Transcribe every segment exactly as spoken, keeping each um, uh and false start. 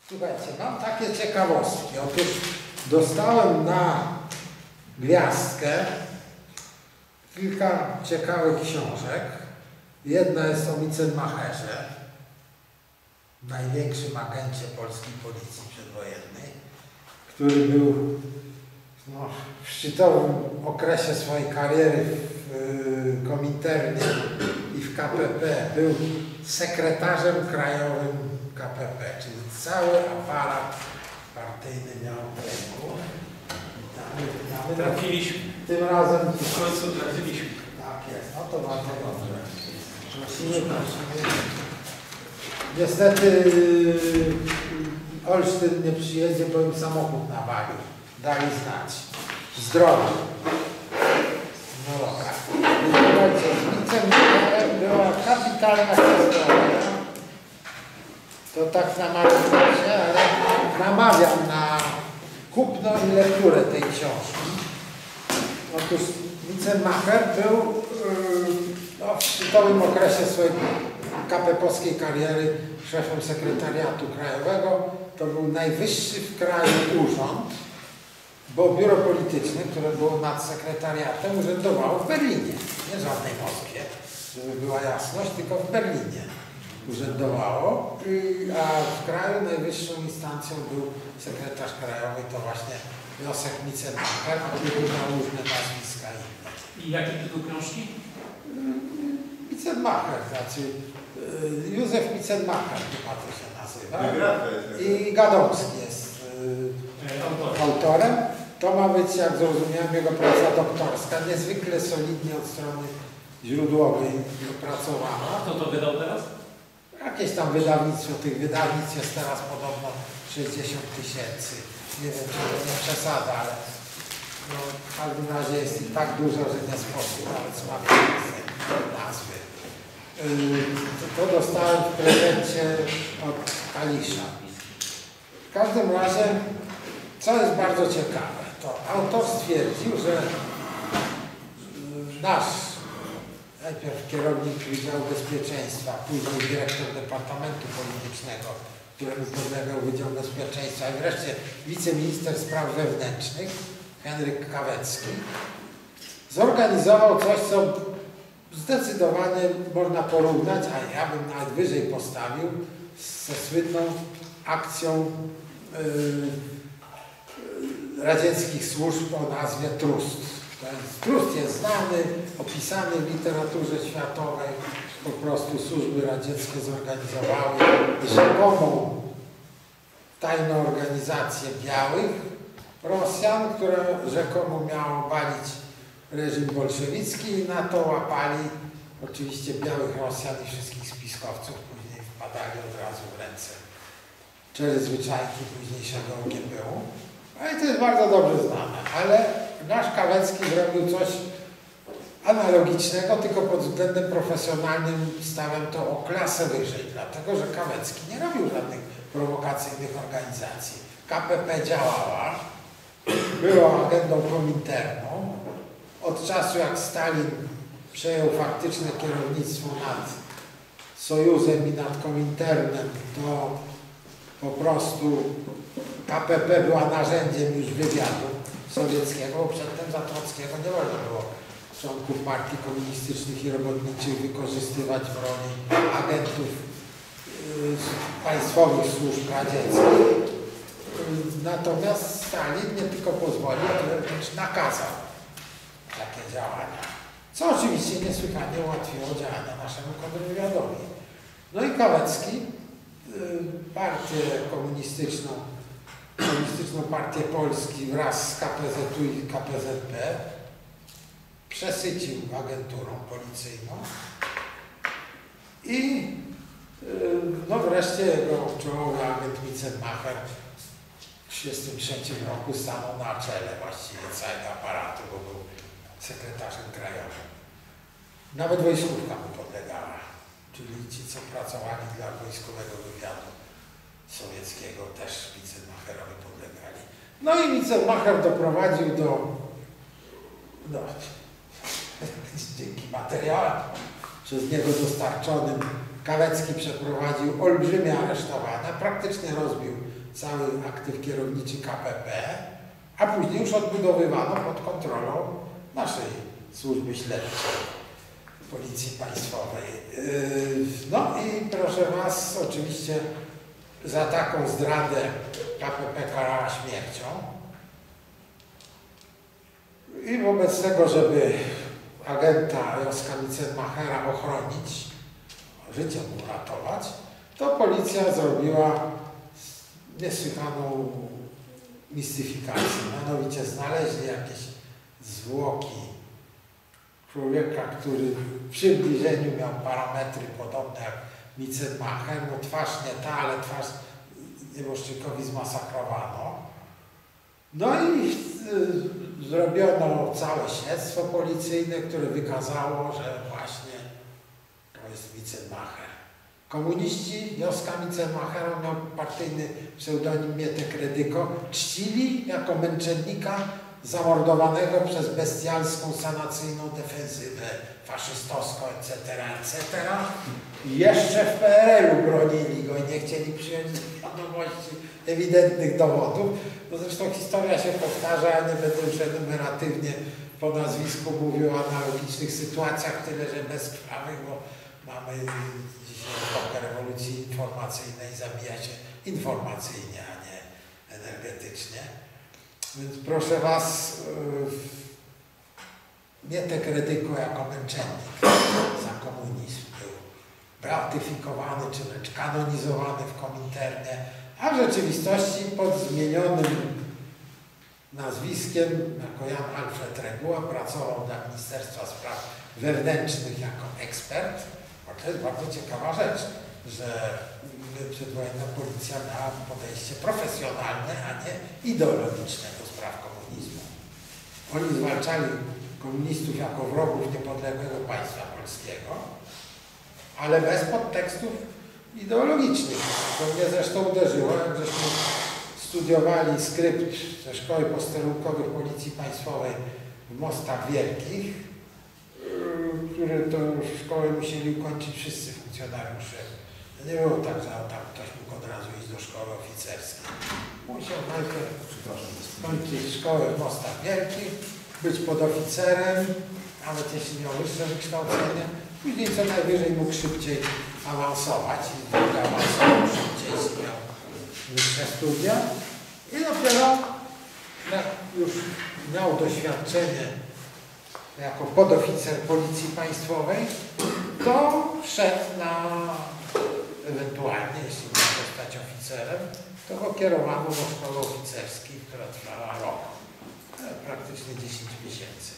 Słuchajcie, mam takie ciekawostki. Otóż dostałem na gwiazdkę kilka ciekawych książek. Jedna jest o Mittermacherze, największym agencie polskiej policji przedwojennej, który był no, w szczytowym okresie swojej kariery w y, Kominternie i w K P P. Był sekretarzem krajowym K P P, czyli cały aparat partyjny miał w ręku. Trafiliśmy. Tym razem W końcu trafiliśmy. tak jest, no to bardzo dobrze. Prosimy, prosimy. Niestety yy, Olsztyn nie przyjedzie, bo im samochód nawalił. Dali znać. Zdrowie. No dobra. Słuchajcie, z Mittermacherem była kapitalna historia. To tak namawiam się, ale namawiam na kupno i lekturę tej książki. Otóż Mittermacher był yy, no, w szczytowym okresie swojej K P P-owskiej kariery szefem sekretariatu krajowego. To był najwyższy w kraju urząd, bo biuro polityczne, które było nad sekretariatem, urzędowało w Berlinie. Nie żadnej Moskwie, żeby była jasność, tylko w Berlinie urzędowało, a w kraju najwyższą instancją był sekretarz krajowy, to właśnie Józef Mittermacher, który miał różne nazwiska inne. I jaki tytuł książki? Mittermacher, znaczy Józef Mittermacher chyba to się nazywa. I Gadomski jest y, autorem. To ma być, jak zrozumiałem, jego praca doktorska, niezwykle solidnie od strony źródłowej opracowana. A kto to wydał teraz? Jakieś tam wydawnictwo, tych wydawnictw jest teraz podobno sześćdziesiąt tysięcy. Nie wiem, czy to nie przesada, ale no, w każdym razie jest ich tak dużo, że nie sposób nawet smawiać nazwy. Yy, to, to dostałem w prezencie od Kalisza. W każdym razie, co jest bardzo ciekawe, to autor stwierdził, że nasz najpierw kierownik Wydziału Bezpieczeństwa, później dyrektor Departamentu Politycznego, któremu podlegał Wydział Bezpieczeństwa i wreszcie wiceminister spraw wewnętrznych, Henryk Kawecki, zorganizował coś, co zdecydowanie można porównać, a ja bym nawet wyżej postawił, ze słynną akcją yy, radzieckich służb o nazwie Trust. Trust jest znany, opisany w literaturze światowej. Po prostu służby radzieckie zorganizowały rzekomą tajną organizację białych Rosjan, która rzekomo miała obalić reżim bolszewicki i na to łapali oczywiście białych Rosjan i wszystkich spiskowców. Później wpadali od razu w ręce czteryzwyczajki późniejszego G P U. Ale to jest bardzo dobrze znane, ale nasz Kawecki zrobił coś analogicznego, tylko pod względem profesjonalnym stawiam to o klasę wyżej, dlatego że Kawecki nie robił żadnych prowokacyjnych organizacji. K P P działała, była agendą kominterną. Od czasu jak Stalin przejął faktyczne kierownictwo nad Sojuzem i nad Kominternem, to po prostu K P P była narzędziem już wywiadu sowieckiego, bo przedtem za Trockiego nie wolno było członków partii komunistycznych i robotniczych wykorzystywać w roli agentów yy, państwowych służb radzieckich. Yy, natomiast Stalin nie tylko pozwolił, ale wręcz nakazał takie działania. Co oczywiście niesłychanie ułatwiło działania naszemu kontrwywiadowi. No i Kawecki partię komunistyczną, komunistyczną partię Polski wraz z K P Z U i K P Z P przesycił agenturą policyjną i no wreszcie jego czołowy agent Mittermacher w tysiąc dziewięćset trzydziestym trzecim roku stanął na czele właściwie całego aparatu, bo był sekretarzem krajowym. Nawet wojskówka mu podlegała. Czyli ci, co pracowali dla wojskowego wywiadu sowieckiego, też Mittermacherowi podlegali. No i Mittermacher doprowadził do, no, dzięki materiałom przez niego dostarczonym, Kawecki przeprowadził olbrzymie aresztowania, praktycznie rozbił cały aktyw kierowniczy K P P, a później już odbudowywano pod kontrolą naszej służby śledczej, Policji Państwowej. No i proszę Was, oczywiście za taką zdradę K P P karała śmiercią. I wobec tego, żeby agenta Joska Micsenmachera ochronić, życie mu uratować, to policja zrobiła niesłychaną mistyfikację. Mianowicie znaleźli jakieś zwłoki człowieka, który w przybliżeniu miał parametry podobne jak Micsenmacher. No twarz nie ta, ale twarz nieboszczykowi zmasakrowano. No i y, zrobiono całe śledztwo policyjne, które wykazało, że właśnie to jest Micsenmacher. Komuniści Joska Micsenmachera, miał partyjny pseudonim Mietek Redyko, czcili jako męczennika zamordowanego przez bestialską sanacyjną defensywę faszystowską, et cetera, et cetera. I jeszcze w P R L u bronili go i nie chcieli przyjąć wiadomości ewidentnych dowodów. No zresztą historia się powtarza, ja nie będę już enumeratywnie po nazwisku mówił o analogicznych sytuacjach, tyle że bezkrwawych, bo mamy dzisiaj epokę rewolucji informacyjnej, zabija się informacyjnie, a nie energetycznie. Więc proszę Was, yy, Mietek Redyko jako męczennik za komunizm był beatyfikowany czy wręcz kanonizowany w Kominternie, a w rzeczywistości pod zmienionym nazwiskiem jako Jan Alfred Reguła pracował dla Ministerstwa Spraw Wewnętrznych jako ekspert. Bo to jest bardzo ciekawa rzecz, że przedwojenna policja miała podejście profesjonalne, a nie ideologiczne do spraw komunizmu. Oni zwalczali komunistów jako wrogów niepodległego państwa polskiego, ale bez podtekstów ideologicznych. To mnie zresztą uderzyło, jak żeśmy studiowali skrypt ze Szkoły Posterunkowej Policji Państwowej w Mostach Wielkich, które to szkoły musieli ukończyć wszyscy funkcjonariusze. Nie było tak, że tam ktoś mógł od razu iść do szkoły oficerskiej. Musiał najpierw skończyć szkołę w Mostach Wielkich, być podoficerem, nawet jeśli miał wyższe wykształcenie, później co najwyżej mógł szybciej awansować i awansował szybciej, jeśli miał wyższe studia. I dopiero jak już miał doświadczenie jako podoficer Policji Państwowej, to wszedł na, ewentualnie, jeśli miał zostać oficerem, to go kierowano do szkoły oficerskiej, która trwała rok, praktycznie dziesięć miesięcy.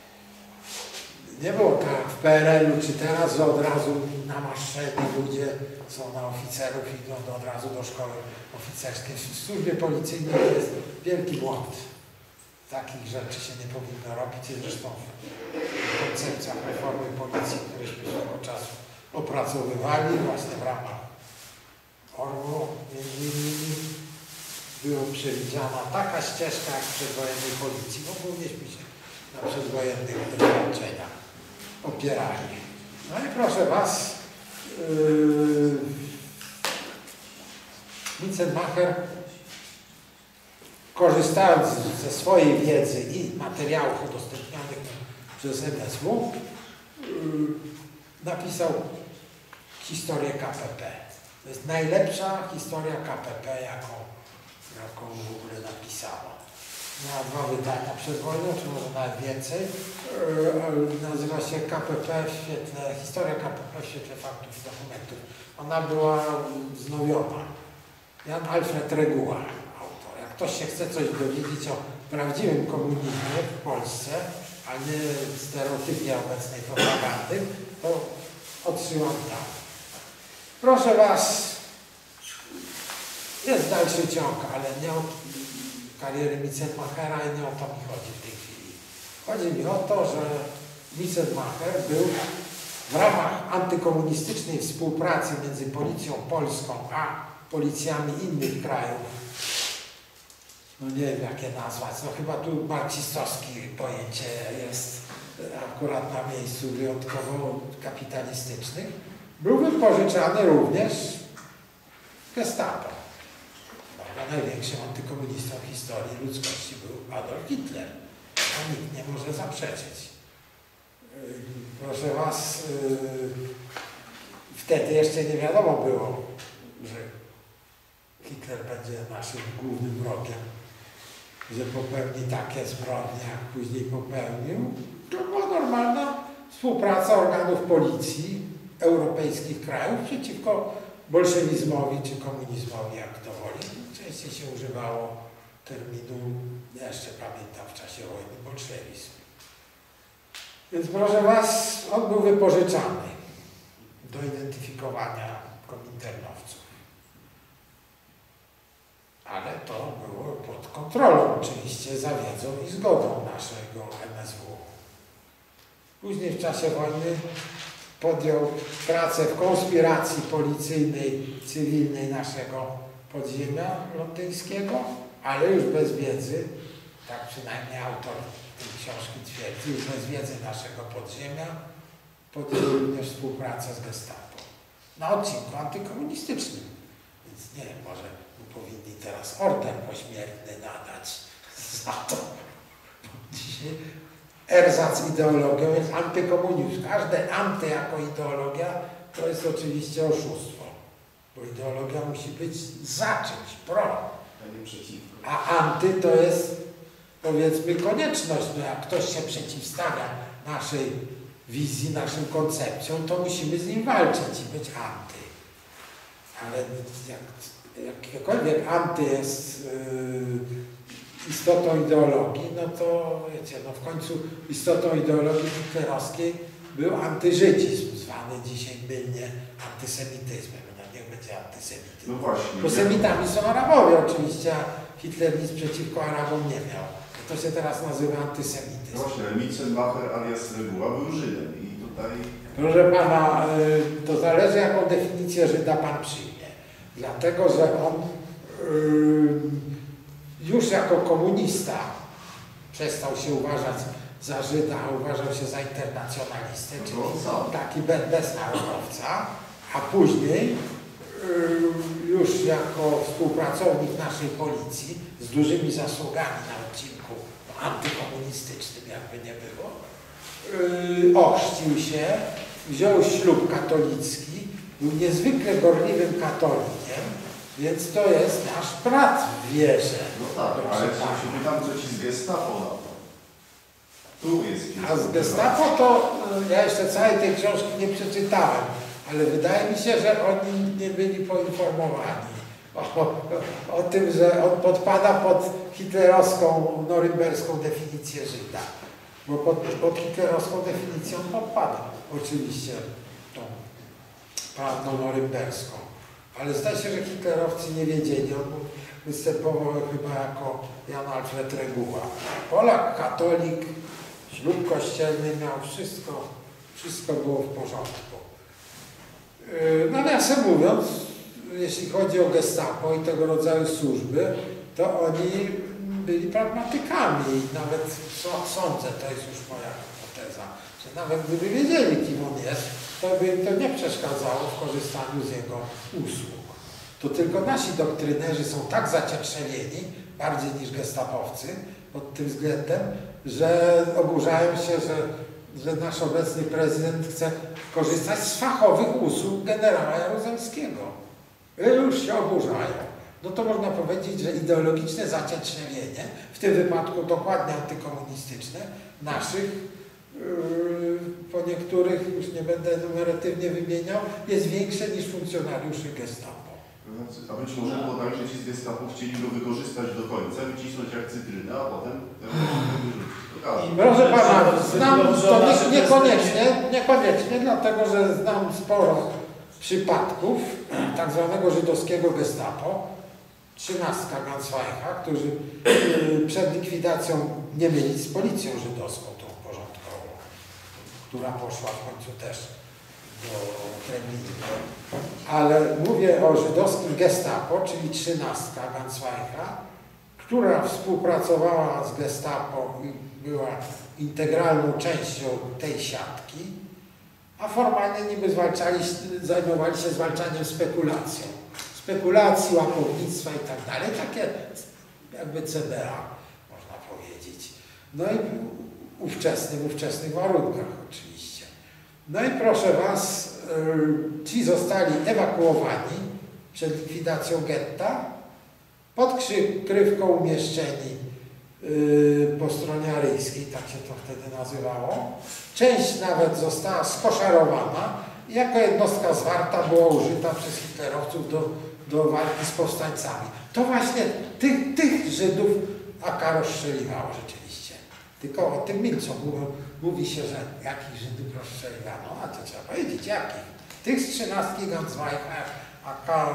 Nie było tak jak w P R L u czy teraz, że od razu namaszczeni ludzie są na oficerów i idą od razu do szkoły oficerskiej. W służbie policyjnej to jest wielki błąd. Takich rzeczy się nie powinno robić. Zresztą w koncepcjach reformy policji, któreśmy swego czasu opracowywali właśnie w ramach O R W-u, między innymi była przewidziana taka ścieżka jak w przedwojennej policji, bo powinniśmy się na przedwojennych doświadczeniach opierali. No i proszę Was, yy, Micsenmacher, korzystając ze swojej wiedzy i materiałów udostępnionych przez M S W, yy, napisał historię K P P. To jest najlepsza historia K P P, jaką, jaką w ogóle napisała. Miała dwa wydania przed wojną, czy może nawet więcej. Yy, nazywa się K P P w świetle, historia K P P w świetle faktów i dokumentów. Ona była wznowiona. Jan Alfred Reguła, autor. Jak ktoś się chce coś dowiedzieć o prawdziwym komunizmie w Polsce, a nie stereotypie obecnej propagandy, to odsyłam tam. Proszę Was, jest dalszy ciąg, ale nie o kariery Micsenmachera i nie o to mi chodzi w tej chwili. Chodzi mi o to, że Micsenmacher był w ramach antykomunistycznej współpracy między policją polską a policjami innych krajów, no nie wiem jakie nazwać, no chyba tu marksistowskie pojęcie jest akurat na miejscu wyjątkowo kapitalistycznych, był wypożyczany również Gestapo. a największym antykomunistą w historii ludzkości był Adolf Hitler. A nikt nie może zaprzeczyć. Proszę Was, wtedy jeszcze nie wiadomo było, że Hitler będzie naszym głównym wrogiem, że popełni takie zbrodnie, jak później popełnił. To była normalna współpraca organów policji europejskich krajów przeciwko bolszewizmowi czy komunizmowi, jak to woli. Częściej się używało terminu, ja jeszcze pamiętam, w czasie wojny bolszewizm. Więc proszę Was, on był wypożyczany do identyfikowania kominternowców. Ale to było pod kontrolą oczywiście, za wiedzą i zgodą naszego M S W. Później w czasie wojny podjął pracę w konspiracji policyjnej, cywilnej naszego podziemia londyńskiego, ale już bez wiedzy, tak przynajmniej autor tej książki twierdzi, już bez wiedzy naszego podziemia podjął również współpracę z Gestapo. Na odcinku antykomunistycznym. Więc nie wiem, może powinni teraz order pośmiertny nadać za to. Dzisiaj erzac ideologią jest antykomunizm. Każde anty jako ideologia to jest oczywiście oszustwo. Bo ideologia musi być za czymś, pro. A anty to jest, powiedzmy, konieczność. No jak ktoś się przeciwstawia naszej wizji, naszym koncepcjom, to musimy z nim walczyć i być anty. Ale jak, jakiekolwiek anty jest yy, istotą ideologii, no to wiecie, no w końcu istotą ideologii hitlerowskiej był antyżydizm, zwany dzisiaj mylnie antysemityzmem. No niech będzie antysemityzm. No właśnie. Bo semitami są Arabowie oczywiście, a Hitler nic przeciwko Arabom nie miał. To się teraz nazywa antysemityzm. No właśnie, Mitzenbacher alias Reguła był Żydem i tutaj... Proszę Pana, yy, to zależy, jaką definicję Żyda Pan przyjmie. Dlatego, że on yy, już jako komunista przestał się uważać za Żyda, a uważał się za internacjonalistę, czyli taki be, beznarodowca, a później yy, już jako współpracownik naszej policji z dużymi zasługami na odcinku antykomunistycznym, jakby nie było, yy, ochrzcił się, wziął ślub katolicki, był niezwykle gorliwym katolikiem, więc to jest nasz brat w wierze. No tak, ale ja się pytam, co ci z Gestapo na to? Tu jest... A z Gestapo to ja jeszcze całej tej książki nie przeczytałem, ale wydaje mi się, że oni nie byli poinformowani o, o, o tym, że on podpada pod hitlerowską, norymberską definicję Żyda. Bo pod, pod hitlerowską definicją podpada oczywiście tą prawną norymberską. Ale zdaje się, że hitlerowcy nie wiedzieli. On występował chyba jako Jan Alfred Reguła. Polak, katolik, ślub kościelny miał, wszystko, wszystko było w porządku. Nawiasem mówiąc, jeśli chodzi o Gestapo i tego rodzaju służby, to oni byli pragmatykami i nawet sądzę, to jest już moja hipoteza, że nawet gdyby wiedzieli, kim on jest, to by im to nie przeszkadzało w korzystaniu z jego usług. To tylko nasi doktrynerzy są tak zacietrzewieni, bardziej niż gestapowcy, pod tym względem, że oburzają się, że, że nasz obecny prezydent chce korzystać z fachowych usług generała Jaruzelskiego. Już się oburzają. No to można powiedzieć, że ideologiczne zacietrzewienie, w tym wypadku dokładnie antykomunistyczne, naszych, yy, po niektórych, już nie będę numeratywnie wymieniał, jest większe niż funkcjonariuszy Gestapo. A być może było tak, że ci z Gestapo chcieli go wykorzystać do końca, wycisnąć jak cytrynę, a potem wyrzucić. Proszę Pana, znam to nie, niekoniecznie, niekoniecznie, dlatego że znam sporo przypadków tak zwanego żydowskiego Gestapo, trzynastka Gansweicha, którzy yy, przed likwidacją nie mieli z policją żydowską tą porządkową, która poszła w końcu też do Kremlina. Ale mówię o żydowskim Gestapo, czyli trzynastka Gansweicha, która współpracowała z Gestapo i była integralną częścią tej siatki, a formalnie niby zwalczali, zajmowali się zwalczaniem spekulacją. spekulacji, łapownictwa i tak dalej. Takie jakby C B A, można powiedzieć. No i ówczesnych, ówczesnych warunkach oczywiście. No i proszę Was, ci zostali ewakuowani przed likwidacją getta, pod przykrywką umieszczeni yy, po stronie aryjskiej, tak się to wtedy nazywało. Część nawet została skoszarowana i jako jednostka zwarta była użyta przez hitlerowców do, do walki z powstańcami. To właśnie tych, tych Żydów A K rozstrzeliwało rzeczywiście. Tylko o tym milczą. Mówi się, że jakich Żydów rozstrzeliwano, a to trzeba powiedzieć jakich. Tych z trzynastki Ganzweicha A K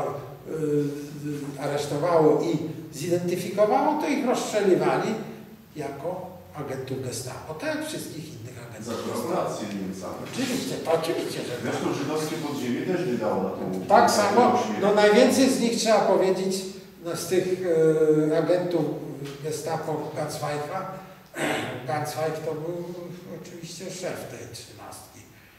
y, aresztowało i zidentyfikowało, to ich rozstrzeliwali jako agentów Gestapo, tak jak wszystkich innych agentów. Za protestację Niemcami. Oczywiście, to oczywiście, że tak. Zresztą żydowskie podziemie też wydało na tą... Tak samo, no najwięcej z nich trzeba powiedzieć, no, z tych y, agentów Gestapo Ganzweicha. Ganzweig to był oczywiście szef tej trzynastki.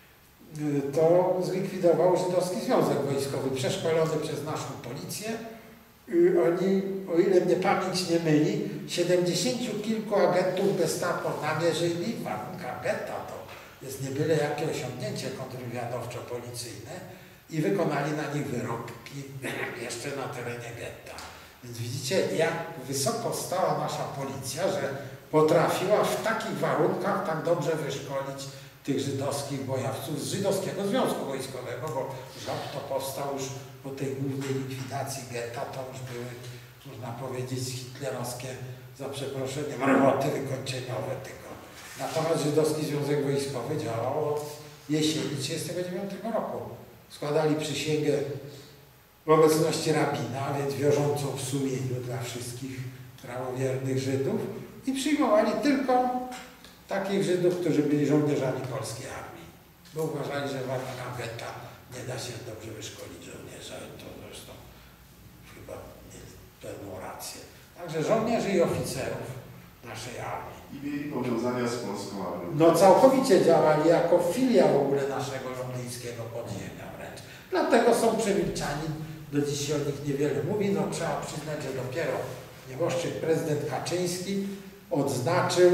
To zlikwidował Żydowski Związek Wojskowy, przeszkolony przez naszą policję. Oni, o ile mnie pamięć nie myli, siedemdziesięciu kilku agentów Gestapo namierzyli w warunkach getta. To jest nie byle jakie osiągnięcie kontrwywiadowczo-policyjne i wykonali na nich wyrobki jeszcze na terenie getta. Więc widzicie, jak wysoko stała nasza policja, że potrafiła w takich warunkach tak dobrze wyszkolić tych żydowskich bojowców z Żydowskiego Związku Wojskowego, bo rząd to powstał już po tej głównej likwidacji getta, to już były, można powiedzieć, hitlerowskie, za przeproszeniem, roboty wykończeniowe tylko. Natomiast Żydowski Związek Wojskowy działał od jesieni tysiąc dziewięćset trzydziestego dziewiątego roku. Składali przysięgę w obecności rabina, więc wiążącą w sumieniu dla wszystkich prawowiernych Żydów i przyjmowali tylko takich Żydów, którzy byli żołnierzami polskiej armii. Bo uważali, że w warunkach getta nie da się dobrze wyszkolić żołnierza i to zresztą chyba mieli pełną rację. Także żołnierzy i oficerów naszej armii. I mieli powiązania z polską armią. No całkowicie działali jako filia w ogóle naszego londyńskiego podziemia wręcz. Dlatego są przemilczani, do dziś się o nich niewiele mówi. No trzeba przyznać, że dopiero nieboszczyk prezydent Kaczyński odznaczył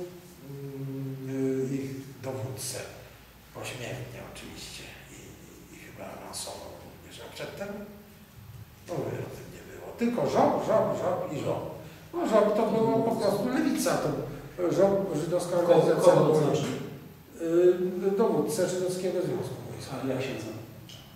mm, ich dowódcę, pośmiertnie oczywiście i, i chyba awansował również, a przedtem no o tym nie było. Tylko żołd, żołd, żołd i żołd. No żołd to było po prostu lewica, to żołd, żydowska organizacja. Kogo to znaczy? Yy, dowódcę Żydowskiego Związku Wojskowego. A jak się nazywa?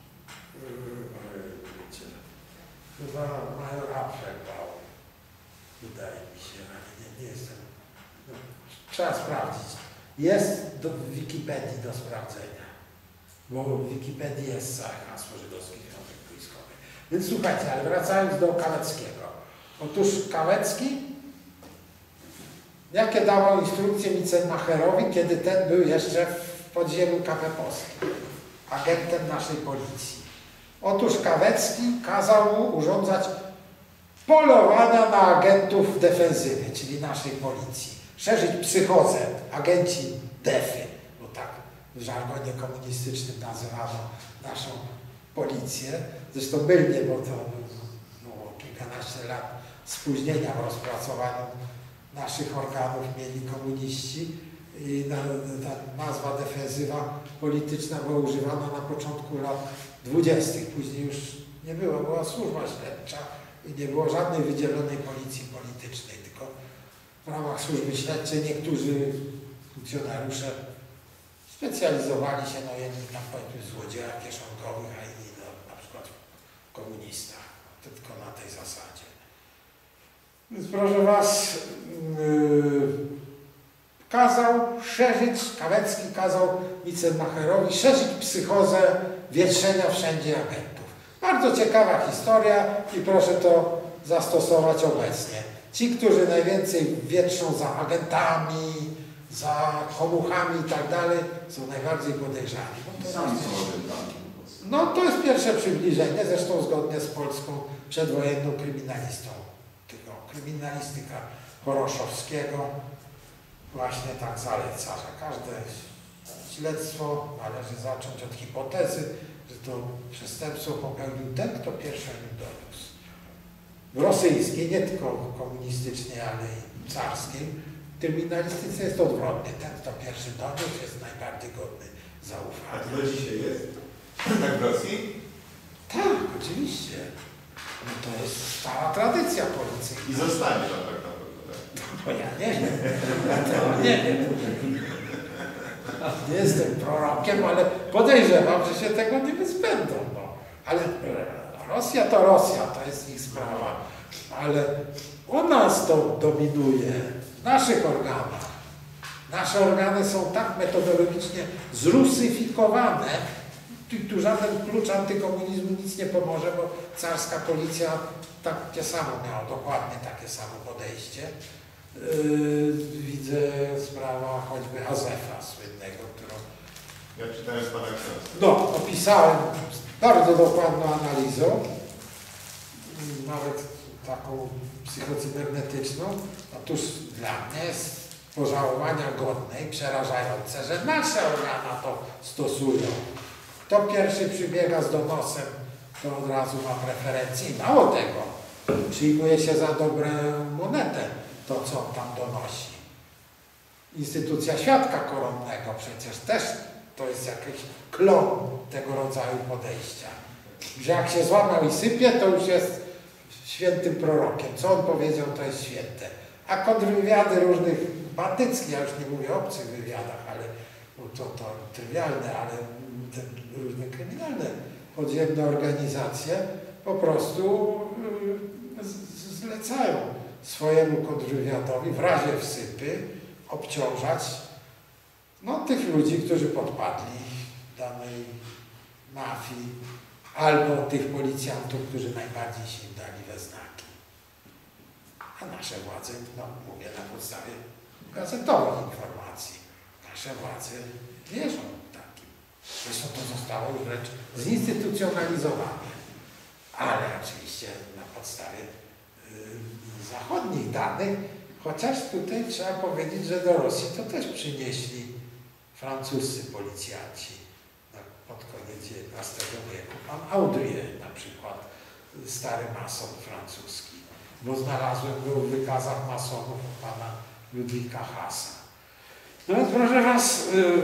Chyba major Apfel dał, wydaje mi się, ale nie, nie jestem. No, trzeba sprawdzić. Jest do, w Wikipedii do sprawdzenia, bo w Wikipedii jest hasło Żydowski Związek Wojskowy. Więc słuchajcie, ale wracając do Kałeckiego. Otóż Kałecki, jakie dawał instrukcje Mitzenmacherowi, kiedy ten był jeszcze w podziemiu K P polskim, agentem naszej policji. Otóż Kałecki kazał mu urządzać polowania na agentów defensywy, czyli naszej policji. Szerzyć psychozę, agenci defy, bo tak w żargonie komunistycznym nazywano naszą policję. Zresztą mylnie, bo to było kilkanaście lat spóźnienia w rozpracowaniu naszych organów mieli komuniści i na, ta nazwa defensywa polityczna była używana na początku lat dwudziestych. Później już nie było, była służba śledcza i nie było żadnej wydzielonej policji politycznej, tylko w ramach służby śledczej niektórzy funkcjonariusze specjalizowali się, no jedni na powiedzmy złodziejach kieszonkowych, a inni no, na przykład w komunistach. To tylko na tej zasadzie. Więc proszę Was, yy, kazał szerzyć, Kałecki kazał Mitzenmacherowi szerzyć psychozę wietrzenia wszędzie agentów. Bardzo ciekawa historia i proszę to zastosować obecnie. Ci, którzy najwięcej wietrzą za agentami, za komuchami i tak dalej, są najbardziej podejrzani. I sami są agentami. No to jest pierwsze przybliżenie, zresztą zgodnie z polską przedwojenną kryminalistą. Tylko kryminalistyka Choroszowskiego właśnie tak zaleca, że każde śledztwo należy zacząć od hipotezy że to przestępstwo popełnił ten, kto pierwszy o nim doniósł. W rosyjskiej, nie tylko komunistycznej, ale i carskiej kryminalistyce jest odwrotnie. Ten, kto pierwszy doniósł, jest najbardziej godny A zaufania. to do dzisiaj jest? Tak w Rosji? Tak, oczywiście. No to jest stała tradycja I policyjna. zostanie tam tak naprawdę. Bo ja nie wiem. Ja tego nie wiem. Nie jestem prorokiem, ale podejrzewam, że się tego nie wyzbędą. No. Ale Rosja to Rosja, to jest ich sprawa. Ale u nas to dominuje, w naszych organach. Nasze organy są tak metodologicznie zrusyfikowane, tu, tu żaden klucz antykomunizmu nic nie pomoże, bo carska policja takie samo miała, dokładnie takie samo podejście. Yy, widzę sprawa choćby Azefa słynnego, którą Ja czytałem z pana książki. no, opisałem z bardzo dokładną analizą, nawet taką psychocybernetyczną. Otóż dla mnie jest pożałowania godne i przerażające, że nasze organa to stosują. Kto pierwszy przybiega z donosem, to od razu ma preferencje. I mało tego, przyjmuje się za dobrą monetę to, co on tam donosi. Instytucja świadka koronnego przecież też to jest jakiś klon tego rodzaju podejścia. Że jak się złamał i sypie, to już jest świętym prorokiem. Co on powiedział, to jest święte. A kontrwywiady różnych bandyckich, ja już nie mówię o obcych wywiadach, ale no to, to trywialne, ale te różne kryminalne podziemne organizacje po prostu yy, z- zlecają swojemu kontrwywiadowi w razie wsypy obciążać no, tych ludzi, którzy podpadli danej mafii, albo tych policjantów, którzy najbardziej się im dali we znaki. A nasze władze, no mówię na podstawie gazetowych informacji, nasze władze wierzą takim. Zresztą to zostało już wręcz zinstytucjonalizowane. Ale oczywiście na podstawie y, zachodnich danych, chociaż tutaj trzeba powiedzieć, że do Rosji to też przynieśli francuscy policjanci na, pod koniec dziewiętnastego wieku. Pan Audrier na przykład, stary mason francuski, bo znalazłem go w wykazach masonów pana Ludwika Hasa. No więc proszę was, y,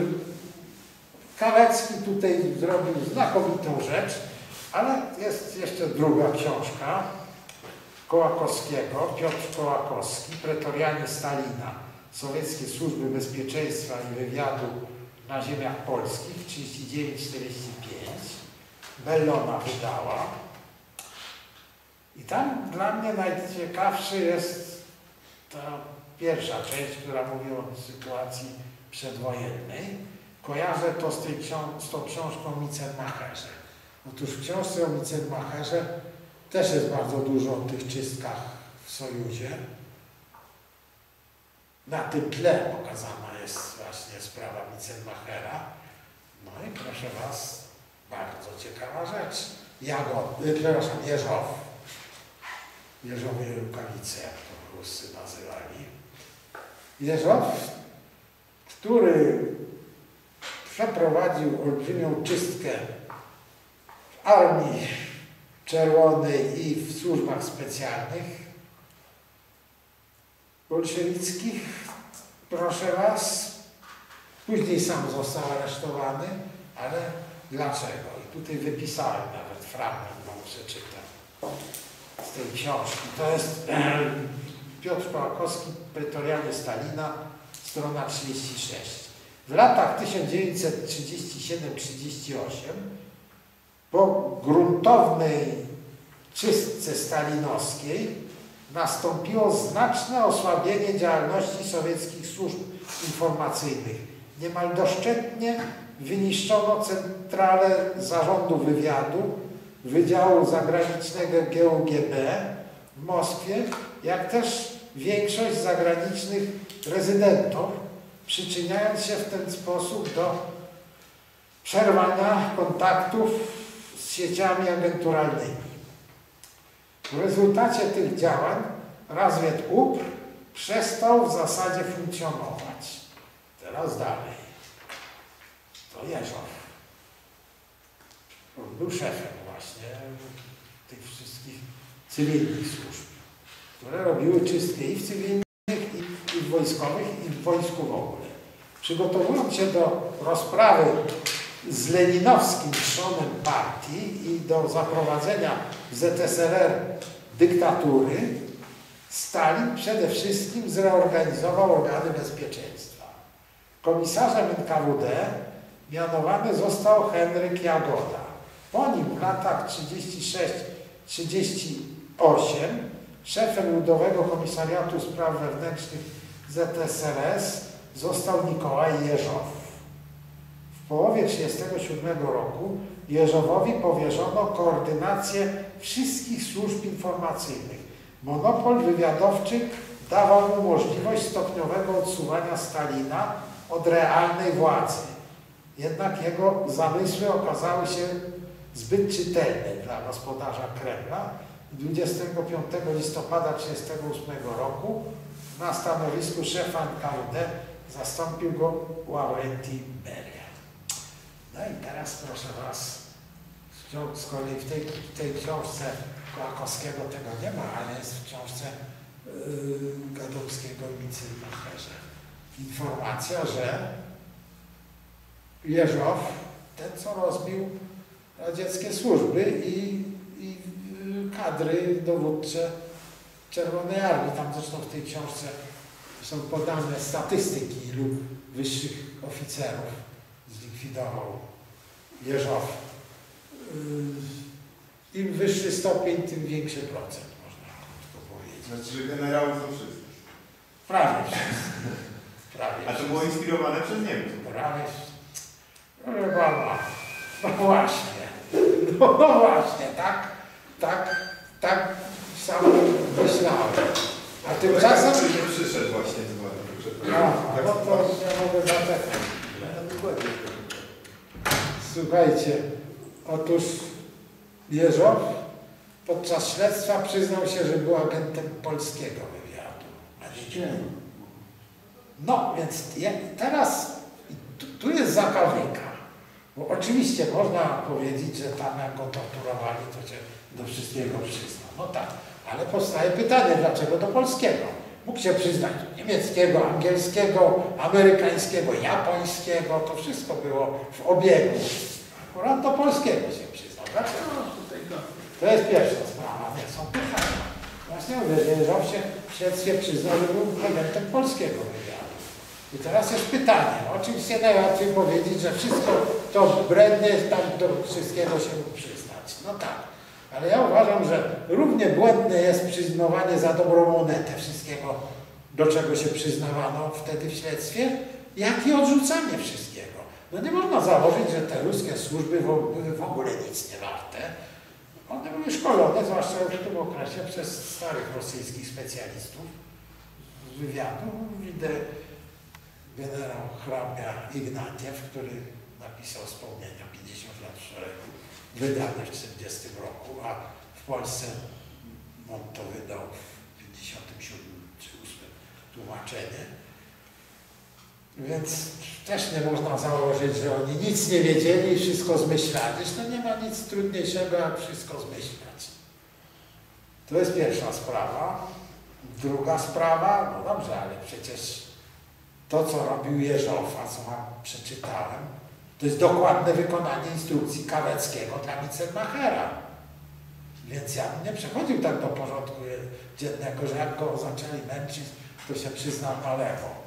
Kawecki tutaj zrobił znakomitą rzecz, ale jest jeszcze druga książka Kołakowskiego, Piotr Kołakowski, Pretorianie Stalina, sowieckie służby bezpieczeństwa i wywiadu na ziemiach polskich, trzydzieści dziewięć czterdzieści pięć. Bellona wydała. I tam dla mnie najciekawszy jest ta pierwsza część, która mówi o sytuacji przedwojennej. Kojarzę to z, tej książ z tą książką o Mittermacherze. Otóż w książce o Mittermacherze też jest bardzo dużo o tych czystkach w Sojuzie. Na tym tle pokazana jest właśnie sprawa Mittermachera. No i proszę was, bardzo ciekawa rzecz. Jagod, y, przepraszam, Jeżow. Jeżowie Rukawice, jak to Ruscy nazywali. Jeżow, który przeprowadził olbrzymią czystkę w Armii Czerwonej i w służbach specjalnych bolszewickich, proszę was, później sam został aresztowany, ale dlaczego? I tutaj wypisałem nawet fragment, wam przeczytam z tej książki. To jest e, Piotr Kołakowski, Pretorianie Stalina, strona trzydzieści sześć. W latach tysiąc dziewięćset trzydziestym siódmym trzydziestym ósmym po gruntownej czystce stalinowskiej nastąpiło znaczne osłabienie działalności sowieckich służb informacyjnych. Niemal doszczętnie wyniszczono centralę zarządu wywiadu, Wydziału Zagranicznego G U G B w Moskwie, jak też większość zagranicznych rezydentów, przyczyniając się w ten sposób do przerwania kontaktów z sieciami agenturalnymi. W rezultacie tych działań Razwiet U P R przestał w zasadzie funkcjonować. Teraz dalej. To Jeżow. On był szefem właśnie tych wszystkich cywilnych służb, które robiły czystkę i w cywilnych, i, i w wojskowych, i w wojsku w ogóle. Przygotowując się do rozprawy z leninowskim trzonem partii i do zaprowadzenia w Z S R R dyktatury, Stalin przede wszystkim zreorganizował organy bezpieczeństwa. Komisarzem N K W D mianowany został Henryk Jagoda. Po nim w latach trzydziestym szóstym trzydziestym ósmym szefem Ludowego Komisariatu Spraw Wewnętrznych Z S R S został Mikołaj Jeżow. W połowie tysiąc dziewięćset trzydziestego siódmego roku Jeżowowi powierzono koordynację wszystkich służb informacyjnych. Monopol wywiadowczy dawał mu możliwość stopniowego odsuwania Stalina od realnej władzy. Jednak jego zamysły okazały się zbyt czytelne dla gospodarza Kremla. dwudziestego piątego listopada tysiąc dziewięćset trzydziestego ósmego roku na stanowisku szefa N K W D zastąpił go Ławrenty Beria. No i teraz proszę Was, z kolei w tej, w tej książce Kołakowskiego tego nie ma, ale jest w książce yy, Gadomskiego i Mincylmacherze informacja, że Jeżow, ten co rozbił radzieckie służby i, i kadry dowódcze Czerwonej Armii. Tam zresztą w tej książce są podane statystyki, ilu wyższych oficerów zlikwidował Jeżow. Im wyższy stopień, tym większy procent, można krótko powiedzieć. Znaczy, że generałów to wszyscy. Prawie wszyscy. Prawie A to było inspirowane przez Niemców. Prawie wszyscy. No pana, no właśnie. No, no właśnie, tak, tak, tak sam myślałem. A tymczasem... Który nie przyszedł właśnie z wami. No, no to ja mogę zaczekać. Słuchajcie, otóż Jeżow podczas śledztwa przyznał się, że był agentem polskiego wywiadu. No, więc ja, teraz tu, tu jest zakawyka. Bo oczywiście można powiedzieć, że tam jak go torturowali, to się do wszystkiego przyznał. No tak, ale powstaje pytanie, dlaczego do polskiego? Mógł się przyznać do niemieckiego, angielskiego, amerykańskiego, japońskiego, to wszystko było w obiegu. Akurat do polskiego się przyznał. Dlaczego? To jest pierwsza sprawa, nie są pytania. Właśnie mówię, że Jeżow się w śledztwie przyznał, że był agentem polskiego wywiadu. I teraz jest pytanie. Oczywiście najłatwiej powiedzieć, że wszystko to brednie, tam do wszystkiego się mógł przyznać. No tak. Ale ja uważam, że równie błędne jest przyznawanie za dobrą monetę wszystkiego, do czego się przyznawano wtedy w śledztwie, jak i odrzucanie wszystkiego. No nie można założyć, że te ruskie służby były w ogóle nic nie warte. One były szkolone, zwłaszcza w tym okresie, przez starych rosyjskich specjalistów z wywiadu. Widzę generał hrabia Ignatiew, który napisał wspomnienia pięćdziesiąt lat w szeregu, wydane w tysiąc dziewięćset czterdziestym roku, a w Polsce on to wydał w pięćdziesiątym siódmym czy ósmym tłumaczenie. Więc też nie można założyć, że oni nic nie wiedzieli i wszystko zmyślali. Zresztą nie ma nic trudniejszego, jak wszystko zmyślać. To jest pierwsza sprawa. Druga sprawa, no dobrze, ale przecież to, co robił Jeżow, a co wam przeczytałem, to jest dokładne wykonanie instrukcji Kaweckiego dla Mincylmachera. Więc ja bym nie przechodził tak do porządku dziennego, że jak go zaczęli męczyć, to się przyznał na lewo.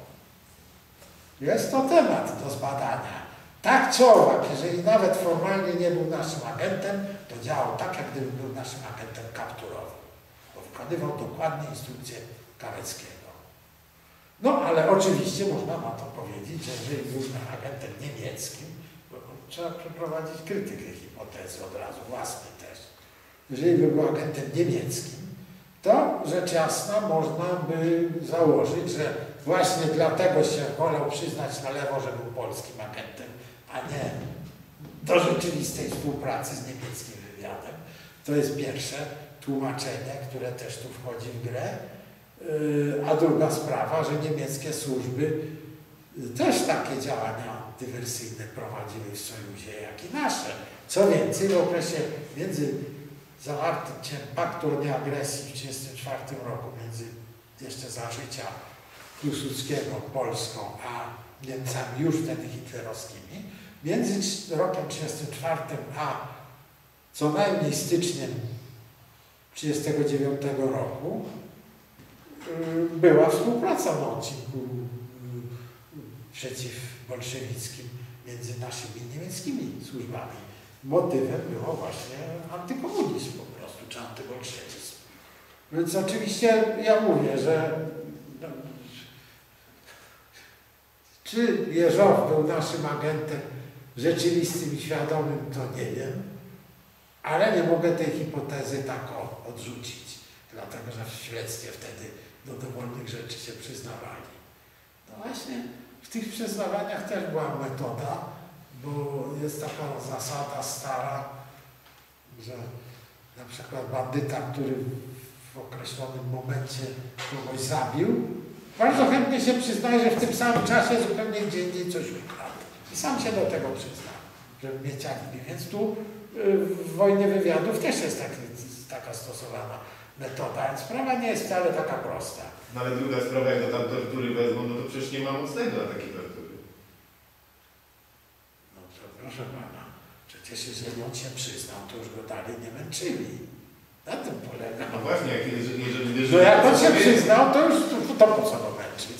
Jest to temat do zbadania. Tak czy owak, jeżeli nawet formalnie nie był naszym agentem, to działał tak, jak gdyby był naszym agentem kapturowym. Bo wykonywał dokładnie instrukcje Kaweckiego. No, ale oczywiście można na to powiedzieć, że jeżeli był agentem niemieckim, to trzeba przeprowadzić krytykę hipotezy od razu, własnej też. Jeżeli by był agentem niemieckim, to rzecz jasna można by założyć, że właśnie dlatego się wolał przyznać na lewo, że był polskim agentem, a nie do rzeczywistej współpracy z niemieckim wywiadem. To jest pierwsze tłumaczenie, które też tu wchodzi w grę. A druga sprawa, że niemieckie służby też takie działania dywersyjne prowadziły w Sojuzie, jak i nasze. Co więcej, w okresie między zawarciem paktu o nieagresji w tysiąc dziewięćset trzydziestym czwartym roku, między jeszcze za życia Piłsudskiego Polską, a Niemcami już wtedy hitlerowskimi, między rokiem tysiąc dziewięćset trzydziestym czwartym a co najmniej styczniem tysiąc dziewięćset trzydziestego dziewiątego roku była współpraca na odcinku przeciwbolszewickim między naszymi niemieckimi służbami. Motywem było właśnie antykomunizm po prostu, czy antybolszewizm. Więc oczywiście ja mówię, że no, czy Jeżow był naszym agentem rzeczywistym i świadomym, to nie wiem, ale nie mogę tej hipotezy tak odrzucić, dlatego że w śledztwie wtedy do dowolnych rzeczy się przyznawali. No właśnie w tych przyznawaniach też była metoda, bo jest taka zasada stara, że na przykład bandyta, który w określonym momencie kogoś zabił, bardzo chętnie się przyznaje, że w tym samym czasie zupełnie gdzie indziej coś ukradł. I sam się do tego przyzna, żeby mieć alibi. Więc tu w wojnie wywiadów też jest taki, taka stosowana metoda, więc sprawa nie jest wcale taka prosta. No ale druga sprawa, jak go tam tortury wezmą, no to przecież nie ma mocnego na takie tortury. No to proszę pana, przecież jeżeli on się przyznał, to już go dalej nie męczyli. Na tym polega. No właśnie, jak, jeżeli, jeżeli... No jak on się przyznał, to już to, to po co go męczyć?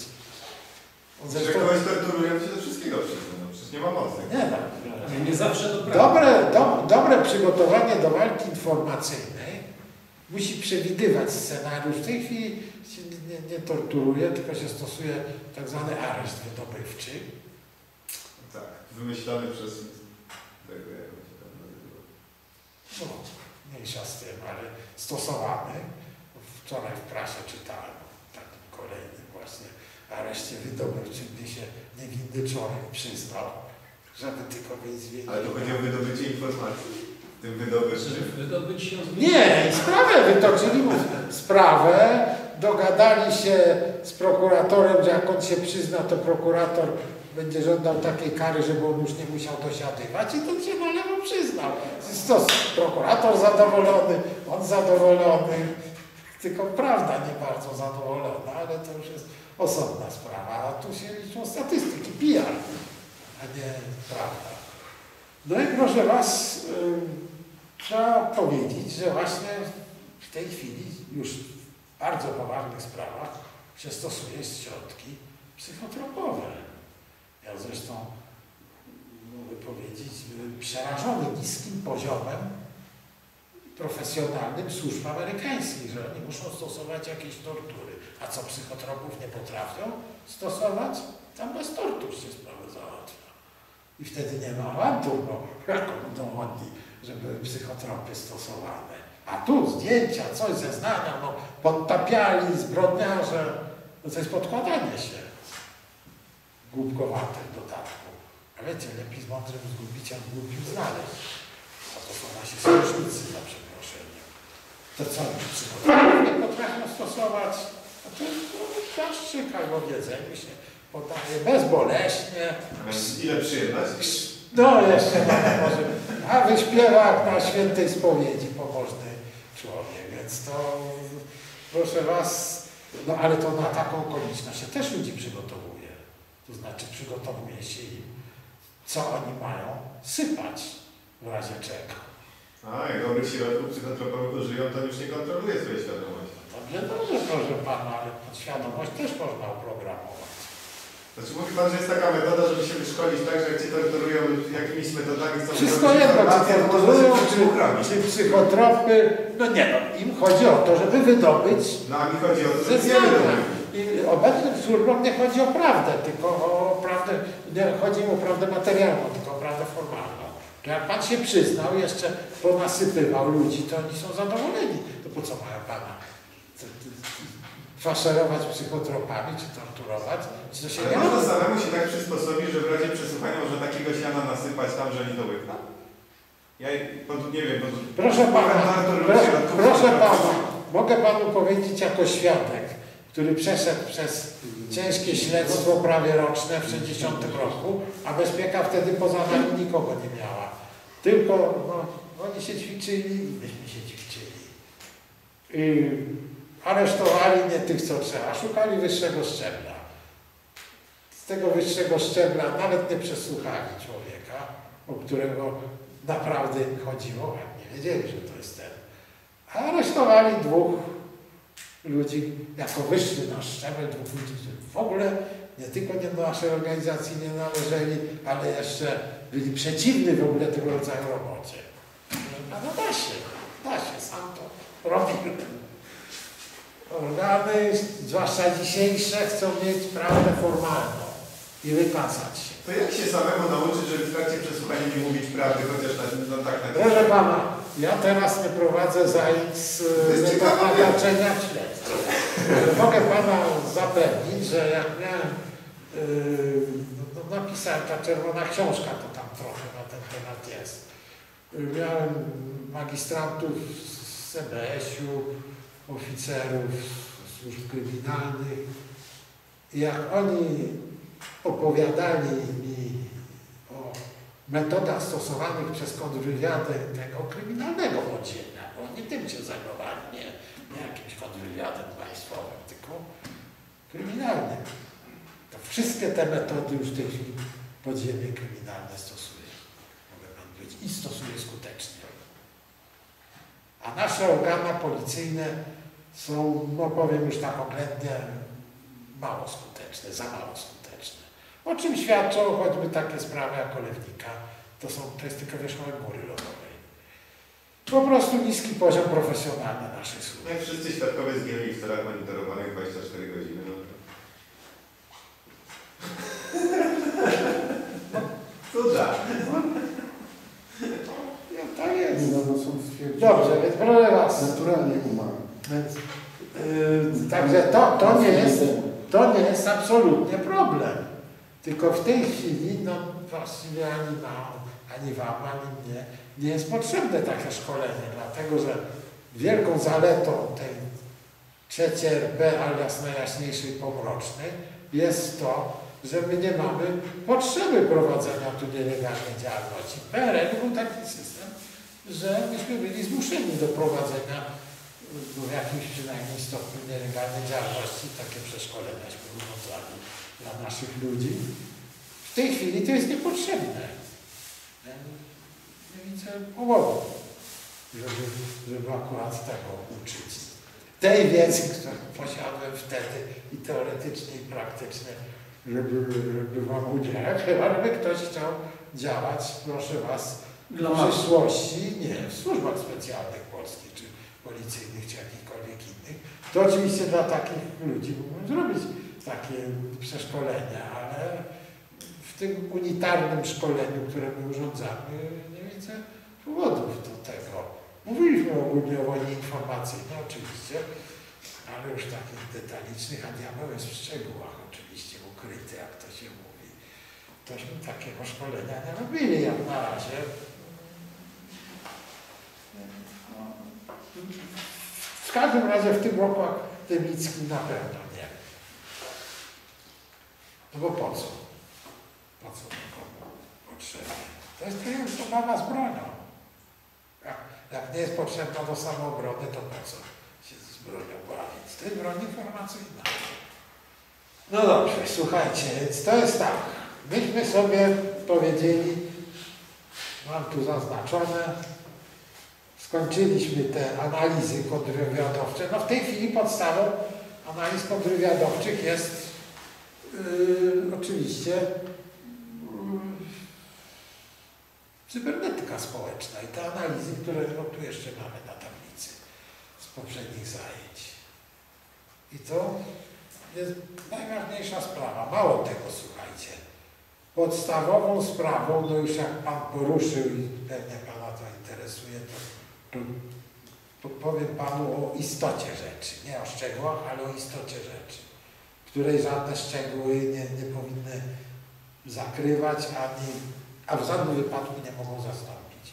Że kogoś torturują, się do wszystkiego przyzna, no przecież nie ma mocy. Nie, no. Nie, nie zawsze to prawda. Dobre, do, dobre przygotowanie do walki informacyjnej musi przewidywać scenariusz. W tej chwili się nie, nie torturuje, tylko się stosuje tak zwany areszt wydobywczy. Tak, wymyślony przez tego, jak on się tam nazywa. No, mniejsza z tym, ale stosowany. Wczoraj w prasie czytałem o takim kolejnym właśnie areszcie wydobywczym, gdzie się niewinny człowiek przyznał, żeby tylko wyjść z więzienia. Ale to chodzi o wydobycie informacji. Tym wydobywczym. Wydobyć się z... Nie, sprawę wytoczyli mu sprawę, dogadali się z prokuratorem, że jak on się przyzna, to prokurator będzie żądał takiej kary, żeby on już nie musiał dosiadywać i ten się na lewo przyznał. To prokurator zadowolony, on zadowolony, tylko prawda nie bardzo zadowolona, ale to już jest osobna sprawa, a tu się liczą statystyki, P R, a nie prawda. No i proszę was, yy, trzeba powiedzieć, że właśnie w tej chwili już w bardzo poważnych sprawach się stosuje środki psychotropowe. Ja zresztą mogę powiedzieć, byłem przerażony niskim poziomem profesjonalnym służb amerykańskich, że oni muszą stosować jakieś tortury. A co psychotropów nie potrafią stosować? Tam bez tortur się sprawę załatwia. I wtedy nie ma awantur, bo jak on udowodni, że były psychotropy stosowane. A tu zdjęcia, coś, zeznania, no podtapiali zbrodniarze. No to jest podkładanie się. Głupkowate w dodatku. A wiecie, lepiej z mądrym zgubić, jak głupim znaleźć. A to są nasi sojusznicy, za przeproszeniem. To co, już psychotropów nie potrafią stosować? A to jest płaszczyk albo jedzeniu się podaje bezboleśnie. Ile przyjemności? No jeszcze może. A wyśpiewa jak na świętej spowiedzi pobożny człowiek, więc to proszę was, no ale to na taką okoliczność się też ludzi przygotowuje. To znaczy przygotowuje się im, co oni mają sypać w razie czego. A, jak dobrych środków psychotropowych użyją, to już nie kontroluje swojej świadomości. Dobrze, dobrze, proszę pana, ale podświadomość też można oprogramować. Znaczy mówi pan, że jest taka metoda, żeby się wyszkolić tak, że jak cię torturują jakimiś metodami, chcą Wszystko wydobyć jedno, czy informacje, to można torturują, się przed tym uchronić. czy, czy psychotropy, no nie no, im chodzi o to, żeby wydobyć No a mi chodzi o to, że nie zeznania. wydobyć. I obecnym służbom nie chodzi o prawdę, tylko o prawdę, nie chodzi im o prawdę materialną, tylko o prawdę formalną. To jak pan się przyznał, jeszcze ponasypywał ludzi, to oni są zadowoleni. To po co mają pana faszerować psychotropami, czy torturować? Czy to się Ale nie można robi? samemu się tak przysposobić, że w razie przesłuchania można takiego siana nasypać tam, że oni to łykną? Ja pod, nie wiem, pod... Proszę pana, Tortur proszę, środków proszę psychotropowych. pana, mogę panu powiedzieć jako świadek, który przeszedł przez ciężkie śledztwo prawie roczne w tysiąc dziewięćset sześćdziesiątym roku, a bezpieka wtedy poza nami nikogo nie miała. Tylko no, oni się ćwiczyli i myśmy się ćwiczyli. I aresztowali nie tych, co trzeba, szukali wyższego szczebla. Z tego wyższego szczebla nawet nie przesłuchali człowieka, o którego naprawdę chodziło, jak nie wiedzieli, że to jest ten. A aresztowali dwóch ludzi, jako wyższy nasz szczebel, dwóch ludzi, którzy w ogóle nie tylko nie do naszej organizacji nie należeli, ale jeszcze byli przeciwni w ogóle tego rodzaju robocie. A no da się, da się, sam to robił. Organy, zwłaszcza dzisiejsze, chcą mieć prawdę formalną i wykazać się. To jak się samemu nauczyć, żeby w trakcie przesłuchania nie mówić prawdy, chociaż na, no tak na Proszę pana, ja teraz nie prowadzę zajęć z naznaczenia śledztwa. Mogę pana zapewnić, że jak miałem, yy, no, napisałem, ta czerwona książka, to tam trochę na ten temat jest. Miałem magistrantów z C B S-u, oficerów służb kryminalnych i jak oni opowiadali mi o metodach stosowanych przez kontrwywiadę tego kryminalnego podziemia, bo oni tym się zajmowali, nie, nie jakimś kontrwywiadem państwowym, tylko kryminalnym. To wszystkie te metody już w tej chwili podziemie kryminalne stosuje. Mogę pan powiedzieć, i stosuje skutecznie. A nasze organa policyjne są, no powiem już tak oględnie, mało skuteczne, za mało skuteczne. O czym świadczą choćby takie sprawy jak Olewnika. To, są, to jest tylko wierzchołek góry lodowej. Po prostu niski poziom profesjonalny naszej służby. Jak wszyscy świadkowie zginęli w celach monitorowanych dwadzieścia cztery godziny. No. Cuda. Ja, tak jest. Niedawno są stwierdzili. Dobrze, więc proszę was. Naturalnie umarł. Więc, yy, także to, to, nie jest, to nie jest absolutnie problem. Tylko w tej chwili, no właściwie ani nam, ani wam, ani mnie, nie jest potrzebne takie szkolenie, dlatego że wielką zaletą tej trzeciej R P, alias najjaśniejszej pomrocznej, jest to, że my nie mamy potrzeby prowadzenia tu nielegalnej działalności. P R L był taki system, że myśmy byli zmuszeni do prowadzenia w jakimś przynajmniej stopniu nielegalnej działalności. Takie przeszkoleniaśmy urządzali dla naszych ludzi. W tej chwili to jest niepotrzebne. Ja nie widzę powodu, żeby, żeby akurat tego uczyć. Tej wiedzy, którą posiadłem wtedy i teoretycznie, i praktycznie, żeby, żeby wam udzielać, chyba żeby ktoś chciał działać, proszę was, w przyszłości, nie, w służbach specjalnych polskich, czy policyjnych, czy jakichkolwiek innych, to oczywiście dla takich ludzi mógłbym zrobić takie przeszkolenia, ale w tym unitarnym szkoleniu, które my urządzamy, nie widzę powodów do tego. Mówiliśmy ogólnie o wojnie informacyjnej, oczywiście, ale już takich detalicznych, a diabeł jest w szczegółach oczywiście ukryty, jak to się mówi. Tośmy takiego szkolenia nie robili, jak na razie. W każdym razie w tym roku akademickim na pewno nie. No bo po co? Po co nikomu potrzebne? To jest to jest zabawa z bronią. Jak, jak nie jest potrzebna do samoobrony, to po co się z bronią bawić? To jest broń informacyjna. No dobrze, słuchajcie, więc to jest tak. Myśmy sobie powiedzieli, mam tu zaznaczone, skończyliśmy te analizy kontrwywiadowcze. No w tej chwili podstawą analiz kontrwywiadowczych jest yy, oczywiście yy, cybernetyka społeczna i te analizy, które no, tu jeszcze mamy na tablicy z poprzednich zajęć. I to jest najważniejsza sprawa. Mało tego, słuchajcie. Podstawową sprawą, no już jak Pan poruszył i pewnie Pana to interesuje, to, to, to powiem Panu o istocie rzeczy. Nie o szczegółach, ale o istocie rzeczy, której żadne szczegóły nie, nie powinny zakrywać, ani, a w żadnym wypadku nie mogą zastąpić.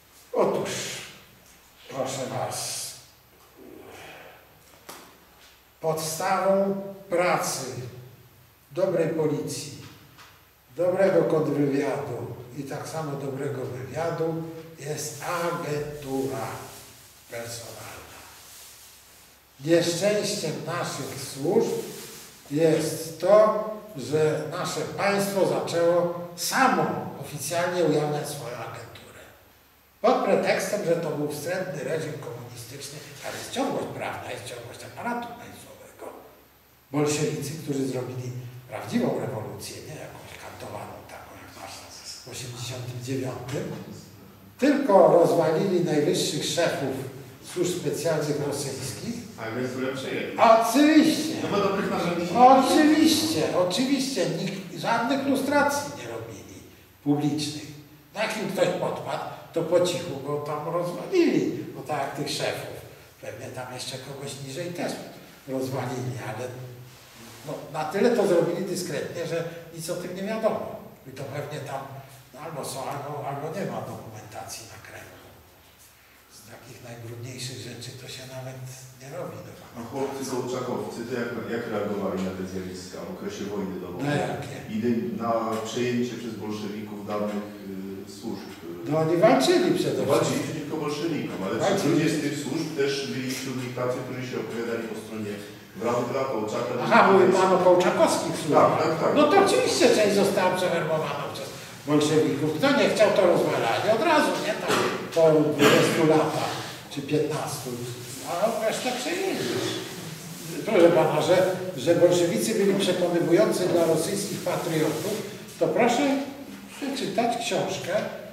Otóż, proszę Was, podstawą pracy dobrej policji, dobrego kontrwywiadu i tak samo dobrego wywiadu jest agentura personalna. Nieszczęściem naszych służb jest to, że nasze państwo zaczęło samo oficjalnie ujawniać swoją agenturę. Pod pretekstem, że to był wstrętny reżim komunistyczny, ale jest ciągłość prawna, jest ciągłość aparatu państwowego. Bolszewicy, którzy zrobili prawdziwą rewolucję, nie jakąś kantowaną taką jak nasza w osiemdziesiątym dziewiątym, tylko rozwalili najwyższych szefów służb specjalnych rosyjskich. Agenturę przejęli. Oczywiście. No bo dobrych narzędzi. Oczywiście, oczywiście. Nikt żadnych lustracji nie robili publicznych. Jak im ktoś podpadł, to po cichu go tam rozwalili. Bo tak jak tych szefów. Pewnie tam jeszcze kogoś niżej też rozwalili, ale no, na tyle to zrobili dyskretnie, że nic o tym nie wiadomo. I to pewnie tam no, albo są, albo, albo nie ma dokumentacji na Kremlu. Z takich najbrudniejszych rzeczy to się nawet nie robi. Do A chłopcy kołczakowcy, to jak, jak reagowali na te zjawiska w okresie wojny domowej? Na jakie? I na przejęcie przez bolszewików danych y, służb. No oni walczyli przede Walczyli wszystkim. przeciwko bolszewikom, ale Walczyli. wśród ludzie z tych służb też byli wśród nich tacy, którzy się opowiadali po stronie Wrangla, Kołczaka. Aha, mówi pan o kołczakowskich Tak, służbach. tak, tak. No to oczywiście część została przewerbowana przez bolszewików. Kto nie chciał, to rozwalali od razu, nie? Tam po dwudziestu latach czy piętnastu, a resztę przejęli. Proszę pana, że, że bolszewicy byli przekonywujący dla rosyjskich patriotów, to proszę przeczytać książkę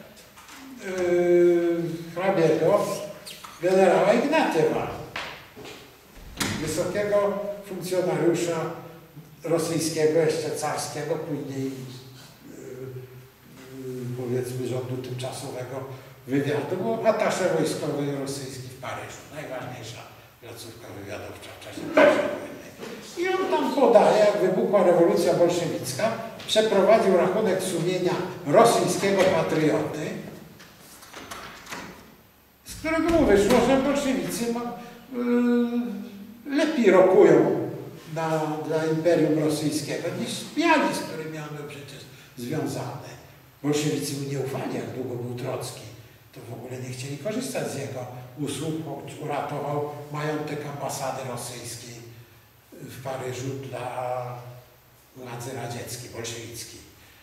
yy, hrabiego generała Ignatiewa, wysokiego funkcjonariusza rosyjskiego, jeszcze carskiego, później yy, yy, powiedzmy rządu tymczasowego wywiadu, był atasze wojskowy rosyjski w Paryżu, najważniejsza placówka wywiadowcza w czasie pierwszej wojny. I on tam podaje, jak wybuchła rewolucja bolszewicka, przeprowadził rachunek sumienia rosyjskiego patrioty, z którego mu wyszło, że bolszewicy ma, yy, lepiej rokują na, dla Imperium Rosyjskiego niż biali, z którymi on był przecież związany. Bolszewicy mu nie ufali, jak długo był Trocki. To w ogóle nie chcieli korzystać z jego usług, uratował majątek ambasady rosyjskiej w Paryżu dla władzy radzieckiej, bolszewickiej.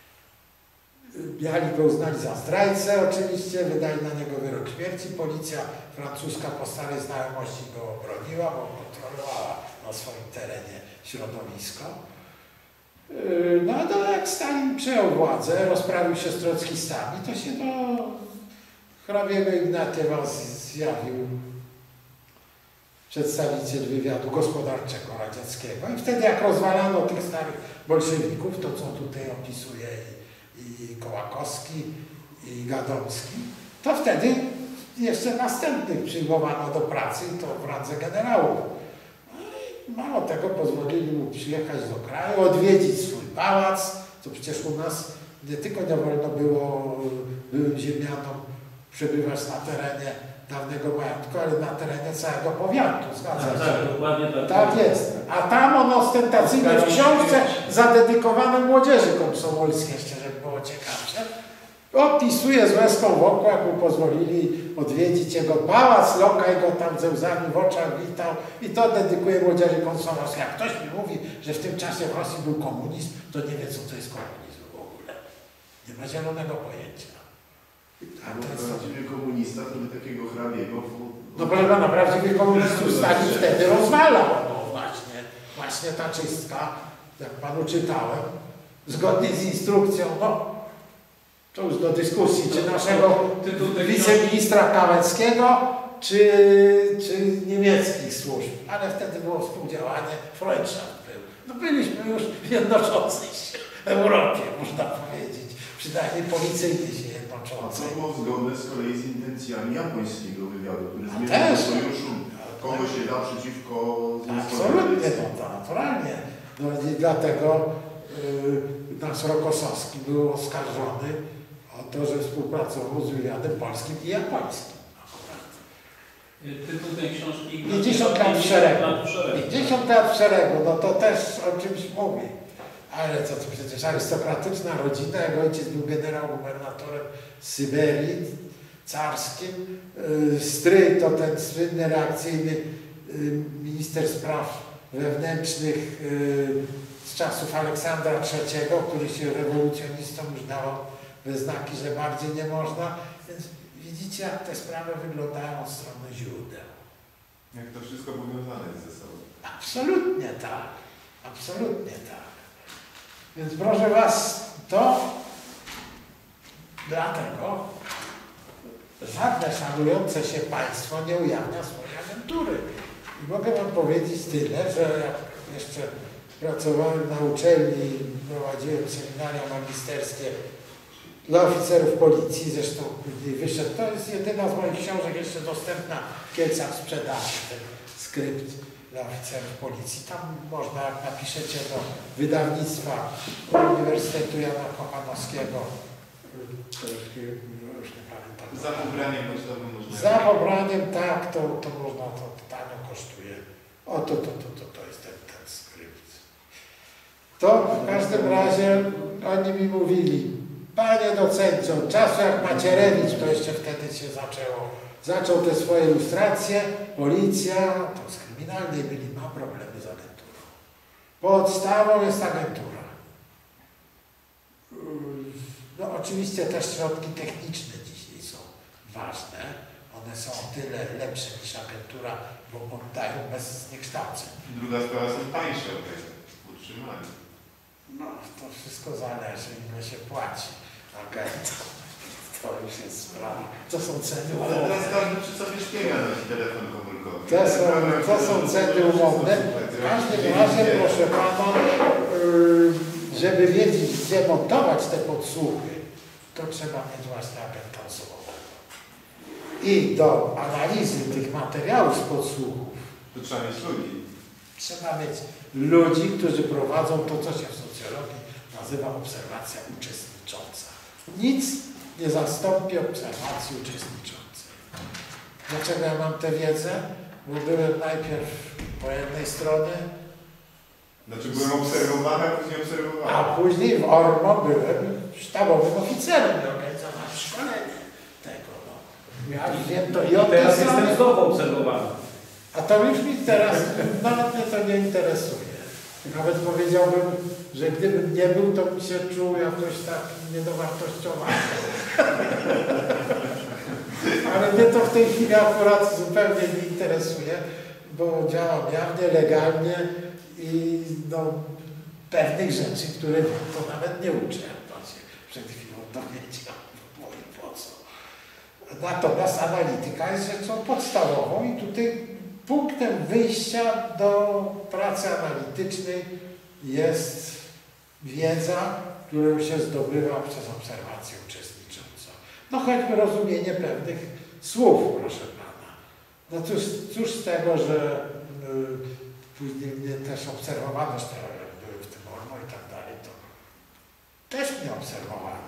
Biali go uznali za zdrajcę oczywiście, wydali na niego wyrok śmierci. Policja francuska po starej znajomości go obroniła, bo kontrolowała na swoim terenie środowisko. No a to jak Stalin przejął władzę, rozprawił się z trockistami, to się do hrabiego Ignatiewa zjawił przedstawiciel wywiadu gospodarczego radzieckiego. I wtedy jak rozwalano tych starych bolszewików, to co tutaj opisuje i, i Kołakowski, i Gadomski, to wtedy jeszcze następnych przyjmowano do pracy, i to w randze generałów. Mało tego, pozwolili mu przyjechać do kraju, odwiedzić swój pałac, co przecież u nas nie tylko nie wolno było byłym ziemianom przebywać na terenie dawnego majątku, ale na terenie całego powiatu. Zgadza się? Tak, dokładnie tak. Tak jest. A tam on ostentacyjnie w książce zadedykowanej młodzieży komsomolskiej, jeszcze żeby było ciekawsze, opisuje z łezką wokół, jak mu pozwolili odwiedzić jego pałac, Lokaj go tam ze łzami w oczach witał i to dedykuje młodzieży komsomolskiej. Jak ktoś mi mówi, że w tym czasie w Rosji był komunizm, to nie wie, co to jest komunizm w ogóle. Nie ma zielonego pojęcia. A No, to jest... prawdziwy komunista to by takiego hrabiego... No proszę pana, prawdziwych komunistów Stalin wtedy rozwalał. No właśnie, właśnie ta czystka, jak panu czytałem, zgodnie z instrukcją, no to już do dyskusji, czy naszego wiceministra Kałeckiego, czy, czy niemieckich służb. Ale wtedy było współdziałanie, Freundschaft był. No byliśmy już w jednoczącej się Europie, można powiedzieć. Przynajmniej policyjnie się A jednoczącej. co było zgodne z kolei z intencjami japońskiego wywiadu, który A zmierzał też. do sojuszu, kogo się da przeciwko Związkowi Absolutnie, Radzieckiej. no to naturalnie. No i dlatego yy, nasz Rokosowski był oskarżony o to, że współpracował z wywiadem polskim i japońskim akurat. Tytuł tej książki... pięćdziesiąt lat w szeregu. lat w szeregu. pięćdziesiąt lat w szeregu, no to też o czymś mówi. Ale co to przecież arystokratyczna rodzina, jak ojciec był generał-gubernatorem Syberii carskim, yy, stryj to ten słynny reakcyjny yy, minister spraw wewnętrznych yy, z czasów Aleksandra trzeciego, który się rewolucjonistom już dawał we znaki, że bardziej nie można. Więc widzicie, jak te sprawy wyglądają od strony źródeł. Jak to wszystko powiązane jest ze sobą. Absolutnie tak. Absolutnie tak. Więc proszę Was, to dlatego żadne szanujące się państwo nie ujawnia swojej agentury. I mogę Wam powiedzieć tyle, że jak jeszcze pracowałem na uczelni i prowadziłem seminaria magisterskie dla oficerów policji, zresztą później wyszedł, to jest jedyna z moich książek jeszcze dostępna w Kielcach w sprzedaży, ten skrypt dla oficerów policji. Tam można, jak napiszecie do wydawnictwa Uniwersytetu Jana Kochanowskiego, już nie pamiętam. Za pobraniem pocztowym można... Za pobraniem, tak, to, to można, to tanio kosztuje. O, to, to, to, to, to jest ten, ten skrypt. To w każdym razie oni mi mówili, panie docencie, od czasu jak Macierewicz, to jeszcze wtedy się zaczęło, zaczął te swoje ilustracje, policja, to z kryminalnej byli, ma problemy z agenturą. Podstawą jest agentura. No oczywiście też środki techniczne dzisiaj są ważne. One są o tyle lepsze niż agentura, bo oddają bez zniekształceń. Druga sprawa są tańsze od tego utrzymania. No to wszystko zależy, ile się płaci agentom. To już jest sprawa. To są ceny Ale umowne. teraz każdy przy sobie szpiega nosi telefon komórkowy. To są, to są ceny umowne. W każdym razie, proszę Pana, yy, żeby wiedzieć, gdzie montować te podsłuchy, to trzeba mieć właśnie agenta osobowego. I do analizy tych materiałów z podsłuchów To trzeba mieć ludzi. trzeba mieć ludzi, którzy prowadzą to, co się w socjologii nazywa obserwacja uczestnicząca. Nic nie zastąpi obserwacji uczestniczącej. Dlaczego ja mam tę wiedzę? Bo byłem najpierw po jednej stronie, Znaczy byłem obserwowany, a później obserwowany. a później w ORMO byłem sztabowym oficerem i organizowałem szkolenie tego. No. Ja wiem to i od tej Teraz strony. jestem znowu obserwowany. A to już mi teraz, nawet mnie to nie interesuje. Nawet powiedziałbym, że gdybym nie był, to bym się czuł jakoś tak niedowartościowany. Ale mnie to w tej chwili akurat zupełnie nie interesuje, bo działam jawnie, legalnie i no, pewnych rzeczy, które to nawet nie uczę, jak pan się przed chwilą dowiedział, bo i po co. Natomiast analityka jest rzeczą podstawową i tutaj punktem wyjścia do pracy analitycznej jest wiedza, którą się zdobywa przez obserwację uczestniczącą. No choćby rozumienie pewnych słów, proszę Pana. No cóż, cóż z tego, że y, później mnie też obserwowano, że były w tym ORMO i tak dalej, to też mnie obserwowano.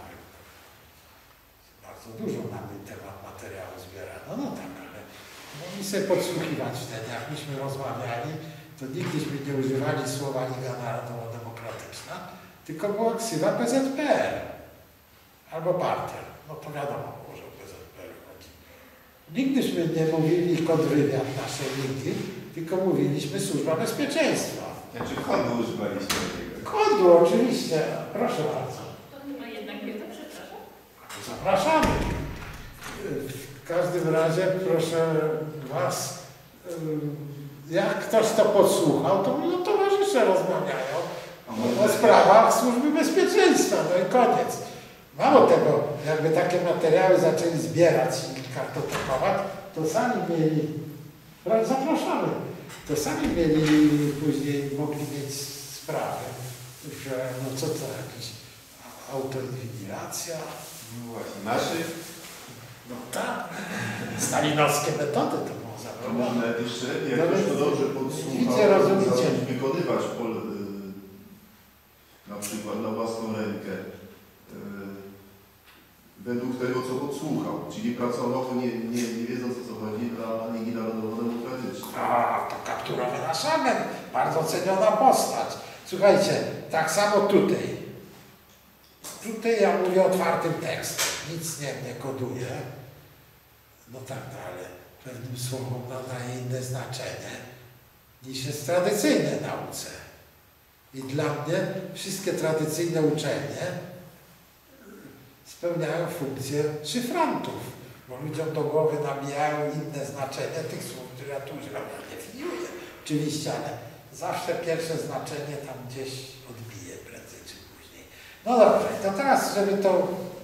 Bardzo dużo na mój temat materiału zbierano, no tak, ale mogli sobie podsłuchiwać wtedy, jak myśmy rozmawiali, to nigdyśmy nie używali słowa Liga Narodowo-Demokratyczna, tylko była ksywa P Z P R albo partia. No to wiadomo było, że o P Z P R chodzi. Nigdyśmy nie mówili kontrwywiad naszej nigdy, tylko mówiliśmy Służba Bezpieczeństwa. Znaczy kodu używaliśmy tego. Kodu oczywiście, proszę bardzo. To chyba jednak nie to, przepraszam. Zapraszamy. W każdym razie proszę Was, jak ktoś to podsłuchał, to no, towarzysze rozmawiają o sprawach Służby Bezpieczeństwa, no i koniec. Mało tego, jakby takie materiały zaczęli zbierać i kartotekować, to sami mieli, zapraszamy, to sami mieli później, mogli mieć sprawy, że no co to jakiś autoinwigilacja. No właśnie, naszych. No tak, stalinowskie metody to było To zabrane. można jeszcze lepiej, jak No ktoś więc to dobrze widzicie, podsłuchał, rozumiecie. zacząć wykonywać pol, y, na przykład na własną rękę y, według tego, co podsłuchał, czyli pracował, nie, nie, nie wiedząc, o co chodzi, dla Ligi Narodowo-Demokratycznej. A, to kapturowy nasz agent, bardzo ceniona postać. Słuchajcie, tak samo tutaj. Tutaj ja mówię otwartym tekstem, nic nie, nie koduję. No tak, no, ale pewnym słowom nadaje inne znaczenie niż jest tradycyjne nauce. I dla mnie wszystkie tradycyjne uczelnie spełniają funkcję szyfrantów, bo ludziom do głowy nabijają inne znaczenie tych słów, które ja tu używam. Ja definiuję oczywiście, ale zawsze pierwsze znaczenie tam gdzieś odbije prędzej czy później. No dobrze, to teraz, żeby to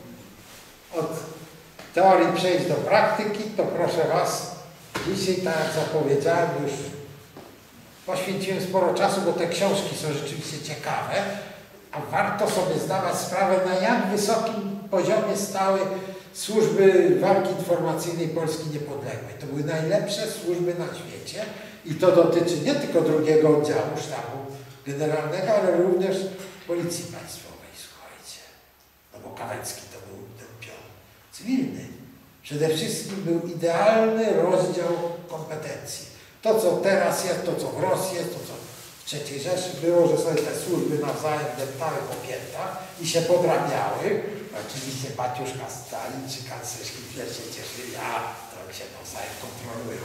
od teorii przejść do praktyki, to proszę Was, dzisiaj, tak jak zapowiedziałem, już poświęciłem sporo czasu, bo te książki są rzeczywiście ciekawe, a warto sobie zdawać sprawę, na jak wysokim poziomie stały służby walki informacyjnej Polski niepodległej. To były najlepsze służby na świecie i to dotyczy nie tylko drugiego oddziału sztabu generalnego, ale również Policji Państwowej, słuchajcie. No bo Kawecki to był ten pion cywilny. Przede wszystkim był idealny rozdział kompetencji. To, co teraz jest, to, co w Rosji jest, to, co w trzeciej Rzeszy było, że sobie te służby nawzajem deptały po piętach i się podrabiały. Oczywiście Baciuszka Stalin czy kanclerz Hitler się cieszyli, a to się nawzajem kontrolują.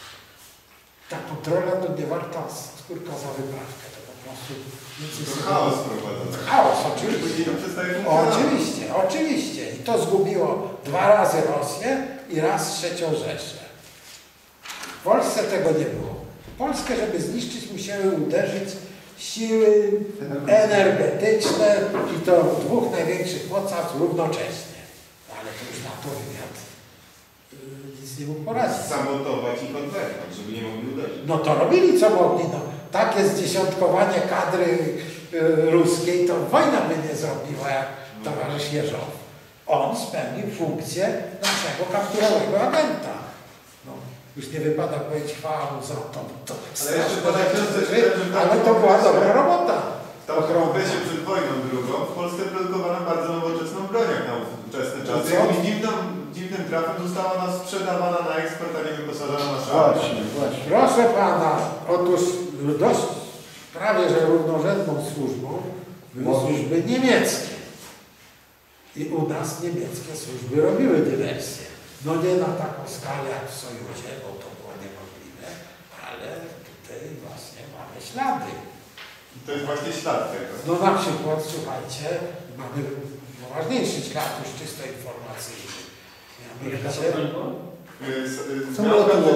Ta kontrola to nie warta skórka za wyprawkę, to po prostu... To chaos prowadza. Chaos, oczywiście. Później to przestaje funkcjonować. Oczywiście, oczywiście. I to zgubiło dwa razy Rosję i raz trzecią Rzeszę. W Polsce tego nie było. Polskę, żeby zniszczyć, musiały uderzyć siły energetyczne i to dwóch największych mocarstw równocześnie. No, ale to już na to wywiad yy, nic nie mógł poradzić. Sabotować ich od wewnątrz, żeby nie mogli uderzyć. No to robili co mogli. No. Takie zdziesiątkowanie kadry yy, ruskiej to wojna by nie zrobiła, jak towarzysz Jeżow. On spełnił funkcję naszego kapturowego agenta. No, już nie wypada powiedzieć chwała mu za to. to Ale jeszcze po tej książce czytałem, że ale to była dobra robota. Tam w okresie przed wojną drugą w Polsce produkowano bardzo nowoczesną broń jak na ówczesne czasy. Co? Jakimś dziwnym, dziwnym trafem została ona sprzedawana na eksport, a nie wyposażona na szafę. Właśnie, właśnie. Proszę Pana, otóż dość prawie że równorzędną służbą były służby niemieckie. I u nas niemieckie służby robiły dywersje. No nie na taką skalę jak w Sojuzie, bo to było niemożliwe, ale tutaj właśnie mamy ślady. I to jest właśnie ślad tego. No na przykład, słuchajcie, mamy poważniejszy ślad już czysto informacyjny. Mianowicie, Co było to?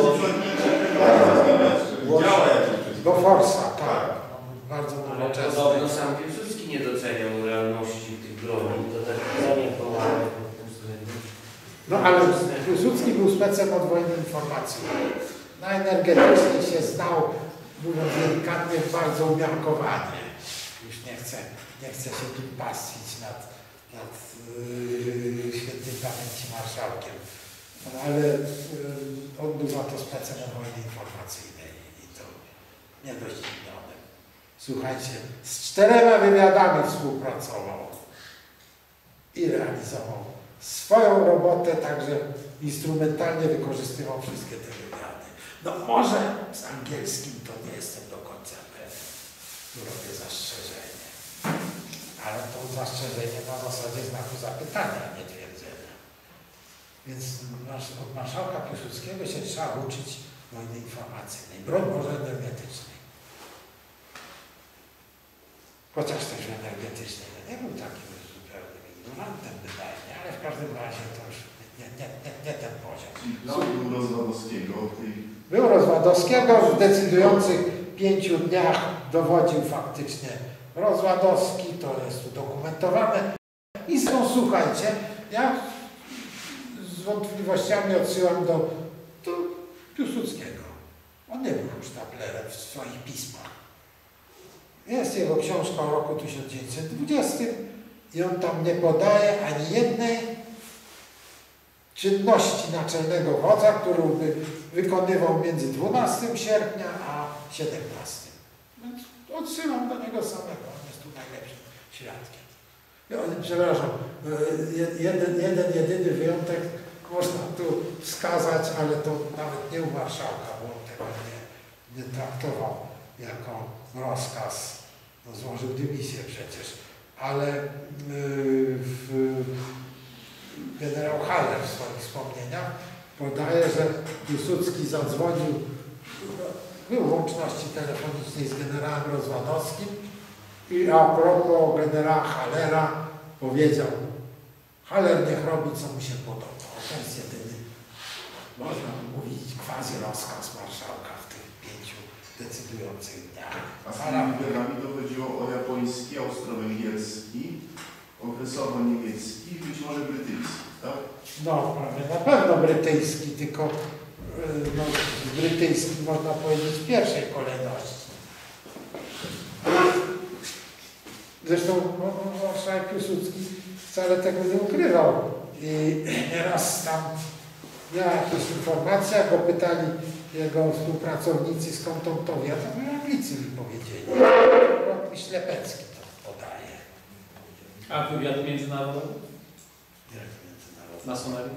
Działa jakimś do Forsa, tak. Tak. Bardzo Ale nowoczesny. podobno sam Piłsudski nie doceniał realności tych broni, to tak zaniechał. No ale Piłsudski był specem od wojny informacyjnej. Na energetycznej się znał, mówiąc delikatnie, bardzo umiarkowanie. Już nie chcę, nie chcę się tu pastwić nad, nad yy, świętej pamięci marszałkiem. No, ale yy, on był za to specem od wojny informacyjnej i to nie dość innym. Słuchajcie, z czterema wywiadami współpracował i realizował swoją robotę, także instrumentalnie wykorzystywał wszystkie te wywiady. No może z angielskim to nie jestem do końca pewien, tu robię zastrzeżenie. Ale to zastrzeżenie na zasadzie znaku zapytania, a nie twierdzenia. Więc od marszałka Piłsudskiego się trzeba uczyć wojny informacyjnej, broń Boże energetycznej. Chociaż też energetycznej, no nie był takim zupełnym ignorantem bynajmniej, ale w każdym razie to już nie, nie, nie, nie ten poziom. Plan był Rozwadowskiego. Był Rozwadowskiego, w decydujących pięciu dniach dowodził faktycznie Rozwadowski, to jest udokumentowane. I zresztą słuchajcie, ja z wątpliwościami odsyłam do, do Piłsudskiego. On nie był sztaplerem w swoich pismach. Jest jego książka o roku tysiąc dziewięćset dwudziestym i on tam nie podaje ani jednej czynności naczelnego wodza, którą by wykonywał między dwunastego sierpnia a siedemnastego. Więc odsyłam do niego samego, on jest tu najlepszym świadkiem. Ja, przepraszam, e, jeden, jeden, jedyny wyjątek można tu wskazać, ale to nawet nie u marszałka, bo on tego nie, nie traktował jako rozkaz. No, złożył dymisję przecież, ale yy, w, generał Haller w swoich wspomnieniach podaje, że Piłsudski zadzwonił, był w łączności telefonicznej z generałem Rozwadowskim i a propos generała Hallera powiedział: Haller niech robi, co mu się podoba. To jest jedyny, można mówić, quasi rozkaz marszałka w tych pięciu decydujących dniach. A z tymi wyborami dochodziło o japoński, austro-węgierski, okresowo niemiecki i być może brytyjski, tak? No, prawie na pewno brytyjski, tylko yy, no, brytyjski można powiedzieć w pierwszej kolejności. Zresztą marszałek Piłsudski wcale tego nie ukrywał. I raz tam miał jakieś informacje, jak go pytali jego współpracownicy, skąd on to wie, to my Anglicy mi powiedzieli. I Ślepecki to podaje. A wywiad międzynarodowy? Jak międzynarodowy? Masonerii?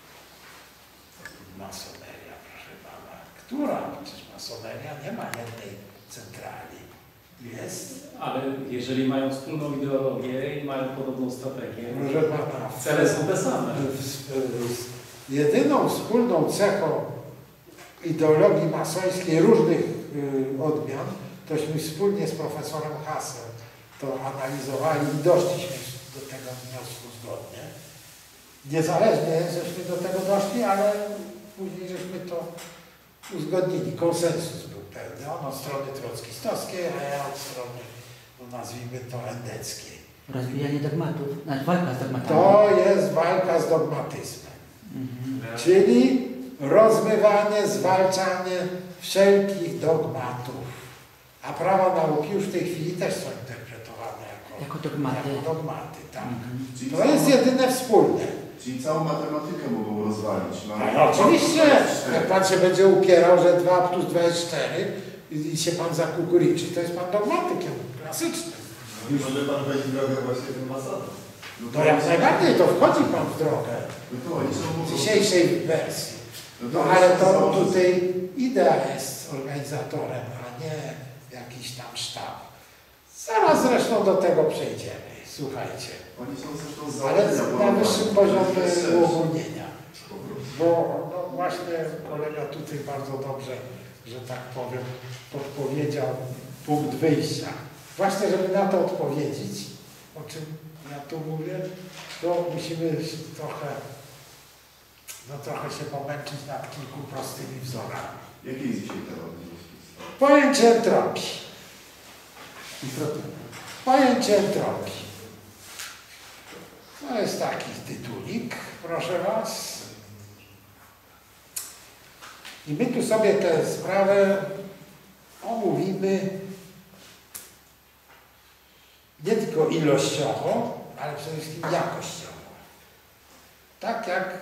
Masoneria, proszę pana. Która? Przecież masoneria nie ma jednej centrali. Jest. Ale jeżeli mają wspólną ideologię i mają podobną strategię, Proszę pana. cele są te same. Jedyną wspólną cechą ideologii masońskiej różnych y, odmian, tośmy wspólnie z profesorem Hasem to analizowali i doszliśmy do tego wniosku zgodnie. Niezależnie żeśmy do tego doszli, ale później żeśmy to uzgodnili. Konsensus był pewny. On od strony trockistowskiej, a ja od strony, no nazwijmy to, endeckiej. Rozwijanie dogmatów, znaczy walka z dogmatami. To jest walka z dogmatyzmem. Mhm. Czyli rozmywanie, zwalczanie wszelkich dogmatów. A prawa nauki już w tej chwili też są interpretowane jako, Jako dogmaty. jako dogmaty. Tak. Mhm. Czyli To całą- jest jedyne wspólne. Czyli całą matematykę mogą rozwalić. No, A oczywiście, jak pan się będzie upierał, że dwa plus dwa jest cztery i się pan zakukuriczy, to jest pan dogmatykiem klasycznym. Może pan wejść w drogę właśnie tym masonom. No jak najbardziej, to wchodzi pan w drogę No to oni są po w prostu- dzisiejszej wersji. No No to ale jest to założenie. tutaj idea jest organizatorem, a nie jakiś tam sztab. Zaraz zresztą do tego przejdziemy. Słuchajcie. Oni są zresztą Ale założenia na budowane. wyższym To poziomie jest sens. uogólnienia. Po prostu. Bo no właśnie kolega tutaj bardzo dobrze, że tak powiem, podpowiedział punkt wyjścia. Właśnie, żeby na to odpowiedzieć, o czym ja tu mówię, to musimy trochę, no trochę się pomęczyć nad kilku prostymi wzorami. Jakie jest dzisiaj temat? Pojęcie entropii. Pojęcie entropii. To jest taki tytulik, proszę was. I my tu sobie tę sprawę omówimy nie tylko ilościowo, ale przede wszystkim jakościowo. Tak jak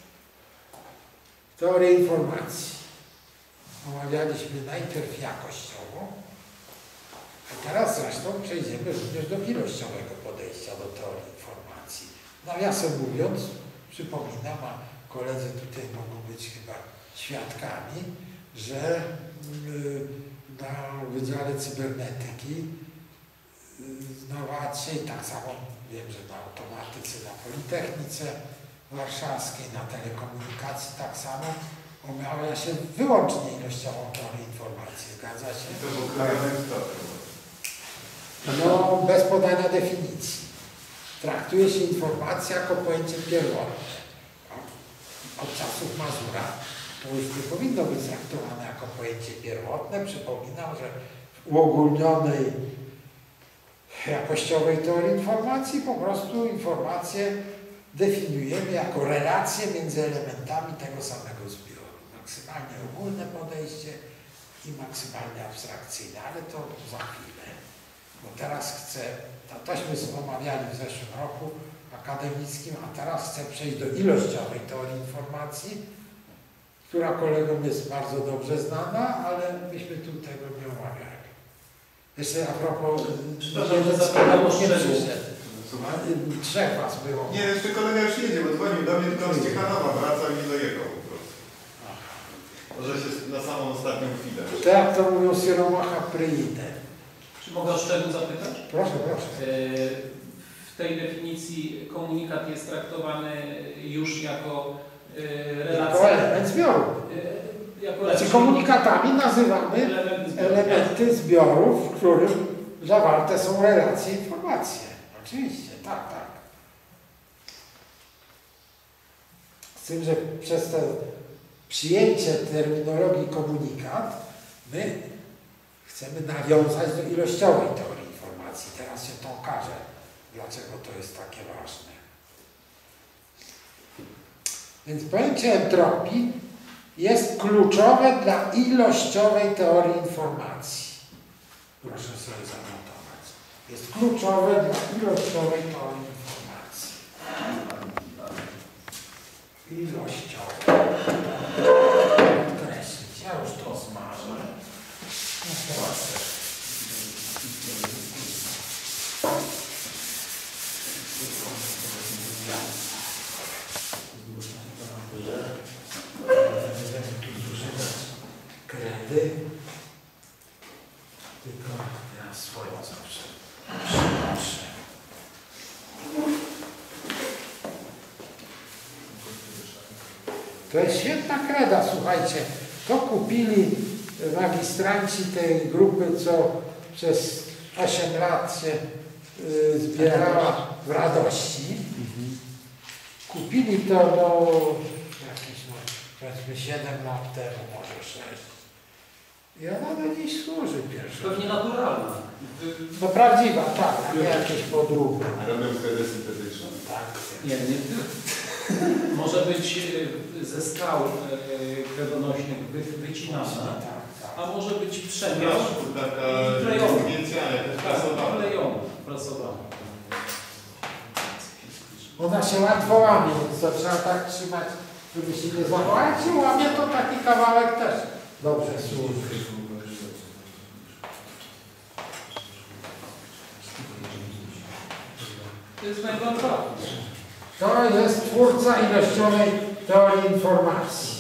teorię informacji. Omawialiśmy najpierw jakościowo, a teraz zresztą przejdziemy również do ilościowego podejścia do teorii informacji. Nawiasem mówiąc, przypominam, a koledzy tutaj mogą być chyba świadkami, że na Wydziale Cybernetyki na łacie i tak samo wiem, że na automatyce, na Politechnice Warszawskiej, na telekomunikacji tak samo omawia się wyłącznie ilościową teorię informacji. Zgadza się? I to był krajowym stopem. No, bez podania definicji. Traktuje się informację jako pojęcie pierwotne. Od czasów Mazura to już nie powinno być traktowane jako pojęcie pierwotne. Przypominam, że w uogólnionej jakościowej teorii informacji po prostu informację definiujemy jako relację między elementami tego samego zbioru. Maksymalnie ogólne podejście i maksymalnie abstrakcyjne, ale to za chwilę. Bo teraz chcę, tośmy omawiali w zeszłym roku akademickim, a teraz chcę przejść do ilościowej teorii informacji, która kolegom jest bardzo dobrze znana, ale myśmy tu tego nie omawiali. Jeszcze a propos... Przepraszam, że zapytam o nie szczegół. przyszedł. Słuchaj. A, trzech was było. Nie, jeszcze kolega już jedzie, bo dzwonił do mnie, tylko on z Ciechanowa wracał i nie dojechał po prostu. Może się na samą ostatnią chwilę. To jak to mówią Syromacha, przyjdę. Czy mogę o szczegół zapytać? Proszę, proszę. E, W tej definicji komunikat jest traktowany już jako e, Jako relacja. element zbioru. e, Jako Znaczy komunikatami nazywamy element zbioru. elementy zbiorów, w którym zawarte są relacje, informacje. Oczywiście, tak, tak. Z tym, że przez to przyjęcie terminologii komunikat my chcemy nawiązać do ilościowej teorii informacji. Teraz się to okaże, dlaczego to jest takie ważne. Więc pojęcie entropii jest kluczowe dla ilościowej teorii informacji. Proszę sobie zanotować. Jest kluczowe dla ilościowej teorii informacji. Ilościowej. Podkreślić. Ja już to smażę. No proszę. Kredy. Tylko ja swoją zawsze przynoszę. To jest świetna kreda, słuchajcie. To kupili magistranci tej grupy, co przez osiem lat się y, zbierała w Radości. Kupili to no, jakieś, no, powiedzmy siedem lat temu, może sześć. I ona do niej służy pierwszy. Pewnie naturalna. No prawdziwa, tak, a nie jakieś podróby. Robią wtedy syntetyczną. Tak. Nie, nie. Może być e, ze skał e, kredonośnych wy, wycinana, Tak, tak. a może być przemian Taka i klejona. zdjęcia, jakaś Tak, prasowana. klejona, prasowana. Ona się łatwo łamie, więc to trzeba tak trzymać, żeby się nie złamała. Jak się łamie, to taki kawałek też dobrze służy. To jest najważniejsze. To jest twórca ilościowej teorii informacji.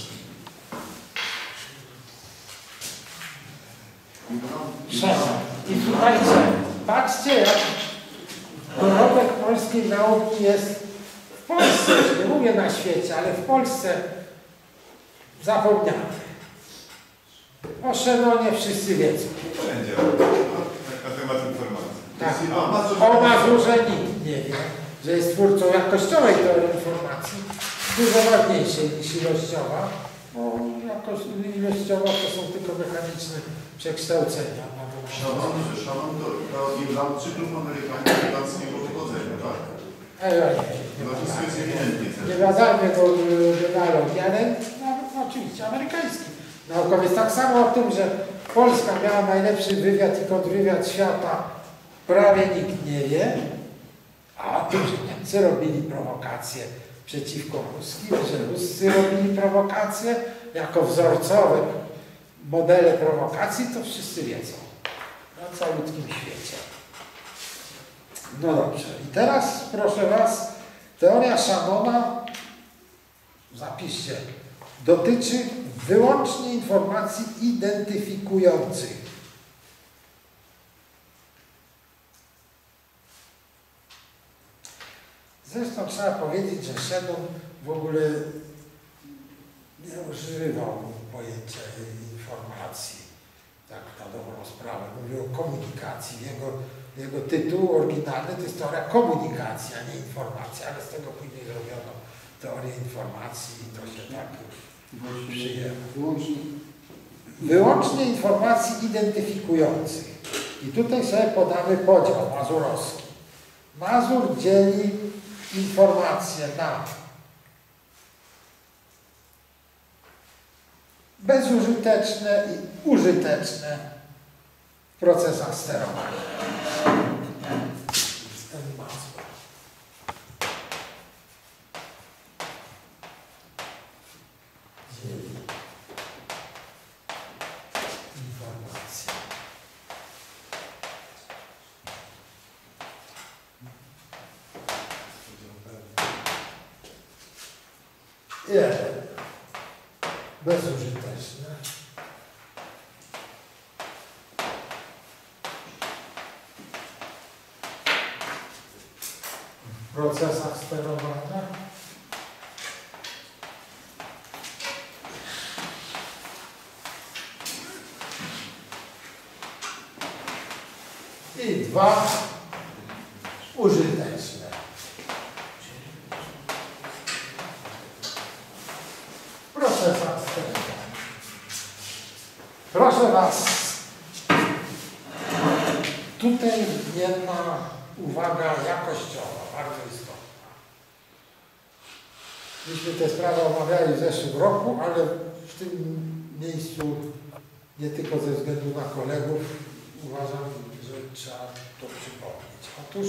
Szefem. I słuchajcie, patrzcie, jak dorobek polskiej nauki jest w Polsce, już nie mówię na świecie, ale w Polsce zapomniany. O Szennonie wszyscy wiedzą. Wszędzie. Na temat informacji. Tak. A Mazur- O Mazurze nikt nie wie, że jest twórcą jakościowej teorii informacji, dużo ważniejszej niż ilościowa, bo jakoś ilościowa to są tylko mechaniczne przekształcenia. Szaman, że szaman to, to Irlandczyk lub Amerykanin irlandzkiego pochodzenia, tak? Ej, ej, No to jest ewidentnie. nie badajmy go genealogii, ale no, oczywiście amerykański naukowiec. Tak samo o tym, że Polska miała najlepszy wywiad i kontrwywiad świata, prawie nikt nie wie, a o tym, że Niemcy robili prowokacje przeciwko ruskim, że Ruscy robili prowokacje jako wzorcowe modele prowokacji, to wszyscy wiedzą na całym świecie. No dobrze. I teraz proszę Was, teoria Shannona, zapiszcie, dotyczy wyłącznie informacji identyfikujących. Zresztą trzeba powiedzieć, że Shannon w ogóle nie używał pojęcia informacji, tak na dobrą sprawę. Mówił o komunikacji. Jego, jego tytuł oryginalny to jest teoria komunikacji, a nie informacji, ale z tego później zrobiono teorię informacji i to się tak już przyjęło. Wyłącznie. Wyłącznie informacji identyfikujących. I tutaj sobie podamy podział mazurowski. Mazur dzieli informacje na bezużyteczne i użyteczne w procesach sterowania. Ten mazur. Dzieli informacje. jeden. Bezużyteczne. W procesach sterowania. I dwa użyteczne. W procesach sterowania. Proszę Was, tutaj jedna uwaga jakościowa, bardzo istotna. Myśmy tę sprawę omawiali w zeszłym roku, ale w tym miejscu, nie tylko ze względu na kolegów, uważam, że trzeba to przypomnieć. Otóż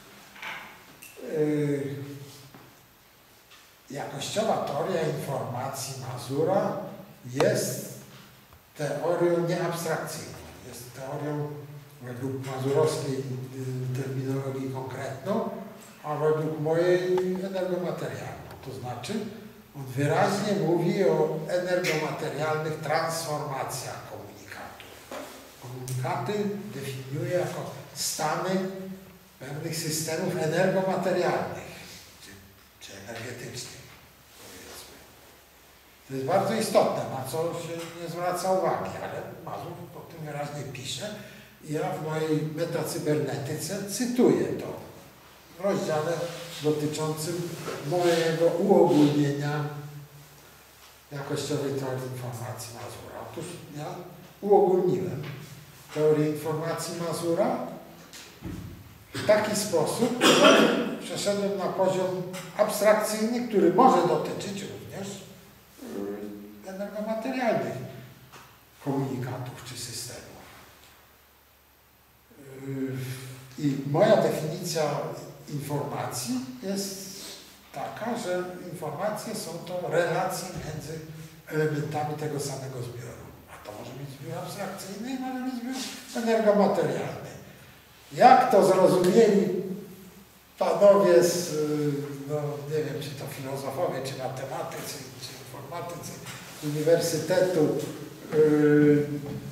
yy, jakościowa teoria informacji Mazura jest teorią nieabstrakcyjną. Jest teorią według mazurowskiej yy, terminologii konkretną, a według mojej energomaterialną. To znaczy, on wyraźnie mówi o energomaterialnych transformacjach komunikatów. Komunikaty definiuje jako stany pewnych systemów energomaterialnych, czy, czy energetycznych, powiedzmy. To jest bardzo istotne, na co się nie zwraca uwagi, ale Mazur o tym wyraźnie pisze i ja w mojej metacybernetyce cytuję to w rozdziale dotyczącym mojego uogólnienia jakościowej teorii informacji Mazura. Otóż ja uogólniłem teorię informacji Mazura w taki sposób, że przeszedłem na poziom abstrakcyjny, który może dotyczyć również energomaterialnych komunikatów czy systemów. I moja definicja informacji jest taka, że informacje są to relacje między elementami tego samego zbioru. A to może być zbiór abstrakcyjny i może być zbiór energomaterialny. Jak to zrozumieli panowie z, no nie wiem, czy to filozofowie, czy matematycy, czy informatycy z Uniwersytetu yy,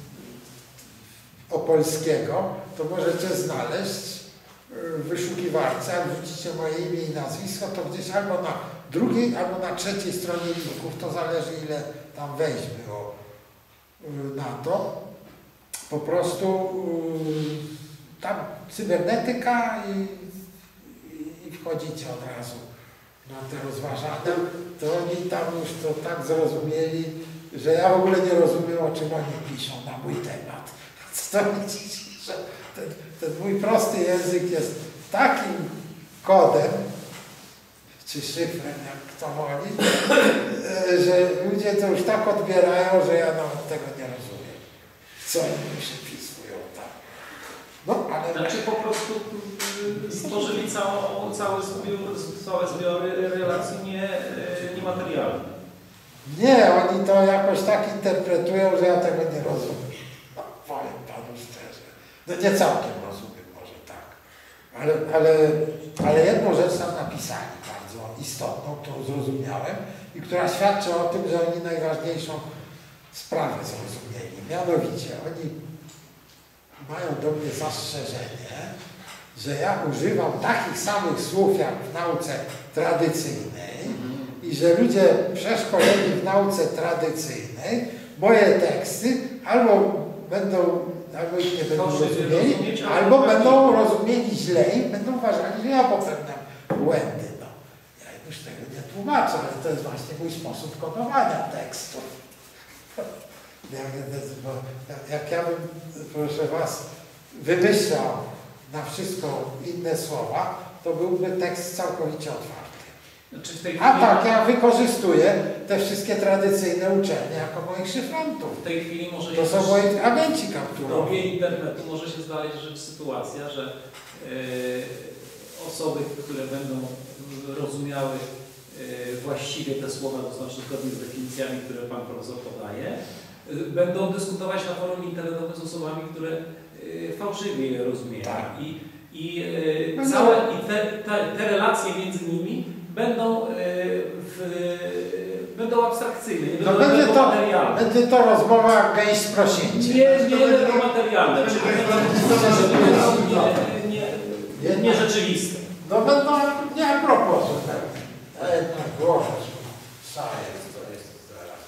Opolskiego, to możecie znaleźć w wyszukiwarce, jak wrzucicie moje imię i nazwisko, to gdzieś albo na drugiej, albo na trzeciej stronie linków, to zależy ile tam wejść było na to. Po prostu tam cybernetyka i, i wchodzicie od razu na te rozważania, to oni tam już to tak zrozumieli, że ja w ogóle nie rozumiem, o czym oni piszą na mój temat. Co to widzicie, że ten, ten mój prosty język jest takim kodem, czy szyfrem, jak kto woli, że ludzie to już tak odbierają, że ja nawet tego nie rozumiem. Co oni przypisują tam. No, ale... Znaczy po prostu stworzyli całą, cały zbiór, całe zbiory relacji nie, niematerialnych. Nie, oni to jakoś tak interpretują, że ja tego nie rozumiem. No, powiem panu szczerze. No nie całkiem rozumiem, może tak. Ale, ale, ale jedną rzecz tam napisali bardzo istotną, którą zrozumiałem i która świadczy o tym, że oni najważniejszą sprawę zrozumieli. Mianowicie, oni mają do mnie zastrzeżenie, że ja używam takich samych słów jak w nauce tradycyjnej i że ludzie przeszkoleni w nauce tradycyjnej moje teksty albo będą, albo ich nie będą rozumieli, albo będą rozumieli źle i będą uważali, że ja popełniam błędy. No. Ja już tego nie tłumaczę, ale to jest właśnie mój sposób kodowania tekstu. Jak ja bym, proszę Was, wymyślał na wszystko inne słowa, to byłby tekst całkowicie otwarty. Znaczy w tej A chwili, tak, ja wykorzystuję te wszystkie tradycyjne uczelnie jako moich szyfrantów. w tej chwili może To jest, są moi agenci w kapturowi. dobie internetu może się znaleźć rzecz sytuacja, że e, osoby, które będą rozumiały e, właściwie te słowa, to znaczy zgodnie z definicjami, które Pan Profesor podaje, e, będą dyskutować na forum internetowym z osobami, które e, fałszywie je rozumieją. Tak. I, i, No e, całe, i te, te, te relacje między nimi będą e, w będą abstrakcyjne, nie To będą będzie to, materialne. będzie to rozmowa jak gęś z prosięciem. Nie, nie energomaterialne, czyli nie, nie, nie, nie, nierzeczywiste. No będą, nie a propos zupełnie. Ej, no Boże, szajek to jest zaraz.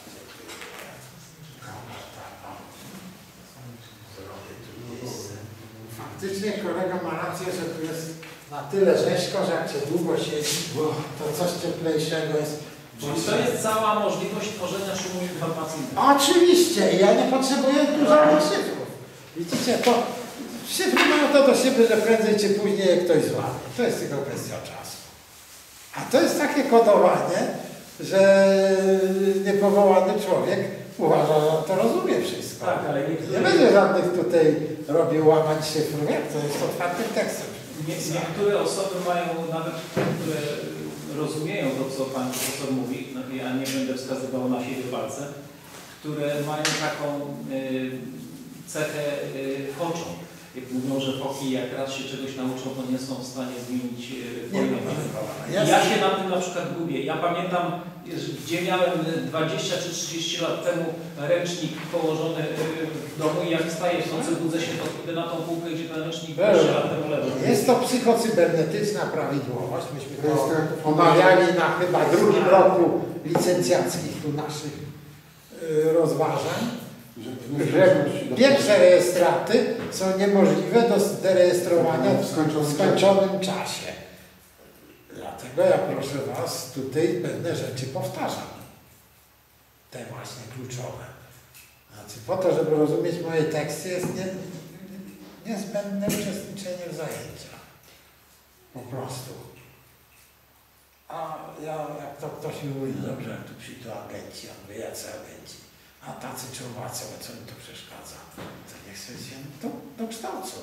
Zrobię tu miejsce. Faktycznie kolega ma rację, że tu jest na tyle rzeźko, że jak się długo siedzi, to coś cieplejszego jest. Czyli to jest cała możliwość tworzenia szumu informacyjnego. Oczywiście, ja nie potrzebuję dużo szyfrów. Widzicie, to szyfry mają to do siebie, że prędzej czy później je ktoś złamie. To jest tylko kwestia czasu. A to jest takie kodowanie, że niepowołany człowiek uważa, że to rozumie wszystko. Tak, ale niektóre, Nie będzie żadnych tutaj robił łamać szyfrów, jak to jest otwartym tekstem. nie, niektóre osoby mają, nawet które rozumieją to, co pan profesor mówi, no, ja nie będę wskazywał na siebie palce, które mają taką y, cechę y, foczą. Jak mówią, że foki jak raz się czegoś nauczą, to nie są w stanie zmienić y, Nie, pojęcia. Ja się na tym na przykład gubię. Ja pamiętam, gdzie miałem dwadzieścia czy trzydzieści lat temu ręcznik położony w domu i jak wstaję w nocy, budzę się, to idę na tą półkę, gdzie ten ręcznik dwadzieścia lat temu leżał. Jest to psychocybernetyczna prawidłowość. Myśmy to omawiali na chyba drugim roku licencjackich tu naszych y, rozważań, że pierwsze rejestraty są niemożliwe do zderejestrowania w skończonym czasie. Dlatego ja proszę Was tutaj pewne rzeczy powtarzam. Te właśnie kluczowe. Znaczy po to, żeby rozumieć moje teksty jest nie, niezbędne uczestniczenie w zajęciach. Po prostu. A ja, jak to ktoś mi mówi, dobrze, jak tu przyjdą agenci, a mówię, jacy agenci? A tacy czy owacy, a co mi to przeszkadza? To niech sobie się do, dokształcą.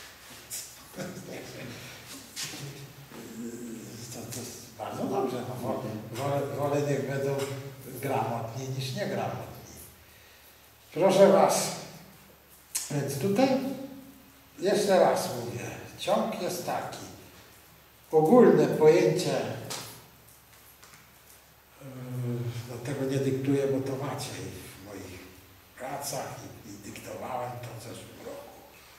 To, to jest bardzo dobrze. No, wolę, wolę niech będą gramotni niż niegramotni. Proszę Was, więc tutaj jeszcze raz mówię, ciąg jest taki. Ogólne pojęcie, no tego nie dyktuję, bo to macie i w moich pracach i, i dyktowałem to w zeszłym roku.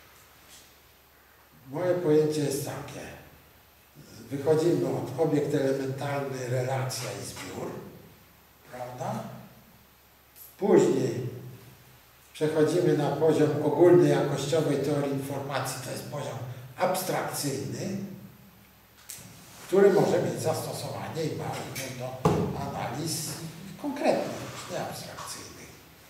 Moje pojęcie jest takie. Wychodzimy od obiekt elementarny, relacja i zbiór, prawda? Później przechodzimy na poziom ogólnej jakościowej teorii informacji, to jest poziom abstrakcyjny, który może mieć zastosowanie i bardzo do analiz konkretnych, nie abstrakcyjnych.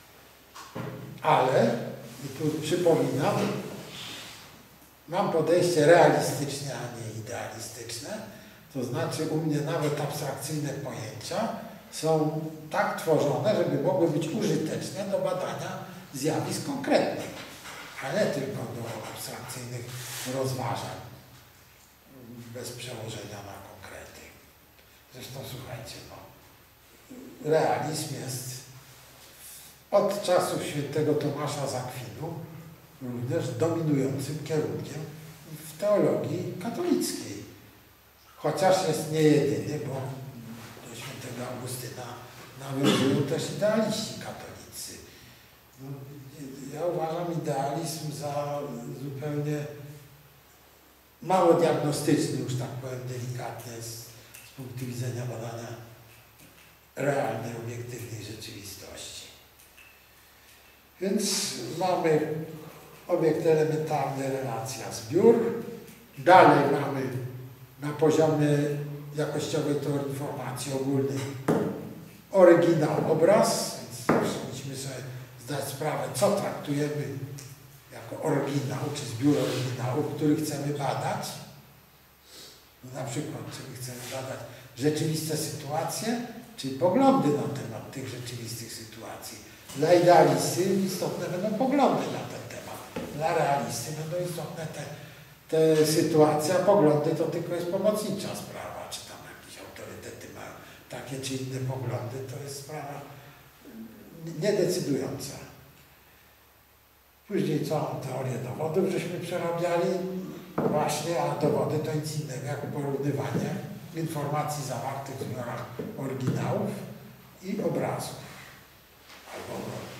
Ale, i tu przypominam, mam podejście realistyczne, a nie idealistyczne, to znaczy u mnie nawet abstrakcyjne pojęcia są tak tworzone, żeby mogły być użyteczne do badania zjawisk konkretnych, a nie tylko do abstrakcyjnych rozważań bez przełożenia na konkrety. Zresztą słuchajcie, no, realizm jest od czasów świętego Tomasza z Akwinu również dominującym kierunkiem w teologii katolickiej. Chociaż jest nie jedyny, bo do świętego Augustyna nawiązują też idealiści katolicy. No, ja uważam idealizm za zupełnie mało diagnostyczny, już tak powiem delikatnie, z, z punktu widzenia badania realnej, obiektywnej rzeczywistości. Więc mamy obiekt elementarny, relacja, zbiór. Dalej mamy na poziomie jakościowej teorii informacji ogólnej oryginał, obraz, więc musimy sobie zdać sprawę, co traktujemy jako oryginał, czy zbiór oryginałów, który chcemy badać. No na przykład, czy my chcemy badać rzeczywiste sytuacje, czy poglądy na temat tych rzeczywistych sytuacji. Dla idealisty istotne będą poglądy na ten temat. Dla realisty będą istotne te, te sytuacje, a poglądy to tylko jest pomocnicza sprawa, czy tam jakieś autorytety mają takie czy inne poglądy, to jest sprawa niedecydująca. Później całą teorię dowodów żeśmy przerabiali właśnie, a dowody to nic innego jak porównywanie informacji zawartych w zbiorach oryginałów i obrazów. Albo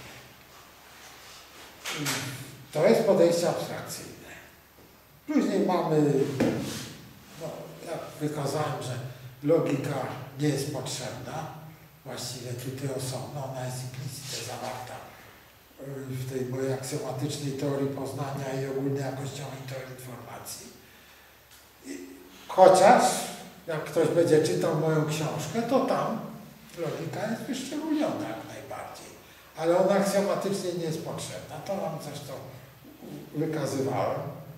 to jest podejście abstrakcyjne. Później mamy, no, jak wykazałem, że logika nie jest potrzebna, właściwie tutaj osobno, ona jest implicite zawarta w tej mojej aksjomatycznej teorii poznania i ogólnojakościowej teorii informacji. I chociaż, jak ktoś będzie czytał moją książkę, to tam logika jest wyszczególniona jak najbardziej, ale ona aksjomatycznie nie jest potrzebna. To wam zresztą wykazywałem.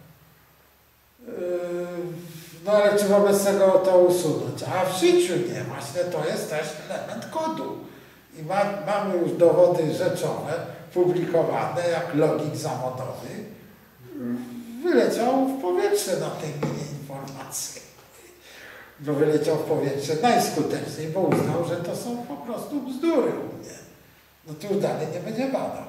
No ale czy wobec tego to usunąć? A w życiu nie. Właśnie to jest też element kodu. I ma, mamy już dowody rzeczowe, publikowane, jak logik zawodowy wyleciał w powietrze na tej minie informacji. Bo wyleciał w powietrze najskuteczniej, bo uznał, że to są po prostu bzdury u mnie. No to już dalej nie będzie badał.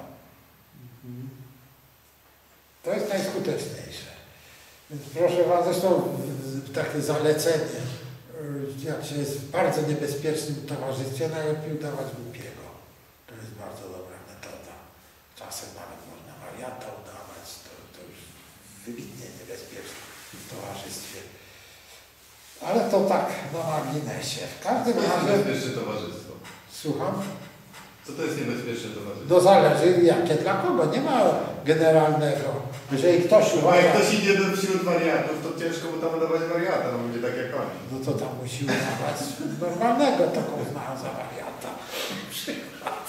To jest najskuteczniejsze. Więc proszę was, zresztą takie zalecenie, jak się jest w bardzo niebezpiecznym towarzystwie, najlepiej udawać głupiego. To jest bardzo dobra metoda. Czasem nawet można wariata udawać, to, to już wybitnie niebezpieczne w towarzystwie. Ale to tak na marginesie. W każdym Co to jest razie... niebezpieczne towarzystwo? Słucham? Co to jest niebezpieczne towarzystwo? No zależy jakie dla kogo. Nie ma generalnego. Jeżeli ktoś No uważa... jak ktoś idzie do wśród wariatów, to ciężko mu tam udawać wariata, no będzie tak jak oni. No to tam musi udawać normalnego, taką znają za wariata. Przykład.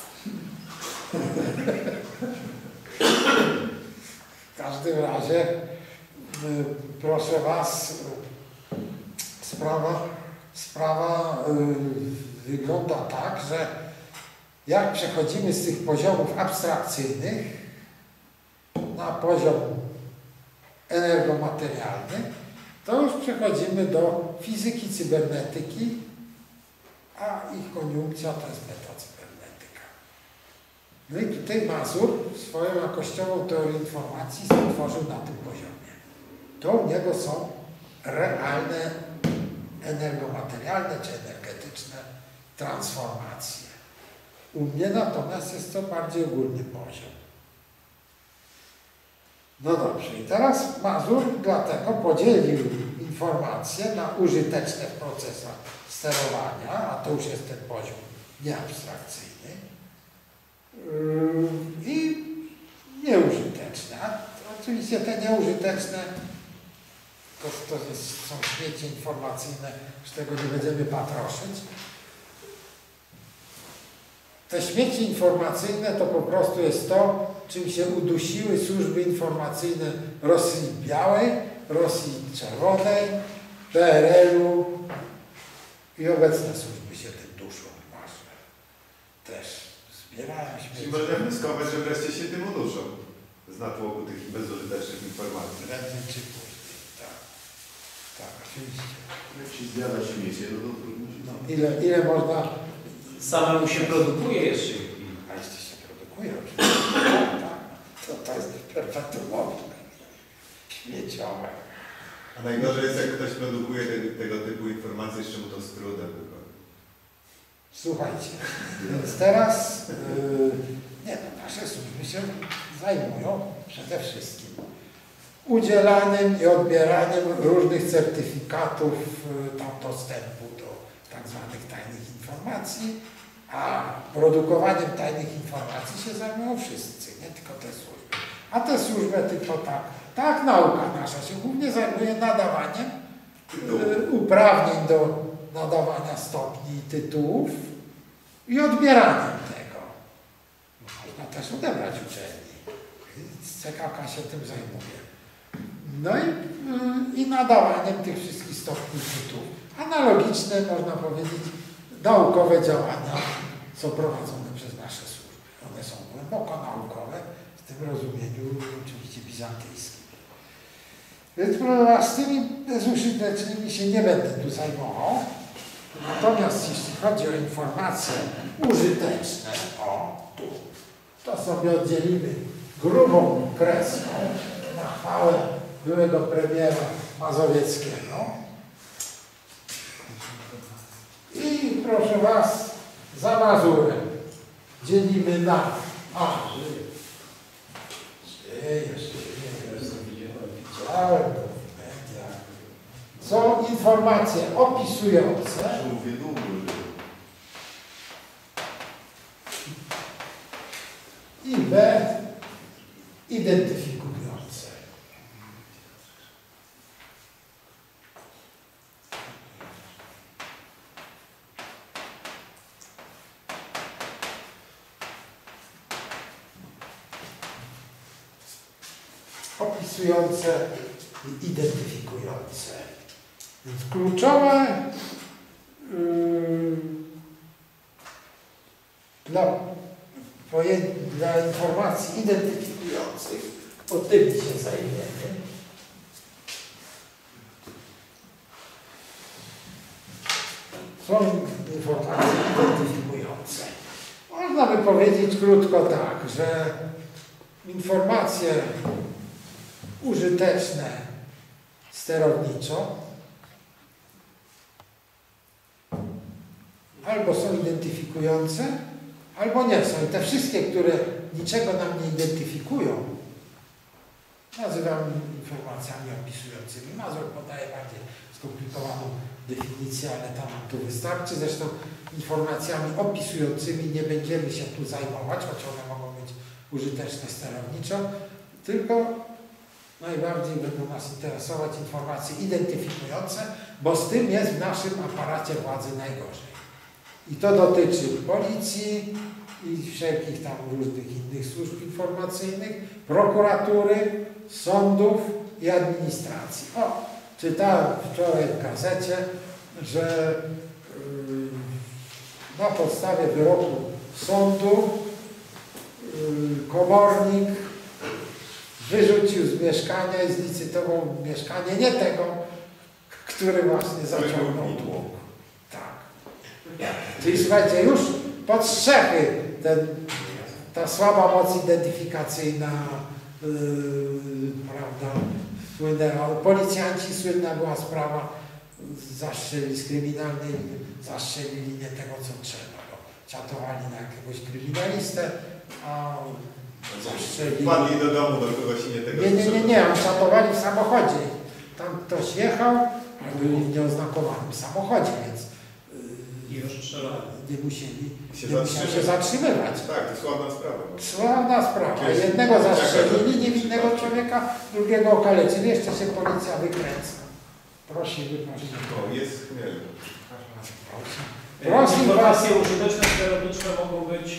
W każdym razie, y, proszę was, y, sprawa, sprawa y, wygląda tak, że jak przechodzimy z tych poziomów abstrakcyjnych na poziom energomaterialny, to już przechodzimy do fizyki cybernetyki, a ich koniunkcja to jest metacybernetyka. No i tutaj Mazur swoją jakościową teorię informacji stworzył na tym poziomie. To u niego są realne energomaterialne czy energetyczne transformacje. U mnie natomiast jest to bardziej ogólny poziom. No dobrze, i teraz Mazur dlatego podzielił informacje na użyteczne w procesach sterowania, a to już jest ten poziom nieabstrakcyjny, yy, i nieużyteczne. A oczywiście te nieużyteczne to, to jest, są śmieci informacyjne, z tego nie będziemy patroszyć. Te śmieci informacyjne to po prostu jest to, czym się udusiły służby informacyjne Rosji Białej, Rosji Czerwonej, P R L-u i obecne służby się tym duszą. Nasze też zbierają Czyli śmieci. można wnioskować, że wreszcie się tym uduszą z natłoku tych bezużytecznych informacji. Prędzej czy później, tak. Tak, oczywiście. Jak się zjada śmiecie, no to trudno się... No, ile, ile można... Samemu się produkuje jeszcze. A jeszcze się produkuje oczywiście. Tak, tak. To, to jest perpetuowne. Śmieciowe. A najgorzej jest, jak ktoś produkuje tego, tego typu informacje, jeszcze mu to z trudem wychodzi. Słuchajcie, więc teraz yy, nie no, nasze służby się zajmują przede wszystkim udzielaniem i odbieraniem różnych certyfikatów yy, tam dostępu do tak zwanych tajnych informacji, a produkowaniem tajnych informacji się zajmują wszyscy, nie tylko te służby. A te służby tylko tak, tak nauka nasza się głównie zajmuje nadawaniem yy, uprawnień do nadawania stopni i tytułów i odbieraniem tego. Można też odebrać uczelni. C K K się tym zajmuje. No i, yy, i nadawaniem tych wszystkich stopni i tytułów. Analogiczne, można powiedzieć, naukowe działania są prowadzone przez nasze służby. One są głęboko naukowe, w tym rozumieniu oczywiście bizantyjskim. Więc z tymi bezużytecznymi się nie będę tu zajmował. Natomiast jeśli chodzi o informacje użyteczne, o tu, to sobie oddzielimy grubą kreską na chwałę byłego premiera Mazowieckiego. I proszę was, za Mazurem dzielimy na a, żyje, żyje, żyje, widziałem to w mediach. Są informacje opisujące Mówię długo, że i b, identyfikujące. Opisujące i identyfikujące. Więc kluczowe yy, dla, poje- dla informacji identyfikujących, o tym się zajmiemy. Są informacje identyfikujące. Można by powiedzieć krótko tak, że informacje użyteczne sterowniczo albo są identyfikujące, albo nie są. I te wszystkie, które niczego nam nie identyfikują, nazywam informacjami opisującymi. Mazur podaje bardziej skomplikowaną definicję, ale tam tu wystarczy. Zresztą informacjami opisującymi nie będziemy się tu zajmować, choć one mogą być użyteczne sterowniczo, tylko najbardziej będą nas interesować informacje identyfikujące, bo z tym jest w naszym aparacie władzy najgorzej. I to dotyczy policji i wszelkich tam różnych innych służb informacyjnych, prokuratury, sądów i administracji. O, czytałem wczoraj w gazecie, że yy, na podstawie wyroku sądu yy, komornik wyrzucił z mieszkania i zlicytował mieszkanie nie tego, który właśnie zaciągnął dług. Tak. Czyli słuchajcie, już pod strzechy ten, ta słaba moc identyfikacyjna, yy, prawda, słynęła. Policjanci, słynna była sprawa, zastrzeli z kryminalnej, zastrzelili nie tego, co trzeba. Bo czatowali na jakiegoś kryminalistę, a zastrzelili. Wpadli do domu do kogoś nie tego. Nie, nie, nie, nie, oni czatowali w samochodzie. Tam ktoś jechał, a byli w nieoznakowanym samochodzie, więc I rozstrzelali. nie musieli Się nie musieli się zatrzymać. zatrzymywać. Tak, to słaba sprawa. Sławna sprawa. Jednego zastrzelili, niewinnego człowieka, drugiego okaleczili, jeszcze się policja wykręca. Prosimy, prosimy. O, jest chmiel. Proszę was. Informacje użyteczne sterownicze mogą być...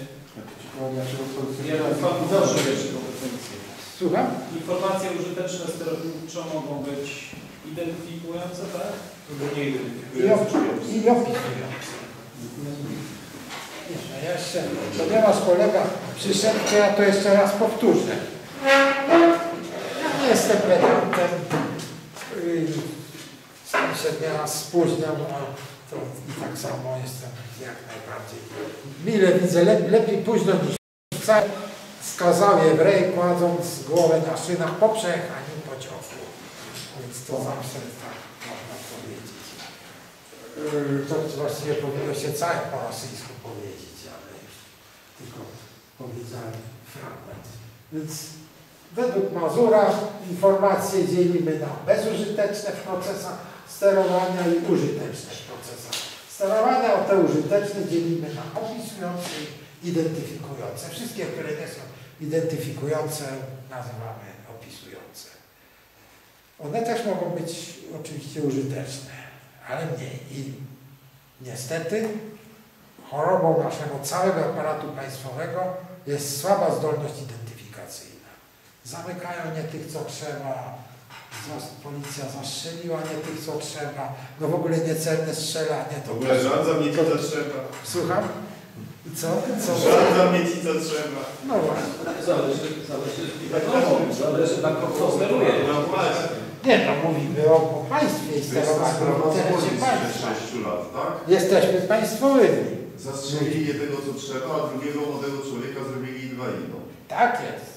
Ja proszę jeszcze kompetencje. Słucham? Informacje użyteczne sterowniczo mogą być identyfikujące, tak? Nie I, identyfikujące. op- i opisujące. Jeszcze, jeszcze, ponieważ kolega przyszedł, to ja to jeszcze raz powtórzę. Ja nie jestem pedantem. Yy, Sam się nieraz spóźniam, a to i tak samo jestem jak najbardziej. Mile widzę, lep, lepiej późno niż wcale. Skazał Jewrej, kładąc głowę na szynach po przejechaniu pociągu. Więc to zawsze tak można powiedzieć. Yy, To właściwie powinno się całe po rosyjsku powiedzieć, ale już tylko powiedziałem fragment. Więc według Mazura informacje dzielimy na bezużyteczne w procesach sterowania i użyteczne w procesach sterowania. O te użyteczne dzielimy na opisujące i identyfikujące. Wszystkie, które nie są identyfikujące, nazywamy opisujące. One też mogą być oczywiście użyteczne, ale mniej. I niestety chorobą naszego całego aparatu państwowego jest słaba zdolność identyfikacyjna. Zamykają nie tych, co trzeba, policja zastrzeliła nie tych, co trzeba, no w ogóle niecelne strzelanie. W ogóle rządzą mnie ci co trzeba. Słucham? Co? Co? Rządzą mnie ci co trzeba. No właśnie. Zależy, zależy, zależy, zależy na kogo steruje. No właśnie. Nie, no mówimy o, o państwie i to jest ta sterowaniu sprawa w z interesie policji sprzed państwa. sześciu lat, tak? Jesteśmy państwowymi. Zastrzelili jednego, co trzeba, a drugiego młodego człowieka zrobili inwalidą. Tak jest.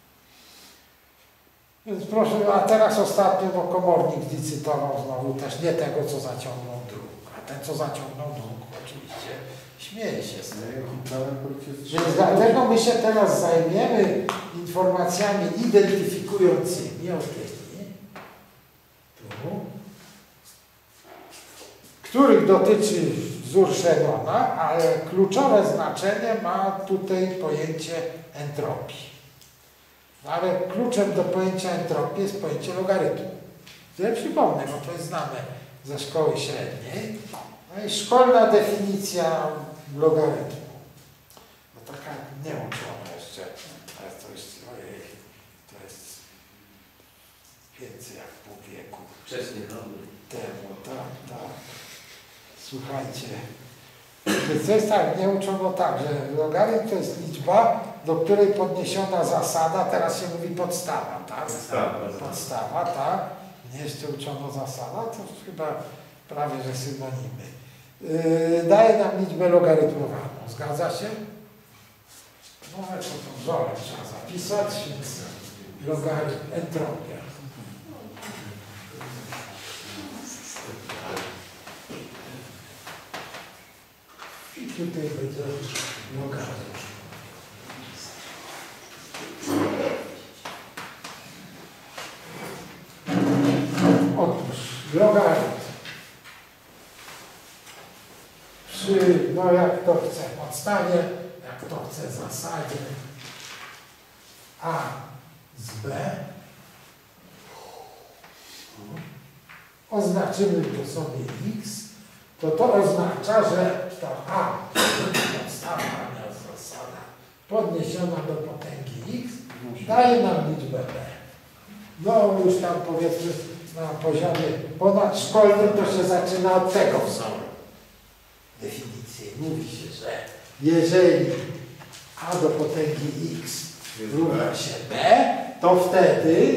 Więc proszę, a teraz ostatnio no, komornik licytował znowu też nie tego, co zaciągnął dług. A ten, co zaciągnął dług, oczywiście Śmieję się z tego. Jakim prawem policja Więc strzela? dlatego my się teraz zajmiemy informacjami identyfikującymi o tymi, tu, których dotyczy wzór Shannona, ale kluczowe znaczenie ma tutaj pojęcie entropii. Ale kluczem do pojęcia entropii jest pojęcie logarytmu. Które przypomnę, bo to jest znane ze szkoły średniej. No i szkolna definicja logarytmu. No taka nieuczona jeszcze, ale to jest, ojej, to jest więcej jak pół wieku Wczesny dobry. temu, tak, tak. Słuchajcie, więc to jest tak, nie uczono tak, że logarytm to jest liczba, do której podniesiona zasada, teraz się mówi podstawa, tak? Podstawa. Podstawa, tak? Nie jeszcze uczono zasada, to chyba prawie, że synonimy. Yy, daje nam liczbę logarytmowaną, zgadza się? No ale to tą wzorem trzeba zapisać, więc logarytm, entropia. I tutaj będzie logarytm. Otóż logarytm przy, no jak to chce podstawie, jak to chce zasadzie a z b oznaczymy to sobie x, to to oznacza, że to a, podstawa, zasada podniesiona do potęgi x daje nam liczbę b. No już tam powiedzmy na poziomie ponadszkolnym to się zaczyna od tego wzoru. Definicji mówi się, że jeżeli a do potęgi x równa się b, to wtedy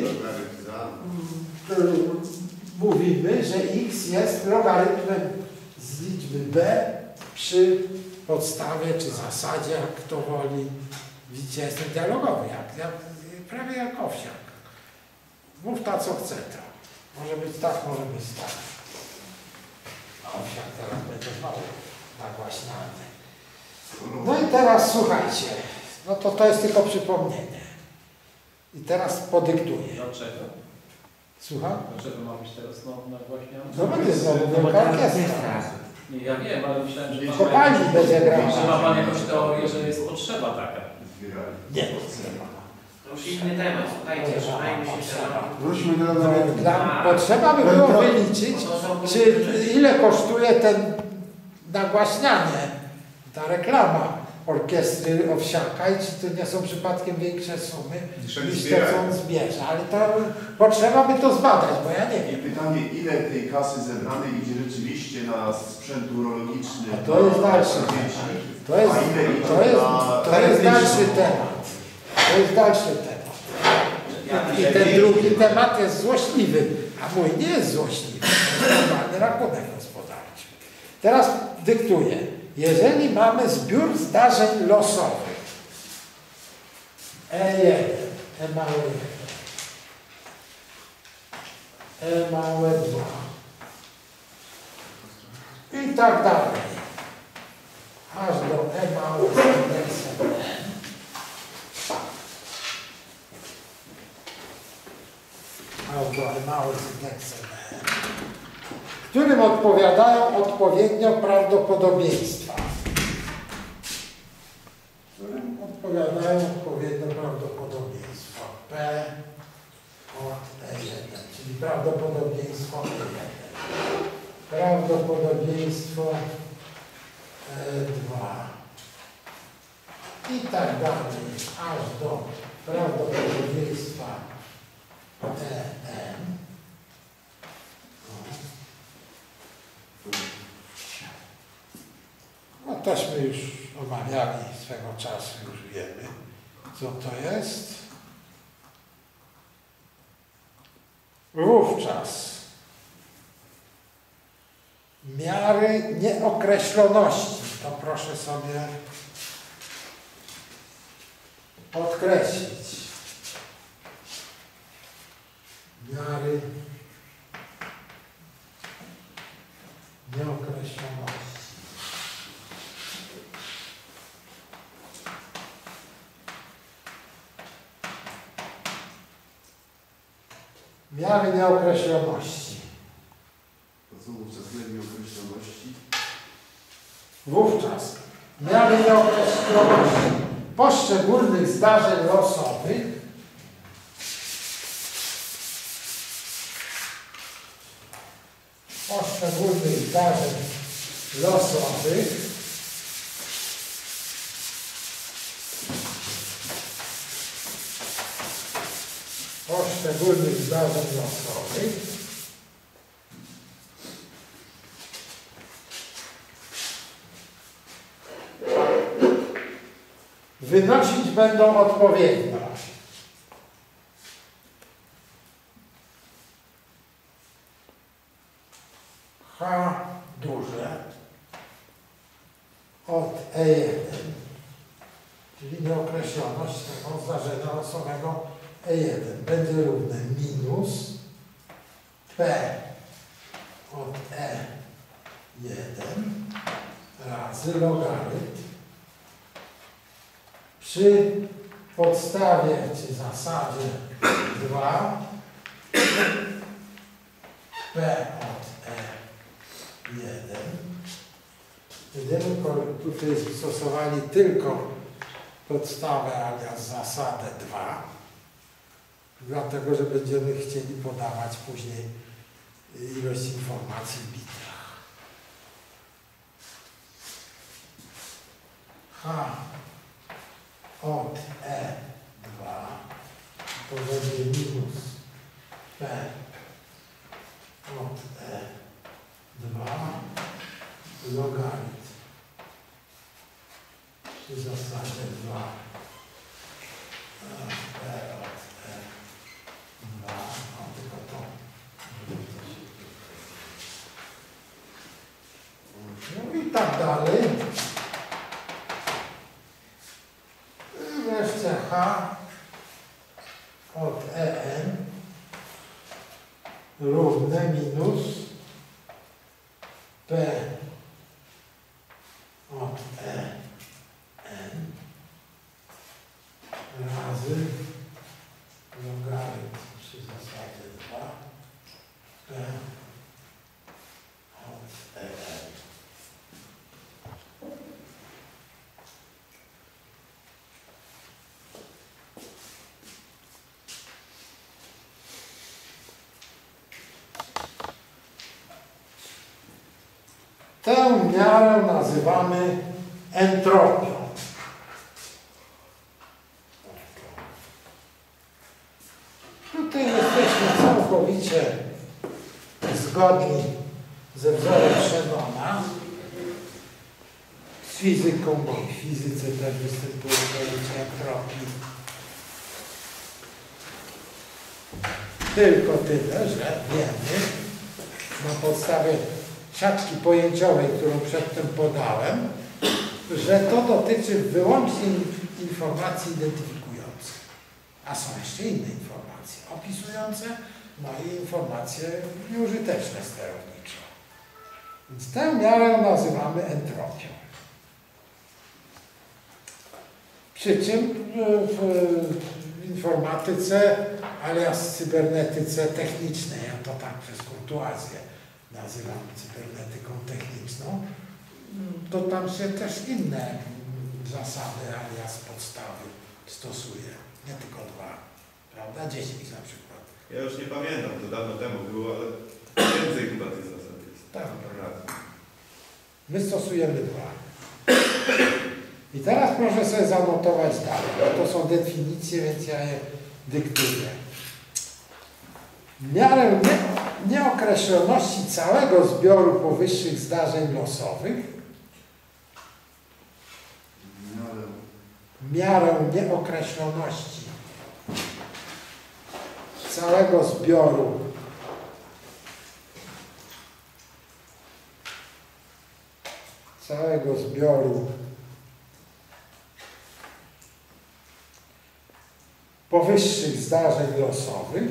mm, mówimy, że x jest logarytmem z liczby b przy podstawie czy zasadzie, jak kto woli. Widzicie, jestem dialogowy, jak, jak, prawie jak owsiak. Mów ta, co chce to. Może być tak, może być tak. A owsiak teraz będzie znowu nagłaśniany. No i teraz słuchajcie, no to to jest tylko przypomnienie. I teraz podyktuję. Dlaczego? Słucham? Dlaczego ma być teraz znowu nagłaśniany? No będzie znowu No bo wielka teraz jest orkiestra. tak. Nie, ja wiem, ale myślałem, że W ma kopalni pan, będzie że ma grała. pan jakąś teorię, że jest potrzeba taka. Nie, nie ma. To już inny temat, słuchajcie, trzymajmy się tematu. Wróćmy do No, logarytmu. dla, potrzeba by było wyliczyć, czy ile kosztuje ten nagłaśnianie, ta reklama orkiestry Owsiaka i czy to nie są przypadkiem większe sumy niż to, co on zbierze. Ale to potrzeba by to zbadać, bo ja nie I wiem. pytanie, ile tej kasy zebranej idzie rzeczywiście na sprzęt urologiczny? A to jest na dalszy dzieci? To jest, A ile idzie to jest, na to jest dalszy medyczną? temat. To jest dalszy temat. I ten drugi temat jest złośliwy, a mój nie jest złośliwy. To jest normalny rachunek gospodarczy. Teraz dyktuję. Jeżeli mamy zbiór zdarzeń losowych E jeden, E małe jeden, E małe dwa i tak dalej, aż do E małe z indeksem N, aż do E małe z indeksem N, którym odpowiadają odpowiednio prawdopodobieństwa. Którym odpowiadają odpowiednio prawdopodobieństwa P od E jeden, czyli prawdopodobieństwo E jeden. Prawdopodobieństwo E dwa. I tak dalej, aż do prawdopodobieństwa E N. No tośmy już omawiali swego czasu, już wiemy, co to jest. Wówczas miary nieokreśloności, to proszę sobie podkreślić. Miary nieokreśloności. Miary nieokreśloności. To co wówczas lepiej określoności? Wówczas miary nieokreśloności poszczególnych zdarzeń losowych poszczególnych zdarzeń losowych poszczególnych zdarzeń losowych wynosić będą odpowiednio H duże od E jeden, czyli nieokreśloność tego zdarzenia losowego E jeden będzie równe minus P od E jeden razy logarytm przy podstawie czy zasadzie dwa P od E jeden. Będziemy tutaj stosowali tylko podstawę alias zasadę dwa, dlatego że będziemy chcieli podawać później ilość informacji w bitach. H od E dwa to będzie minus P od E dwa logarytm przy zasadzie dwa P od E dwa, no tylko to no i tak dalej. I wreszcie H od E N równe minus P od E N razy logarytm przy zasadzie dwa P od E N. Tę miarę nazywamy entropią. Tutaj jesteśmy całkowicie zgodni ze wzorem Shannona, z fizyką, bo w fizyce też występuje pojęcie entropii. Tylko tyle, że wiemy na podstawie siatki pojęciowej, którą przedtem podałem, że to dotyczy wyłącznie informacji identyfikujących. A są jeszcze inne informacje opisujące, no i informacje nieużyteczne sterowniczo. Więc tę miarę nazywamy entropią. Przy czym w informatyce, alias cybernetyce technicznej, ja to tak przez kurtuazję nazywam cybernetyką techniczną, to tam się też inne zasady, alias podstawy stosuje. Nie tylko dwa, prawda? Dziesięć na przykład. Ja już nie pamiętam, to dawno temu było, ale więcej chyba tych zasad jest. Tak, my stosujemy dwa. I teraz proszę sobie zanotować dalej, bo to są definicje, więc ja je dyktuję. Miarę nie, nieokreśloności całego zbioru powyższych zdarzeń losowych, Miarę. miarę nieokreśloności całego zbioru całego zbioru powyższych zdarzeń losowych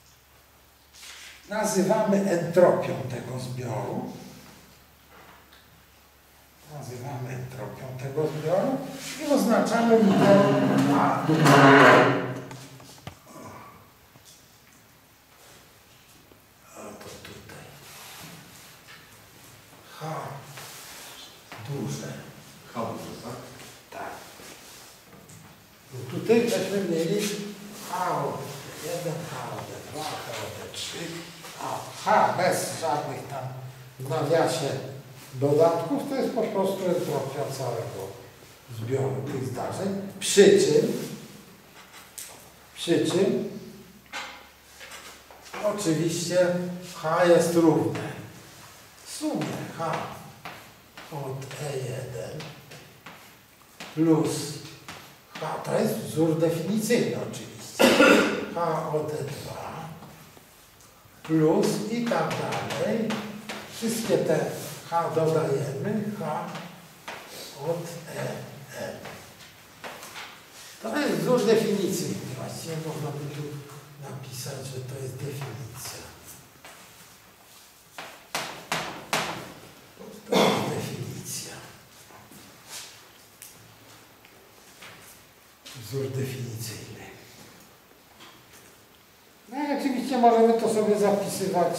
nazywamy entropią tego zbioru. tropią tego zbioru i oznaczamy literą A. Albo tutaj. H. Duże. H duże, tak? Tak. No tutaj żeśmy mieli H O D jeden, H O D dwa, H O D trzy, a H bez żadnych tam w nawiasie dodatków to jest po prostu entropia całego zbioru tych zdarzeń. Przy czym, przy czym oczywiście H jest równe sumie H od E jeden plus H, to jest wzór definicyjny oczywiście, H od E dwa plus i tak dalej. Wszystkie te H dodajemy, H od E N. To jest wzór definicyjny. Właściwie można by tu napisać, że to jest definicja. To jest definicja. Wzór definicyjny. No i oczywiście możemy to sobie zapisywać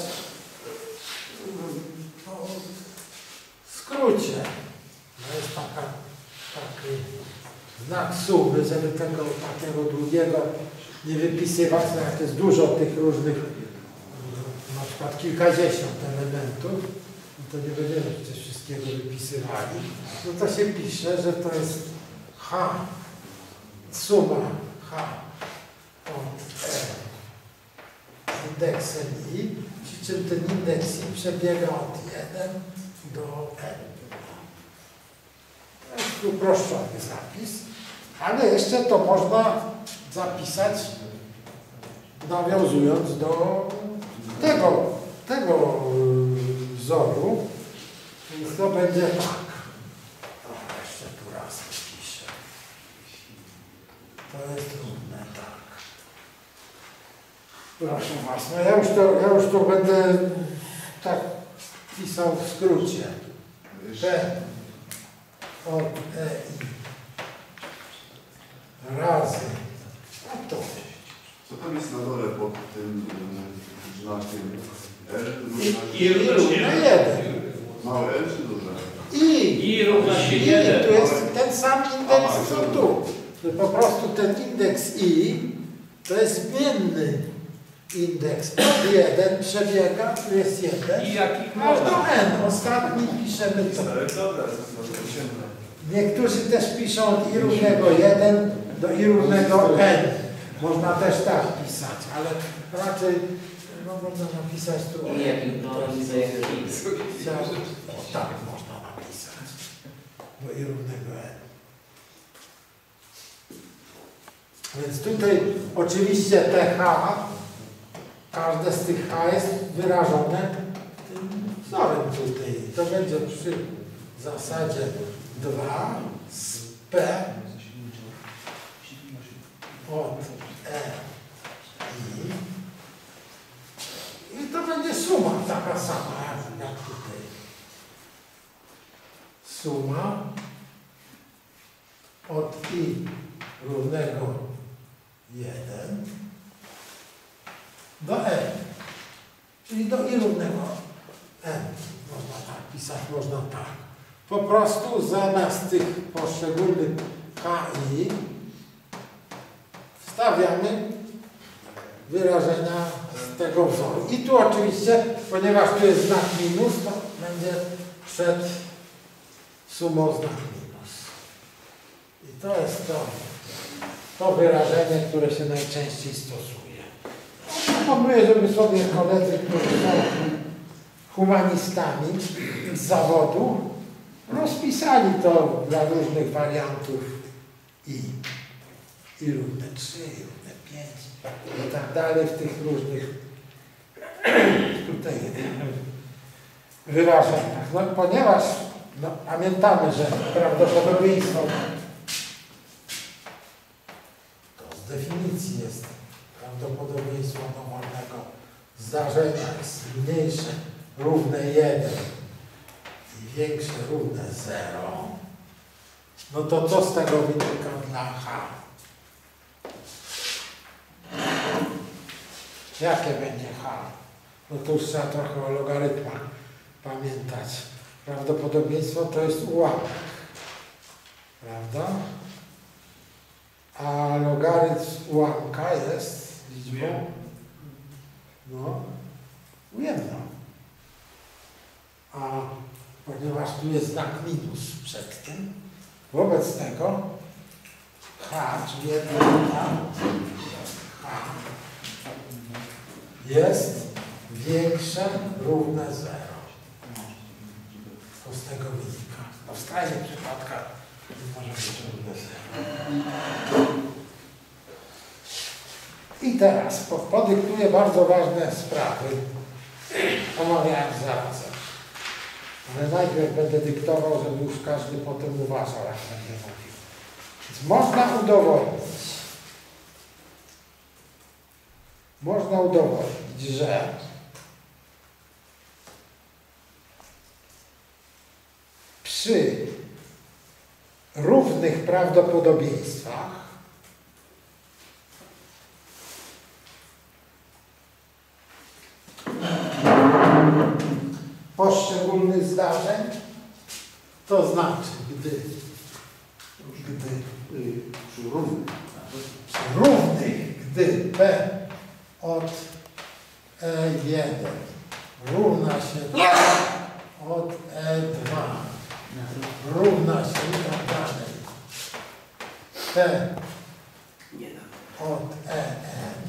w skrócie. To jest taka, taki znak sumy, żeby tego takiego długiego nie wypisywać, no jak jest dużo tych różnych, na przykład kilkadziesiąt elementów, no to nie będziemy przecież wszystkiego wypisywali, no to się pisze, że to jest H, suma H od E indeksem I, przy czym ten indeks I przebiega od jeden do N. To jest uproszczony zapis, ale jeszcze to można zapisać nawiązując do tego, tego wzoru. Więc to będzie tak. O, jeszcze tu raz piszę. To jest trudne, tak. Proszę Was, no ja już to, ja już to będę tak pisał w skrócie. P od E I razy. A to. Co tam jest na dole pod tym y, znakiem L? I, i równe jeden. Małe L czy duże? I. I równa się I. jeden. Tu jest ten sam indeks, co tu. Po prostu ten indeks I to jest zmienny indeks. Od jeden przebiega, tu jest jeden. I jakich Aż do można? N. Ostatni piszemy co. Dobra, Niektórzy też piszą od I równego jeden do I równego N. Można też tak pisać, ale raczej no, można napisać tu. I jakich broni za X. O, tak można napisać. Do I równego N. Więc tutaj oczywiście te H, każde z tych H jest wyrażone tym wzorem tutaj. To będzie przy zasadzie dwa z P od E I. I to będzie suma taka sama jak, jak tutaj. Suma od I równego jeden do N. Czyli do I równego N. Można tak pisać, można tak. Po prostu zamiast tych poszczególnych H I wstawiamy wyrażenia z tego wzoru. I tu oczywiście, ponieważ tu jest znak minus, to będzie przed sumą znak minus. I to jest to, to wyrażenie, które się najczęściej stosuje. Proponuję, żeby sobie koledzy, którzy są humanistami z zawodu, rozpisali to dla różnych wariantów I. I równe trzy, i równe pięć i tak dalej w tych różnych tutaj wyrażeniach. No, ponieważ no, pamiętamy, że prawdopodobieństwo to z definicji jest prawdopodobieństwo dowolnego zdarzenia jest mniejsze równe jeden i większe równe zero, No to co z tego wynika dla H? Jakie będzie H? No to już trzeba trochę o logarytmach pamiętać. Prawdopodobieństwo to jest ułamek, prawda? A logarytm ułamka jest liczbą no, ujemną. A ponieważ tu jest znak minus przed tym, wobec tego H, czyli jedna H jest większe, równe zero. To z tego wynika. No w skrajnych przypadkach może być równe zero. I teraz po, podyktuję bardzo ważne sprawy, omawiając zarazem. Ale najpierw będę dyktował, żeby już każdy potem uważał, jak będę mówił. Więc można udowodnić, można udowodnić, że przy równych prawdopodobieństwach poszczególnych zdarzeń, to znaczy, gdy, gdy y, przy równych, przy równych, gdy P od E jeden równa się od E dwa równa się i tak dalej. P od E N.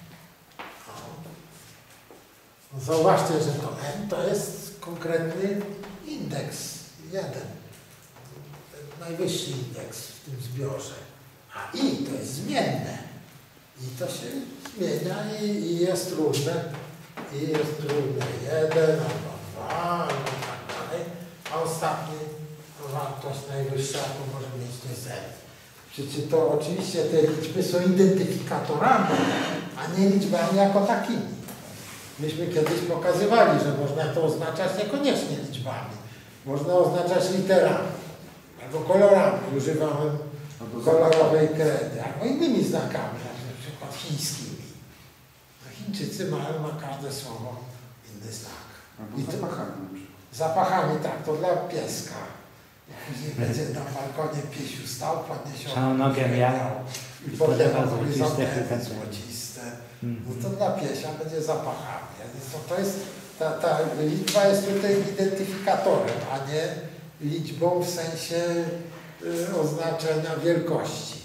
No zauważcie, że to N to jest konkretny indeks jeden. Najwyższy indeks w tym zbiorze. A I to jest zmienne. I to się zmienia i, i jest równe. I jest równe jeden albo dwa, albo tak dalej. A ostatni wartość najwyższa to może mieć to jest N. Przy czym to oczywiście te liczby są identyfikatorami, a nie liczbami jako takimi. Myśmy kiedyś pokazywali, że można to oznaczać niekoniecznie liczbami. Można oznaczać literami albo kolorami. Używałem kolorowej kredy, albo innymi znakami, na przykład chińskimi. Chińczycy mają na każde słowo inny znak. Albo I to, zapachami. zapachami, tak, to dla pieska. Później będzie na balkonie piesiu stał, podniesiony. Całą nogę miał. I potem Podlewa złociste, złociste, złociste. Mhm. No to dla piesia będzie zapachami. To, to jest, ta, ta liczba jest tutaj identyfikatorem, a nie liczbą w sensie y, oznaczenia wielkości.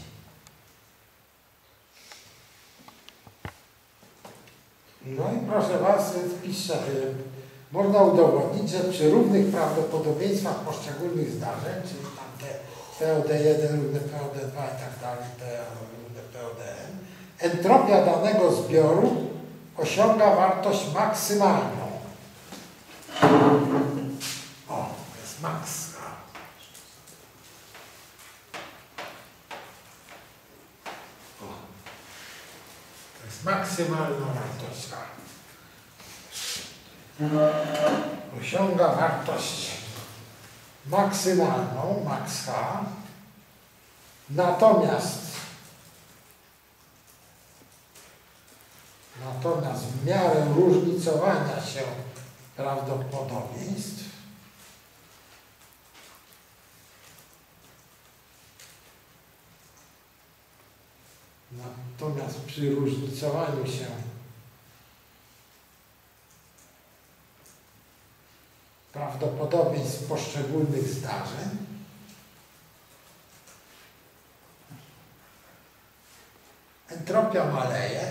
No i proszę Was, piszę, y, można udowodnić, że przy równych prawdopodobieństwach poszczególnych zdarzeń, czyli tam te P od E jeden równe P od E dwa i tak dalej, P równe P od E N, entropia danego zbioru osiąga wartość maksymalną. O, to jest maks. O, to jest maksymalna wartość H. Osiąga wartość maksymalną, max H. Natomiast Natomiast w miarę różnicowania się prawdopodobieństw natomiast przy różnicowaniu się prawdopodobieństw poszczególnych zdarzeń entropia maleje.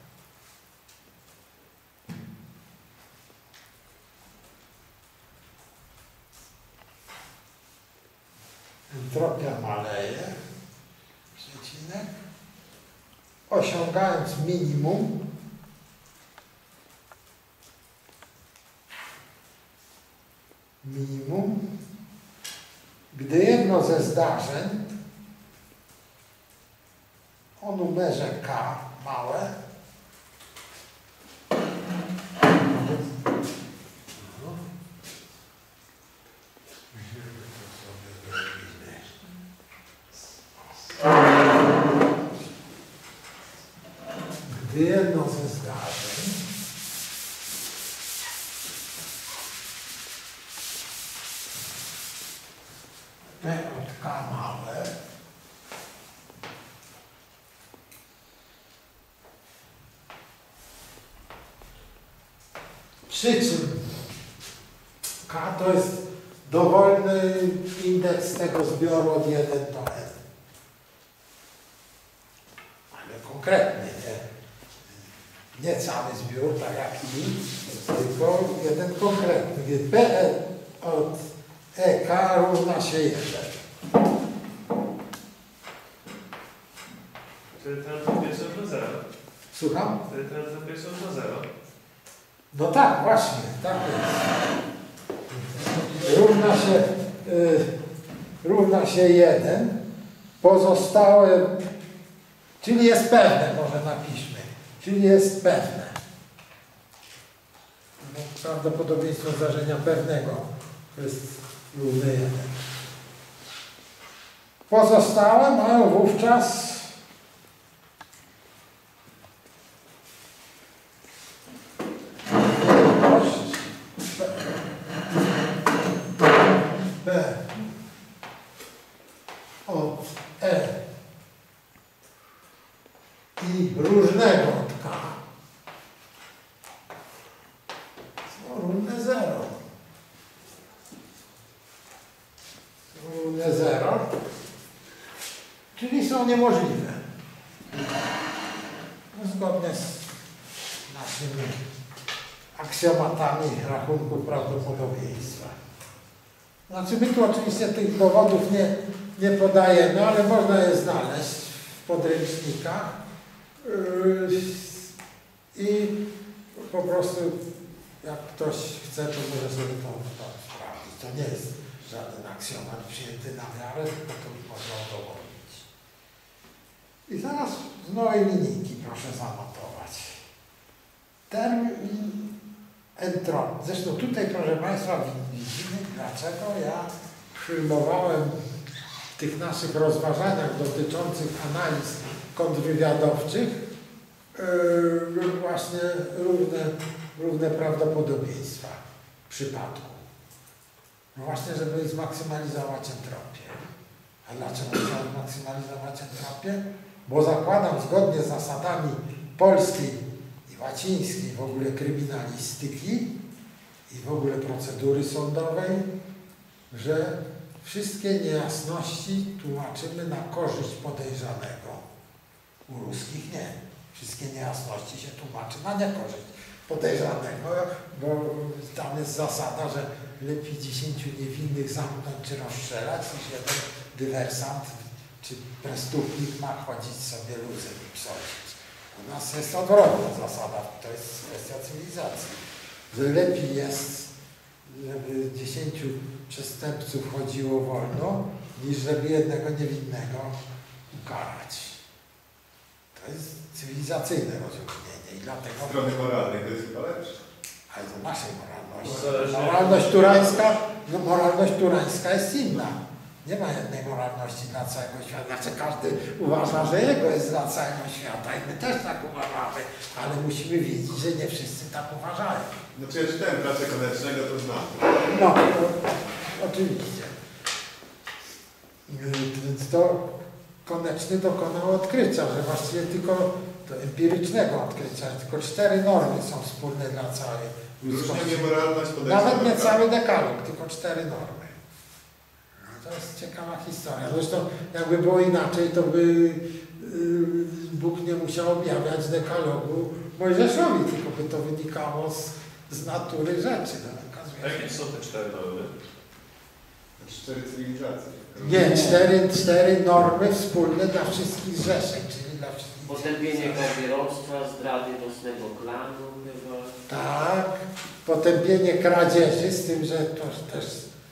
Entropia maleje, przecinek, osiągając minimum minimum, gdy jedno ze zdarzeń o numerze K małe gdy jedno ze zdarzeń P od K małe przy czym K to jest dowolny indeks tego zbioru od jeden do n. Ale konkretny, nie, nie cały zbiór, tak jak i, tylko jeden konkretny. Gdy P od E K równa się jeden. Czyli ten zapisał do zera. Słucham? Czyli ten zapisał do zera. No tak, właśnie, tak jest. Równa się, y, równa się jeden. Pozostałe, czyli jest pewne, może napiszmy. Czyli jest pewne. No, prawdopodobieństwo zdarzenia pewnego to jest równe jeden. Pozostałe mają wówczas B od E i różnego od K są równe zero. Są równe zero, czyli są niemożliwe. No, zgodnie z naszymi aksjomatami rachunku prawdopodobieństwa. Znaczy my tu oczywiście tych dowodów nie, nie podajemy, ale można je znaleźć w podręcznikach yy, i po prostu jak ktoś chce, to może sobie to, to sprawdzić. To nie jest żaden aksjomat przyjęty na miarę, tylko to można udowodnić. I zaraz z nowej linijki proszę zanotować. Termin entropii. Zresztą tutaj, proszę Państwa, widzimy, dlaczego ja przyjmowałem w tych naszych rozważaniach dotyczących analiz kontrwywiadowczych yy, właśnie równe, równe prawdopodobieństwa w przypadku. No właśnie, żeby zmaksymalizować entropię. A dlaczego trzeba zmaksymalizować entropię? Bo zakładam zgodnie z zasadami polskiej i łacińskiej, w ogóle kryminalistyki i w ogóle procedury sądowej, że wszystkie niejasności tłumaczymy na korzyść podejrzanego. U ruskich nie. Wszystkie niejasności się tłumaczy na niekorzyść podejrzanego, bo tam jest zasada, że lepiej dziesięciu niewinnych zamknąć czy rozstrzelać, niż jeden dywersant czy prestupnik ma chodzić sobie luzem i psodzić. U nas jest odwrotna zasada, to jest kwestia cywilizacji. Że lepiej jest, żeby dziesięciu przestępców chodziło wolno, niż żeby jednego niewinnego ukarać. To jest cywilizacyjne rozumienie i dlatego... Z strony moralnej to jest chyba lepsze. Ale to naszej moralności. Moralność turańska, no moralność turańska jest inna. Nie ma jednej moralności dla całego świata. Znaczy każdy uważa, że jego jest dla całego świata i my też tak uważamy, ale musimy wiedzieć, że nie wszyscy tak uważają. No czy ja czytałem pracę Konecznego, to znam. No, to, oczywiście. Więc to Koneczny dokonał odkrycia, że właściwie tylko to empirycznego odkrycia, tylko cztery normy są wspólne dla całej ludzkości. Różnie niemoralność podejrzewa. Nawet nie cały dekalog, tylko cztery normy. No to jest ciekawa historia. Zresztą jakby było inaczej, to by yy, Bóg nie musiał objawiać dekalogu Mojżeszowi, tylko by to wynikało z, z natury rzeczy. No, Jakie są te cztery normy? Cztery cywilizacje. Nie, cztery, cztery normy wspólne dla wszystkich zrzeszeń, czyli dla wszystkich. Potępienie kabierostwa, zdrady własnego klanu chyba. Tak, potępienie kradzieży, z tym, że to też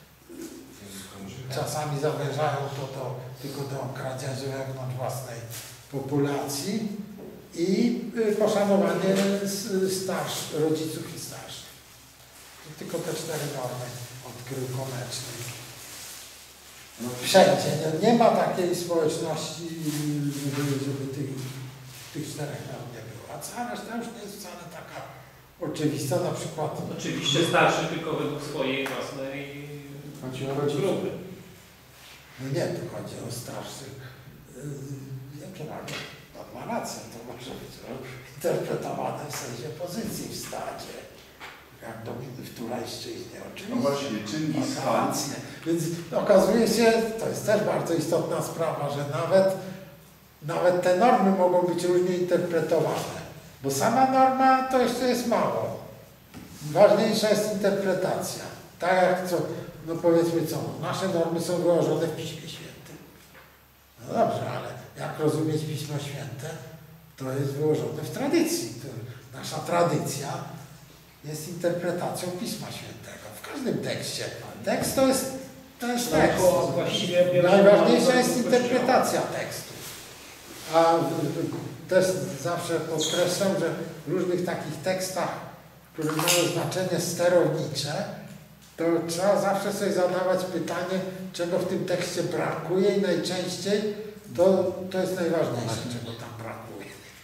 czasami zawężają to do, tylko do kradzieży wewnątrz własnej populacji i poszanowanie starsz, rodziców i starszych. Tylko te cztery normy odkrył Koneczny. Wszędzie. Nie, nie ma takiej społeczności, żeby, żeby tych, tych czterech norm nie było. A interpretacja, a reszta już nie jest wcale taka oczywista, na przykład. Oczywiście starszy tylko według swojej własnej Chodzi o rodziców. grupy. No nie, tu chodzi o starszych. Yy, jakie mamy? Pan ma rację, to może być interpretowane w sensie pozycji w stadzie. Jak dominy w Turajszczyźnie, oczywiście. No właśnie, Czingis Ma Khan. rację. Więc okazuje się, to jest też bardzo istotna sprawa, że nawet, nawet te normy mogą być różnie interpretowane. Bo sama norma to jeszcze jest mało. Ważniejsza jest interpretacja. Tak jak co, no powiedzmy co, nasze normy są wyłożone w Piśmie Świętym. No dobrze, ale jak rozumieć Pismo Święte, to jest wyłożone w tradycji. To nasza tradycja jest interpretacją Pisma Świętego. W każdym tekście. Tekst to jest, to jest tekst. No, właściwie Najważniejsza jest interpretacja tekstu. A też zawsze podkreślam, że w różnych takich tekstach, które mają znaczenie sterownicze, to trzeba zawsze sobie zadawać pytanie, czego w tym tekście brakuje i najczęściej to, to jest najważniejsze, czego tam brakuje.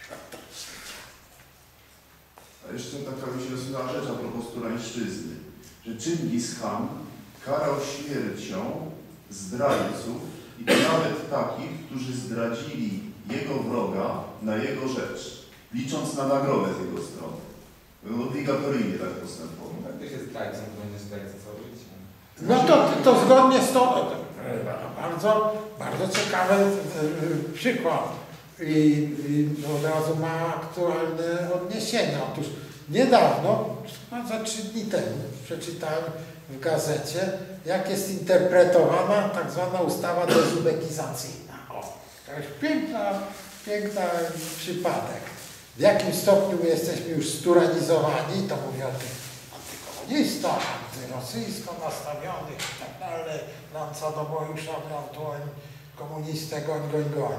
A jeszcze taka mi się rozsunęła rzecz a propos Turańszczyzny, że Czingis Khan karał śmiercią zdrajców i to nawet takich, którzy zdradzili jego wroga na jego rzecz, licząc na nagrodę z jego strony. Obligatoryjnie tak postępował. Jak ktoś jest zdrajcą, to będzie zdrajcą całe życie. No to, to zgodnie z to, bardzo, bardzo ciekawy przykład i, i od razu ma aktualne odniesienia. Otóż niedawno, za trzy dni temu, przeczytałem w gazecie, jak jest interpretowana tak zwana ustawa dezubekizacyjna. O, to jest piękna, piękna przypadek. W jakim stopniu my jesteśmy już sturanizowani, to mówię o tych antykomunistach, antyrosyjsko nastawionych i tak dalej, lanca do boju, szabla w dłoń, komunistę, goń, goń, goń.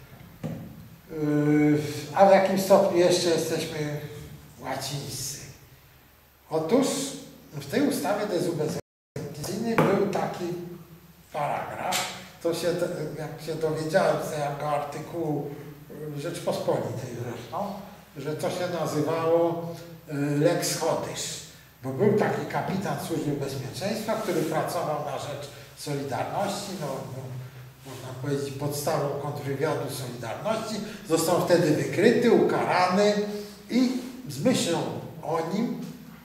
Yy, a w jakim stopniu jeszcze jesteśmy łacińscy? Otóż w tej ustawie dezubekizacyjnej był taki paragraf, to się, jak się dowiedziałem z tego artykułu Rzeczpospolitej zresztą, że to się nazywało Lex Chodysz, bo był taki kapitan Służby Bezpieczeństwa, który pracował na rzecz Solidarności, no, no, można powiedzieć podstawą kontrwywiadu Solidarności, został wtedy wykryty, ukarany i z myślą o nim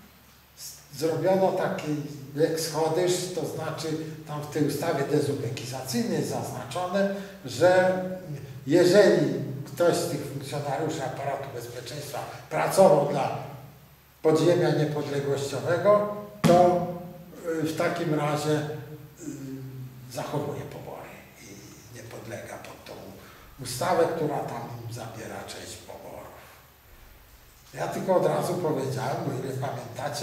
zrobiono taki Lex Chodysz, to znaczy tam w tej ustawie dezubekizacyjnej jest zaznaczone, że jeżeli ktoś z tych funkcjonariuszy aparatu bezpieczeństwa pracował dla podziemia niepodległościowego, to w takim razie zachowuje pobory i nie podlega pod tą ustawę, która tam zabiera część poborów. Ja tylko od razu powiedziałem, o ile pamiętacie,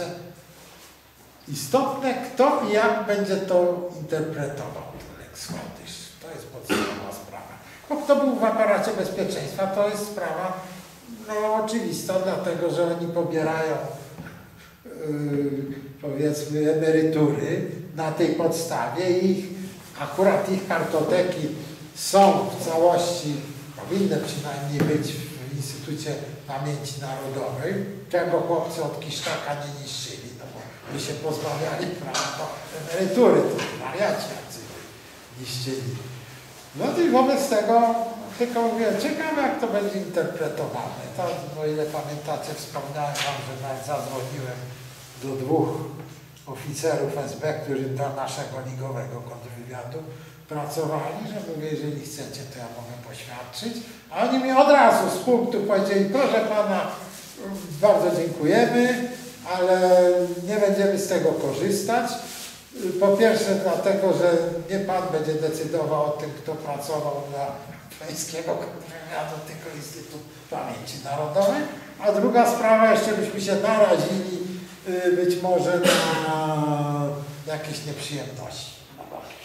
istotne kto i jak będzie to interpretował, ten Lex Chodysz. To jest podstawowa sprawa. Bo kto był w aparacie bezpieczeństwa, to jest sprawa no, oczywista, dlatego że oni pobierają yy, powiedzmy emerytury na tej podstawie i ich, akurat ich kartoteki są w całości, powinny przynajmniej być w Instytucie Pamięci Narodowej, czego chłopcy od Kiszczaka nie niszczyli, no bo by się pozbawiali prawa do emerytury, to wariaci jacy niszczyli. No i wobec tego, tylko mówię, ciekawe jak to będzie interpretowane. To, o ile pamiętacie, wspomniałem wam, że nawet zadzwoniłem do dwóch oficerów S B, którzy do naszego ligowego kontrwywiadu pracowali, że mówię, jeżeli chcecie, to ja mogę poświadczyć. A oni mi od razu z punktu powiedzieli, proszę pana, bardzo dziękujemy, ale nie będziemy z tego korzystać. Po pierwsze dlatego, że nie pan będzie decydował o tym, kto pracował dla pańskiego kontrwywiadu, tylko Instytut Pamięci Narodowej. A druga sprawa, jeszcze byśmy się narazili być może na jakieś nieprzyjemności. No dobrze.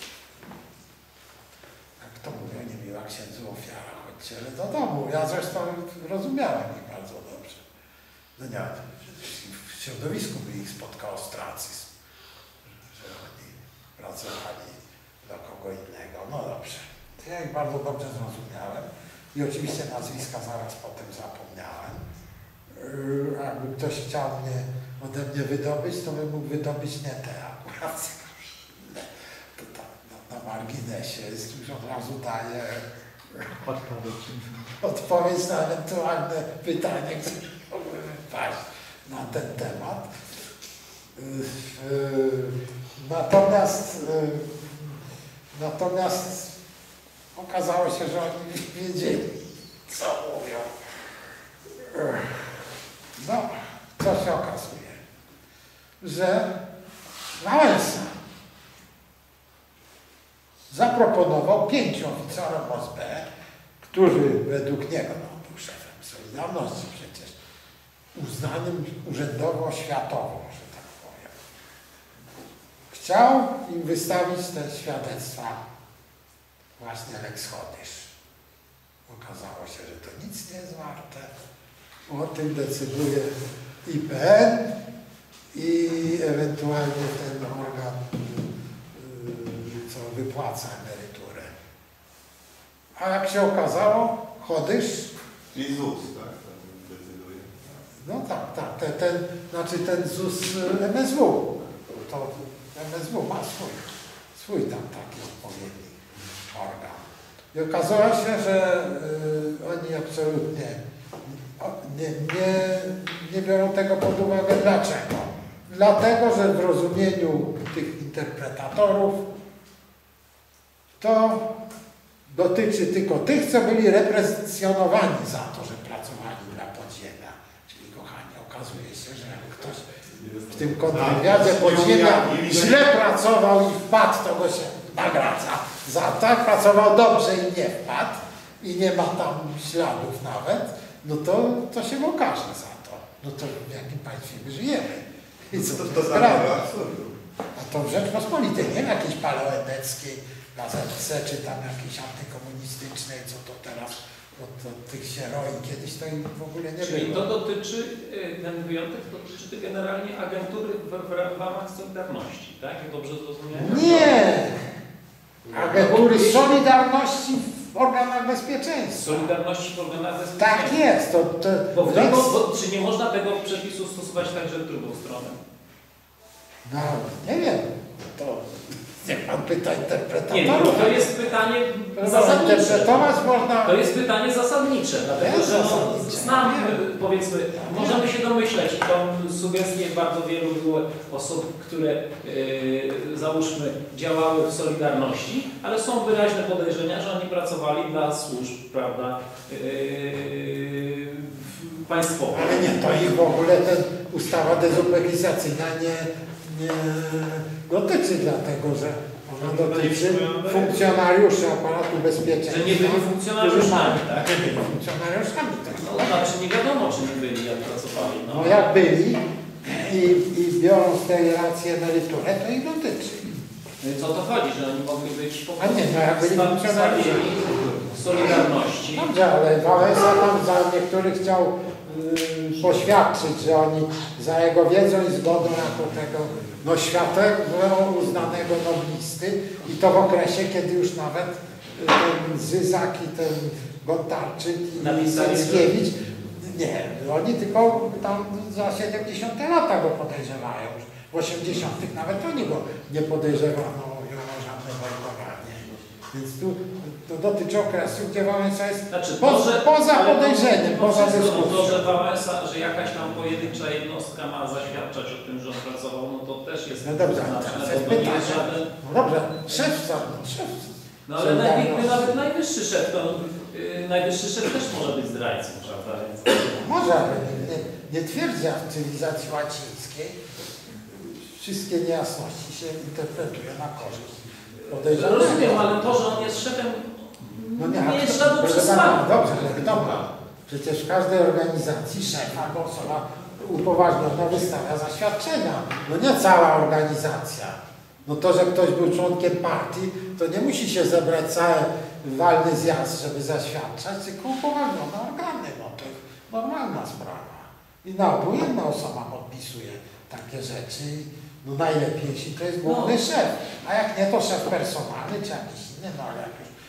Jak to mówią, niemiła księdzu ofiara, chodźcie do domu. Ja zresztą rozumiałem ich bardzo dobrze. No nie, w środowisku by ich spotkał ostracyzm, że oni pracowali dla kogo innego. No dobrze. Ja ich bardzo dobrze zrozumiałem. I oczywiście nazwiska zaraz potem zapomniałem. Yy, Jakby ktoś chciał mnie ode mnie wydobyć, to bym mógł wydobyć nie te akurat. To tak na, na marginesie, jest już od razu daję Odpowiedź. odpowiedź na ewentualne pytanie, które mogły paść na ten temat. Yy, Natomiast, yy, natomiast okazało się, że oni wiedzieli, co mówią. Yy, No, co się okazuje? Że Wałęsa zaproponował pięciu oficerom O S B, którzy według niego, no, był szefem Solidarności przecież, uznanym urzędowo światowo, że tak powiem. Chciał im wystawić te świadectwa właśnie Lex Chodysz. Okazało się, że to nic nie jest warte. O tym decyduje I P N i ewentualnie ten organ, yy, co wypłaca emeryturę. A jak się okazało, Chodysz, Czyli Z U S, tak? Tam decyduje. no tak, tak, ten, ten, znaczy ten Z U S M S W, to M S W ma swój, swój tam taki odpowiedni organ. I okazało się, że yy, oni absolutnie nie, nie, nie biorą tego pod uwagę. Dlaczego? Dlatego, że w rozumieniu tych interpretatorów to dotyczy tylko tych, co byli represjonowani za to, że pracowali dla podziemia. Czyli kochani, okazuje się, że jak ktoś w tym kontrwywiadzie podziemia źle pracował i wpadł, to go się nagradza. Za tak pracował dobrze i nie wpadł i nie ma tam śladów nawet, no to, to się okaże za to. No to w jakim państwie my żyjemy? I co To, to to jest tak prawda? absurdum. A to w Rzeczpospolitej, nie w jakiejś paleoendeckiej gazetce, czy tam jakiejś antykomunistycznej, co to teraz od, od tych się roi. Kiedyś to im w ogóle nie Czyli było. to dotyczy, y, ten wyjątek dotyczy generalnie agentury w, w, w ramach Solidarności, tak? Jak dobrze zrozumiałem? Nie! Agentury Solidarności w organach bezpieczeństwa. Solidarności w organach bezpieczeństwa. Tak jest. To, to, Bo w to drugą, jest- bo, czy nie można tego przepisu stosować także w drugą stronę? No, nie wiem. To niech pan pyta Nie, no, interpretatorów. to jest pytanie Proszę, zasadnicze. interpretować można. To jest pytanie zasadnicze, dlatego Jest że no, zasadnicze. znam, Nie. powiedzmy, możemy się domyśleć, i tą sugestię bardzo wielu było osób, które yy, załóżmy działały w Solidarności, ale są wyraźne podejrzenia, że oni pracowali dla służb, prawda, yy, państwowych. Ale nie, to ich w ogóle ten ustawa dezubekizacyjna nie, nie dotyczy, dlatego że ona dotyczy funkcjonariuszy aparatu bezpieczeństwa. Że nie byli funkcjonariuszami, tak? Nie byli funkcjonariuszami, tak. No znaczy nie wiadomo, czy nie byli, jak pracowali. No, No jak byli i, i biorą z tej racji emeryturę, to ich dotyczy. co to chodzi, że oni mogli być po A nie, no jak byli sta- funkcjonariuszami. stawieni w Solidarności. Dobrze, ale Wałęsa tam za niektórych chciał y, poświadczyć, że oni za jego wiedzą i zgodą jako tego no, światowego uznanego noblisty i to w okresie, kiedy już nawet y, ten Zyzak i ten Gontarczyk i Napisali, że- Sęckiewicz, nie, oni tylko tam za siedemdziesiąte lata go podejrzewają. W osiemdziesiątych nawet oni go nie podejrzewano o żadne wojnowanie. Więc tu to dotyczy okresu, gdzie Wałęsa jest Znaczy, po, to, że, poza ale podejrzeniem, to, poza to, dyskusją. to, że Wałęsa, że jakaś tam pojedyncza jednostka ma zaświadczać o tym, że on pracował, no to też jest No dobrze, ale znaczne, teraz bo jest to nie jest pytanie. żaden... No dobrze, szef sam, szef. No ale najpierw, nawet najwyższy szef, to yy, najwyższy szef też może być zdrajcą, prawda? Więc... Może, ale nie, nie, nie twierdzi, że w cywilizacji łacińskiej wszystkie niejasności się interpretuje na korzyść podejrzanego. Rozumiem, ale to, że on jest szefem, No nie, nie, jest ale- żadną proszę przesłanką. pana, Dobrze, ale dobra. Przecież w każdej organizacji szef albo osoba upoważniona wystawia zaświadczenia. No nie cała organizacja. No to, że ktoś był członkiem partii, to nie musi się zebrać cały walny zjazd, żeby zaświadczać, tylko upoważnione organy. No to jest normalna sprawa. I na obu jedna osoba podpisuje takie rzeczy. No najlepiej, jeśli to jest główny No. szef. A jak nie, to szef personalny czy jakiś inny, no ale jak już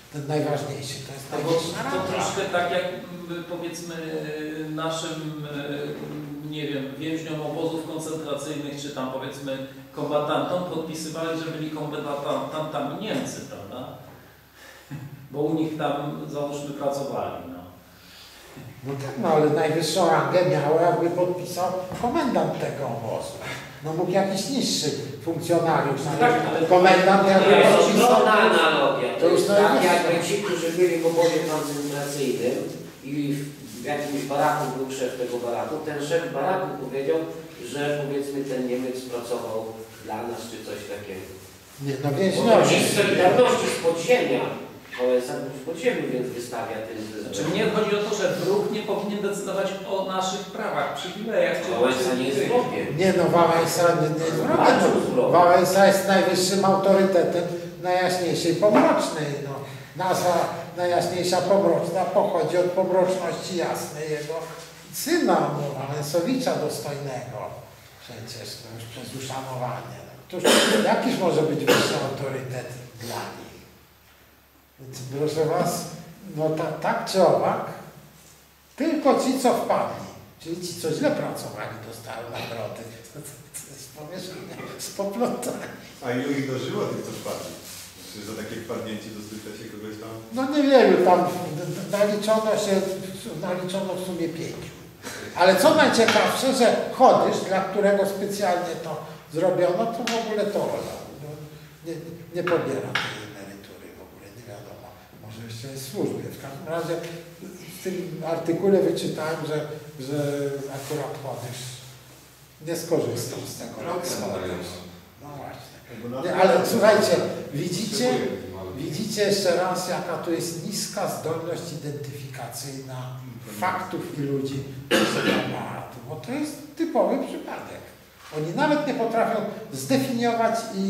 ten najważniejszy. To jest No bo najwyższa to ranga. troszkę tak jak m, powiedzmy naszym, e, nie wiem, więźniom obozów koncentracyjnych, czy tam powiedzmy kombatantom podpisywali, że byli kombatantami Niemcy, prawda? Bo u nich tam, załóżmy, pracowali. No. No tak, no ale najwyższą rangę miał, jakby podpisał komendant tego obozu. No mógł jakiś niższy funkcjonariusz, Tak, ale ale- komendant jakby To jest podpisał. trudna analogia. To To już jest tak, najwyższe. jakby ci, którzy byli w obozie koncentracyjnym i w jakimś baraku był szef tego baraku, ten szef baraku powiedział, że powiedzmy ten Niemiec pracował dla nas, czy coś takiego. Nie, no Bo to więźniowie. ci z Solidarności z podziemia, O S A był z podziemiu, więc wystawia ten Znaczy mnie chodzi o to, że wróg nie powinien decydować o naszych prawach, przywilejach. czy O S A nie jest wrogiem. Nie no, Wałęsa nie, nie jest wrogiem. Walczył z wrogiem. Wałęsa jest najwyższym autorytetem Najjaśniejszej Pomrocznej. No. Nazwa Najjaśniejsza Pomroczna pochodzi od pomroczności jasnej jego syna, no, Wałęsowicza dostojnego. Przecież to już przez uszanowanie. No. Cóż, jakiż może być wyższy autorytet dla nich? Więc proszę Was, no ta, tak czy owak, tylko ci, co wpadli, czyli ci, co źle pracowali, dostały nagrody. To, to, to jest powierzchnia z poplotami. A ilu ich dożyło tych, co wpadli? Czy za takie wpadnięcie dosypia się kogoś tam? No niewielu tam, naliczono się, naliczono w sumie pięciu. Ale co najciekawsze, że Chodysz, dla którego specjalnie to zrobiono, to w ogóle to no, nie, nie pobiera tej emerytury w ogóle, nie wiadomo. Może jeszcze jest w służbie. W każdym razie w tym artykule wyczytałem, że, że akurat Chodysz nie skorzystał z tego. No właśnie. Nie, ale słuchajcie, widzicie, widzicie jeszcze raz, jaka tu jest niska zdolność identyfikacyjna faktów i ludzi aparatu, bo to jest typowy przypadek. Oni nawet nie potrafią zdefiniować i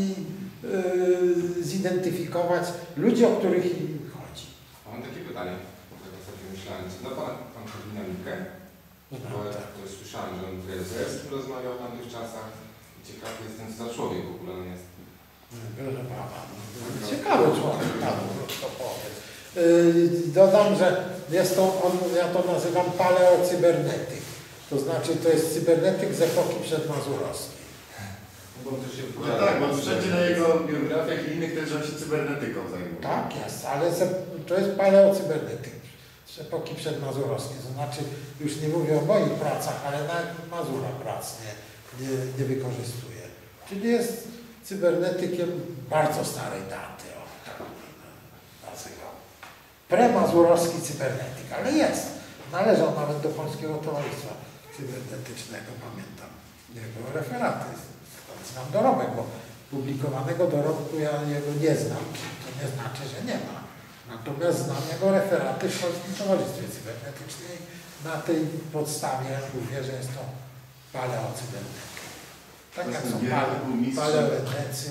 yy, zidentyfikować ludzi, o których im chodzi. Mam takie pytanie, tak ostatnio myślałem, czy zna Pan, pan Korwina Mikke? No, Bo ja tak. to słyszałem, że on z Reskim rozmawiał w tamtych czasach. Ciekawy jestem, co za człowiek w ogóle on jest. Proszę Pana, no, ciekawy człowiek, Panu to powiem. Yy, dodam, że jest to, on, ja to nazywam paleocybernetyk. To znaczy, to jest cybernetyk z epoki przedmazurowskiej. Bo on też się No tak, bo wszędzie na jego biografiach i innych też, że on się cybernetyką zajmuje. Tak jest, ale to jest paleocybernetyk z epoki przedmazurowskiej. To znaczy, już nie mówię o moich pracach, ale nawet Mazura prac nie, nie, nie wykorzystuje. Czyli jest cybernetykiem bardzo starej daty. O, tak nazywał. Premazurowski cybernetyk, ale jest. Należał nawet do Polskiego Towarzystwa Cybernetycznego, pamiętam jego referaty. Znam dorobek, bo publikowanego dorobku ja jego nie znam. To nie znaczy, że nie ma. Natomiast znam jego referaty w Polskim Towarzystwie Cybernetycznym. Na tej podstawie mówię, że jest to paleocybernetyk. Tak jak są paleoenecy.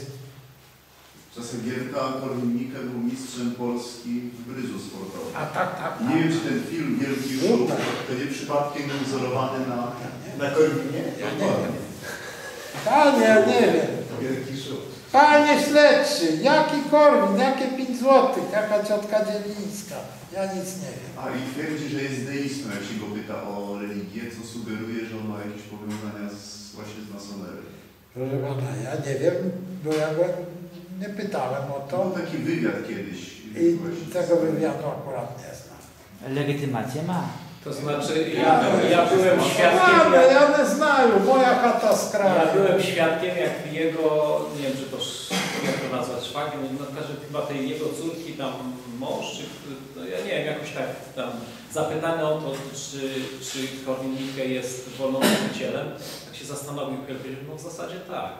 Czasem Gierka Korwin-Mikke był mistrzem Polski w bryżu sportowym. A tak, tak. Nie wiem, czy ten film Wielki Szum to nie przypadkiem był wzorowany na, Na Korwinie? Ja nie wiem. Panie, ja nie wiem. Wielki Szum. Panie śledczy, jaki Korwin, jakie pięć złotych, jaka ciotka Dzielińska. Ja nic nie wiem. A i twierdzi, że jest deistą, jak się go pyta o religię, co sugeruje, że on ma jakieś powiązania z, właśnie z masonerią. Proszę Pana, ja nie wiem, bo ja go nie pytałem o To to był taki wywiad kiedyś. i tego wywiadu akurat nie znam. Legitymację ma. To znaczy, ja, ja byłem świadkiem, Ale jak, ja nie znają, moja chata z kraju. ja byłem świadkiem, jak jego, nie wiem, czy to sz- jak to nazwać szwagiem, no w każdym chyba tej jego córki tam mąż, czy, no ja nie wiem, jakoś tak tam zapytany o to, czy, czy Korwin-Mikke jest wolnościcielem, tak się zastanowił, powiedział, no w zasadzie tak.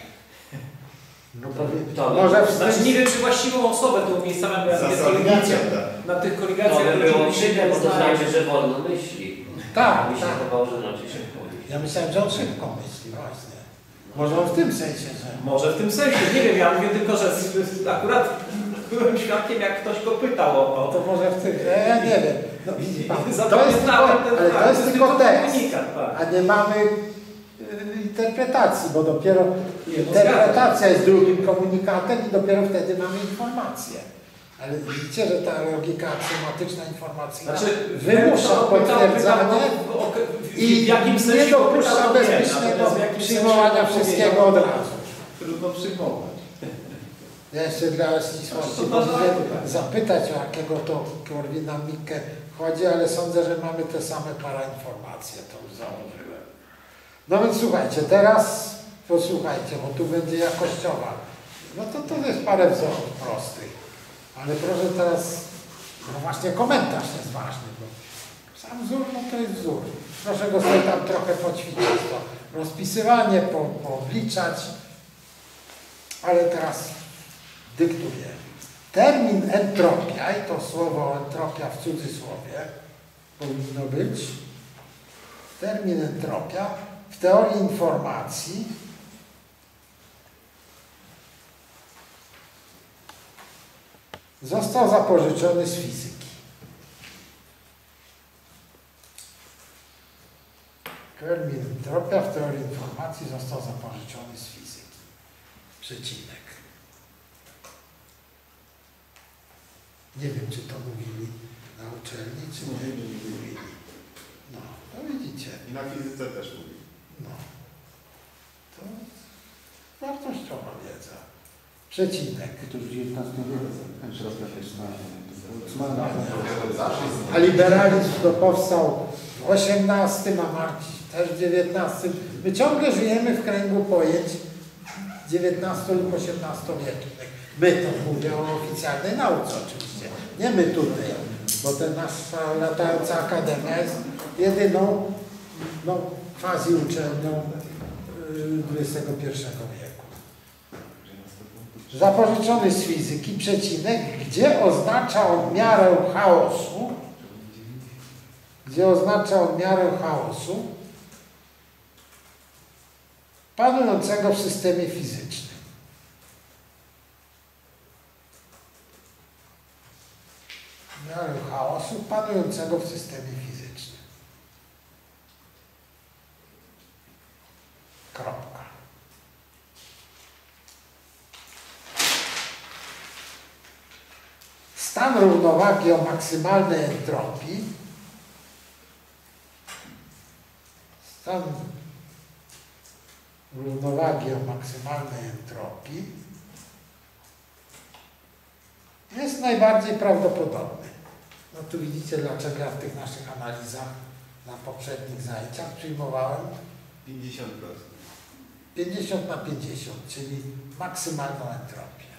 No powie, To- może w Znaczy nie wiem, czy właściwą osobę tu umiejscowiam, bo ja na tych koligacjach, na tych To koligacjach by było ludzi przykre, bo to znałem. znaczy, że wolno myśli. Tak, Mi się tak. wydawało, że raczej szybko myśli. Ja myślałem, że on szybko myśli, właśnie. Może on w tym sensie, że... Może w tym sensie, nie wiem, ja mówię tylko, że z- akurat byłem świadkiem, jak ktoś go pytał o No to. to może w tym... Ja, ja nie wiem. No, widzi pan, to jest tylko, Zapamiętałem ten ale to fakt, jest tylko tekst, komunikat, tak. a nie mamy y, interpretacji, bo dopiero Nie, no interpretacja jest drugim komunikatem i dopiero wtedy mamy informację. Ale widzicie, że ta logika aksiomatyczna, informacyjna Znaczy, wymusza pytam- pytam- potwierdzanie pytam o- o- w- i w jakim nie sensie dopuszcza pytam, to nie, bezpiecznego natomiast w jakim przyjmowania sensie wszystkiego od odpowiedział, razu. Trudno przyjmować. Ja jeszcze dla ścisłości To to mogę tak. zapytać, o jakiego to Korwina-Mikke chodzi, ale sądzę, że mamy te same parainformacje, to już założyłem. No więc słuchajcie, teraz posłuchajcie, bo tu będzie jakościowa. No to to jest parę wzorów prostych. Ale proszę teraz, no właśnie komentarz jest ważny, bo sam wzór, no to jest wzór. Proszę go sobie tam trochę poćwiczyć, to rozpisywanie, po, poobliczać. Ale teraz dyktuję. Termin entropia, i to słowo entropia w cudzysłowie powinno być. Termin entropia w teorii informacji został zapożyczony z fizyki. Termin entropia w teorii informacji został zapożyczony z fizyki. Przecinek. Nie wiem, czy to mówili na uczelni, czy nie mówili. No, to widzicie. I na fizyce też mówi. No. To wartościowa wiedza. Przecinek. To już w dziewiętnastym wieku. Jeszcze raz A liberalizm to powstał w osiemnastym, a Marcin też w dziewiętnastym. My ciągle żyjemy w kręgu pojęć dziewiętnasto lub osiemnastowiecznych. My to mówię o oficjalnej nauce oczywiście. Nie my tutaj, bo ta nasza latająca akademia jest jedyną no, quasi uczelnią dwudziestego pierwszego wieku. Zapożyczony z fizyki przecinek, gdzie oznacza on miarę chaosu, gdzie oznacza on miarę chaosu panującego w systemie fizycznym. Miarę chaosu panującego w systemie fizycznym. Kropka. Stan równowagi o maksymalnej entropii, stan równowagi o maksymalnej entropii jest najbardziej prawdopodobny. No tu widzicie, dlaczego ja w tych naszych analizach na poprzednich zajęciach przyjmowałem pięćdziesiąt procent. pięćdziesiąt na pięćdziesiąt, czyli maksymalną entropię.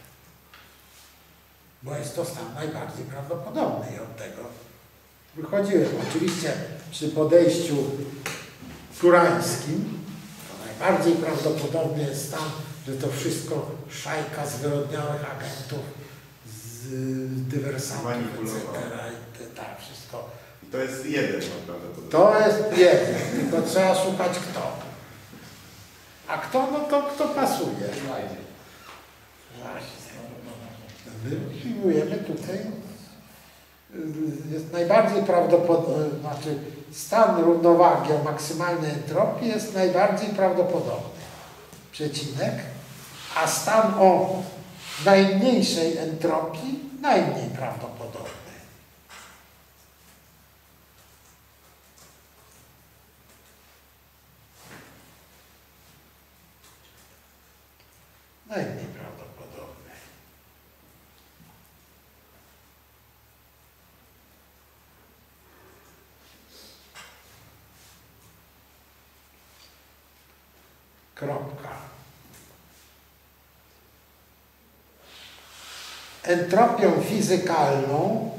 Bo jest to stan najbardziej prawdopodobny i od tego wychodziłem. Oczywiście przy podejściu kurańskim to najbardziej prawdopodobny jest stan, że to wszystko szajka zwyrodniałych agentów, z dywersantów, et cetera. I te, tak, wszystko. I to jest jeden naprawdę. To jest jeden, tylko trzeba szukać kto. A kto, no to kto pasuje. Właśnie. My przyjmujemy tutaj, jest najbardziej prawdopodobny, znaczy stan równowagi o maksymalnej entropii jest najbardziej prawdopodobny. Przecinek. A stan o najmniejszej entropii najmniej prawdopodobny. Najmniej prawdopodobny. Kropka. Entropią fizykalną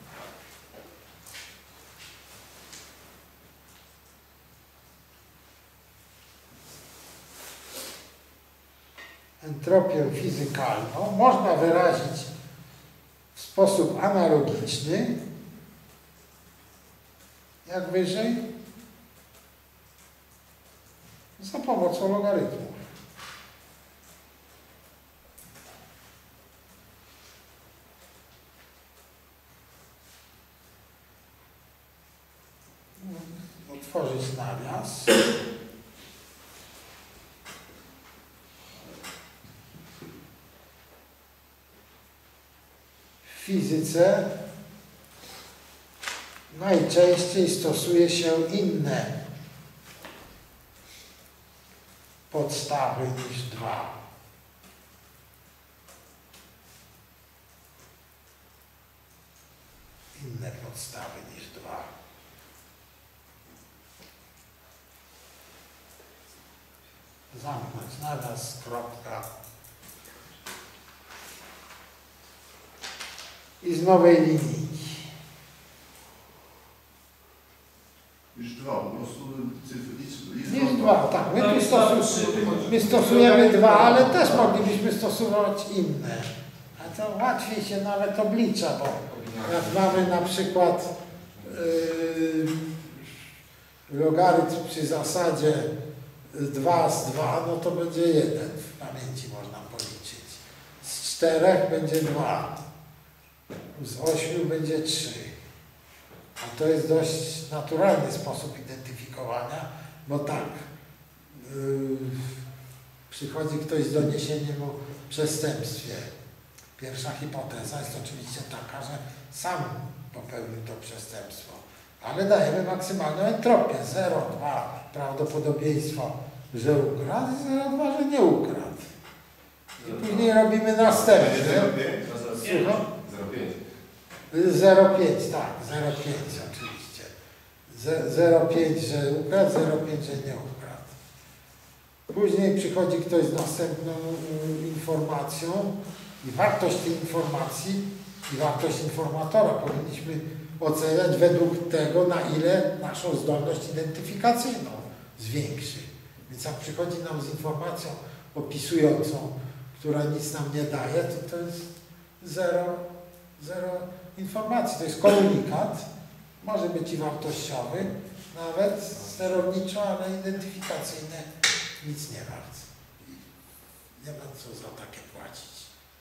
entropię fizykalną można wyrazić w sposób analogiczny, jak wyżej, za pomocą logarytmów. Otworzyć nawias. fizyce najczęściej stosuje się inne podstawy niż dwa. Inne podstawy niż dwa. Zamknąć naraz, kropka. I z nowej linii. Już dwa, po prostu cyfry, liczby. Jest dwa, tak. My, tu stosu my stosujemy dwa, ale też moglibyśmy stosować inne. A to łatwiej się nawet oblicza, bo jak mamy na przykład yy, logarytm przy zasadzie dwa z dwa, no to będzie jeden. W pamięci można policzyć. Z czterech będzie dwa. Z ośmiu będzie trzy. A to jest dość naturalny sposób identyfikowania, bo tak, yy, przychodzi ktoś z doniesieniem o przestępstwie. Pierwsza hipoteza jest oczywiście taka, że sam popełnił to przestępstwo, ale dajemy maksymalną entropię, zero przecinek dwa prawdopodobieństwo, że ukradł i zero przecinek dwa, że nie ukradł. I później robimy następny. Słucham? zero pięć. zero przecinek pięć, tak, zero przecinek pięć oczywiście. zero przecinek pięć, że ukradł, zero przecinek pięć, że nie ukradł. Później przychodzi ktoś z następną y, informacją i wartość tej informacji i wartość informatora powinniśmy oceniać według tego, na ile naszą zdolność identyfikacyjną zwiększy. Więc jak przychodzi nam z informacją opisującą, która nic nam nie daje, to to jest zero, zero informacji. To jest komunikat, może być i wartościowy, nawet sterowniczo, ale identyfikacyjny nic nie wart. Nie ma co za takie płacić.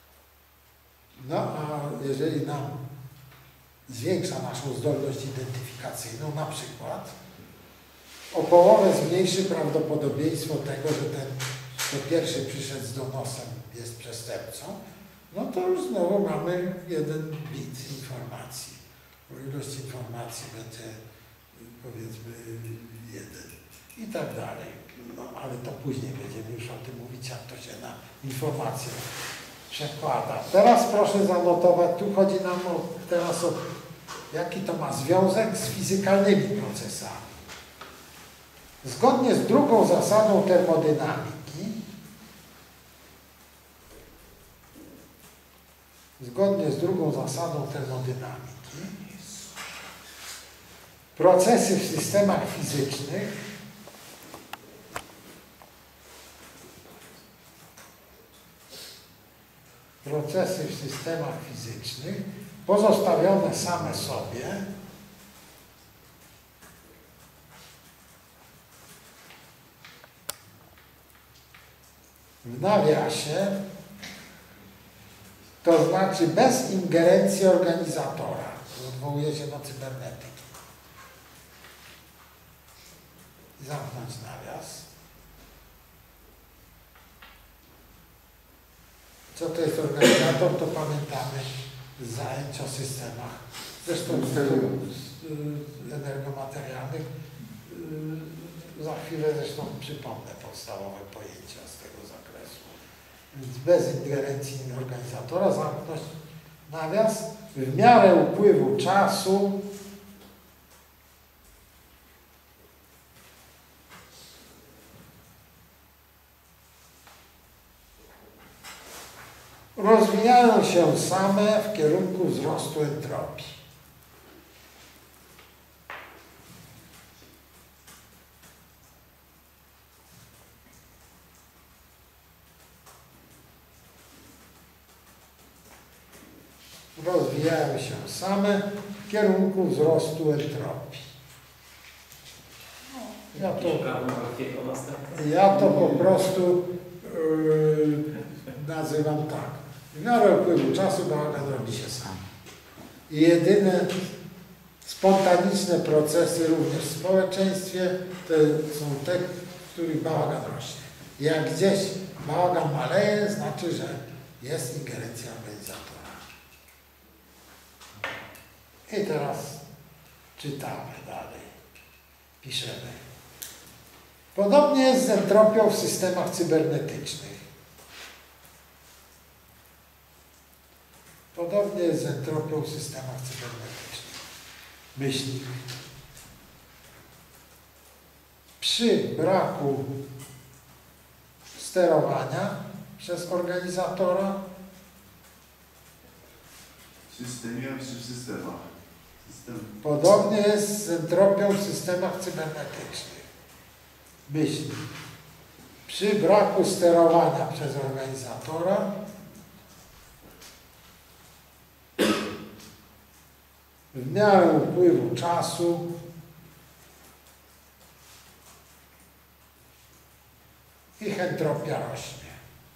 No a jeżeli nam zwiększa naszą zdolność identyfikacyjną, na przykład o połowę zmniejszy prawdopodobieństwo tego, że ten, kto pierwszy przyszedł z donosem, jest przestępcą, no to już znowu mamy jeden bit informacji. Bo ilość informacji będzie, powiedzmy, jeden i tak dalej. No ale to później będziemy już o tym mówić, jak to się na informację przekłada. Teraz proszę zanotować, tu chodzi nam o, teraz o jaki to ma związek z fizykalnymi procesami. Zgodnie z drugą zasadą termodynamiki, zgodnie z drugą zasadą termodynamiki, procesy w systemach fizycznych procesy w systemach fizycznych pozostawione same sobie w nawiasie, to znaczy bez ingerencji organizatora. Odwołuje się do cybernetyki. Zamknąć nawias. Co to jest organizator, to pamiętamy z zajęć o systemach, zresztą z energomaterialnych. Za chwilę zresztą przypomnę podstawowe pojęcia z tego zakresu. Więc bez ingerencji organizatora zamknąć nawias. W miarę upływu czasu rozwijają się same w kierunku wzrostu entropii. Rozwijają się same w kierunku wzrostu entropii. Ja to, ja to po prostu yy, nazywam tak. W miarę upływu czasu bałagan robi się sam. I jedyne spontaniczne procesy również w społeczeństwie to są te, w których bałagan rośnie. I jak gdzieś bałagan maleje, znaczy, że jest ingerencja organizatora. I teraz czytamy dalej. Piszemy. Podobnie jest z entropią w systemach cybernetycznych. Podobnie jest z entropią w systemach cybernetycznych. Myślnik. Przy braku sterowania przez organizatora W systemie czy w systemach? System. podobnie jest z entropią w systemach cybernetycznych. Myślnik. Przy braku sterowania przez organizatora w miarę upływu czasu ich entropia rośnie.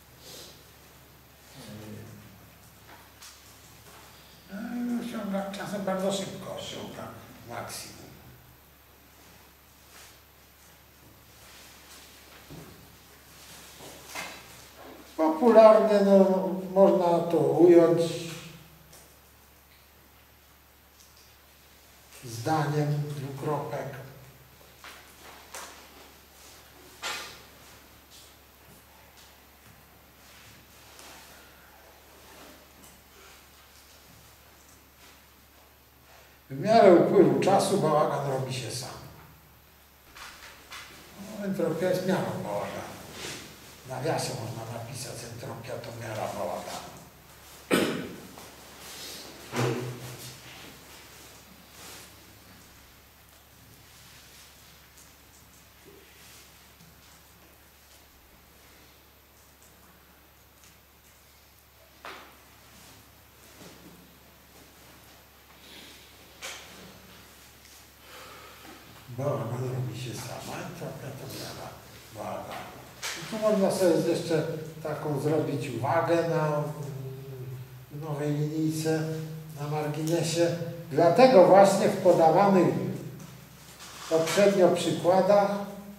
No i osiąga, czasem bardzo szybko osiąga maksimum. Popularnie no, można to ująć zdaniem dwukropek. W miarę upływu czasu bałagan robi się sam. No, entropia jest miarą bałaganu. W nawiasie można napisać, entropia to miara bałaganu. Bałagan robi się sama, entropia to miara bałaganu. I tu można sobie jeszcze taką zrobić uwagę na w nowej linijce, na marginesie. Dlatego właśnie w podawanych poprzednio przykładach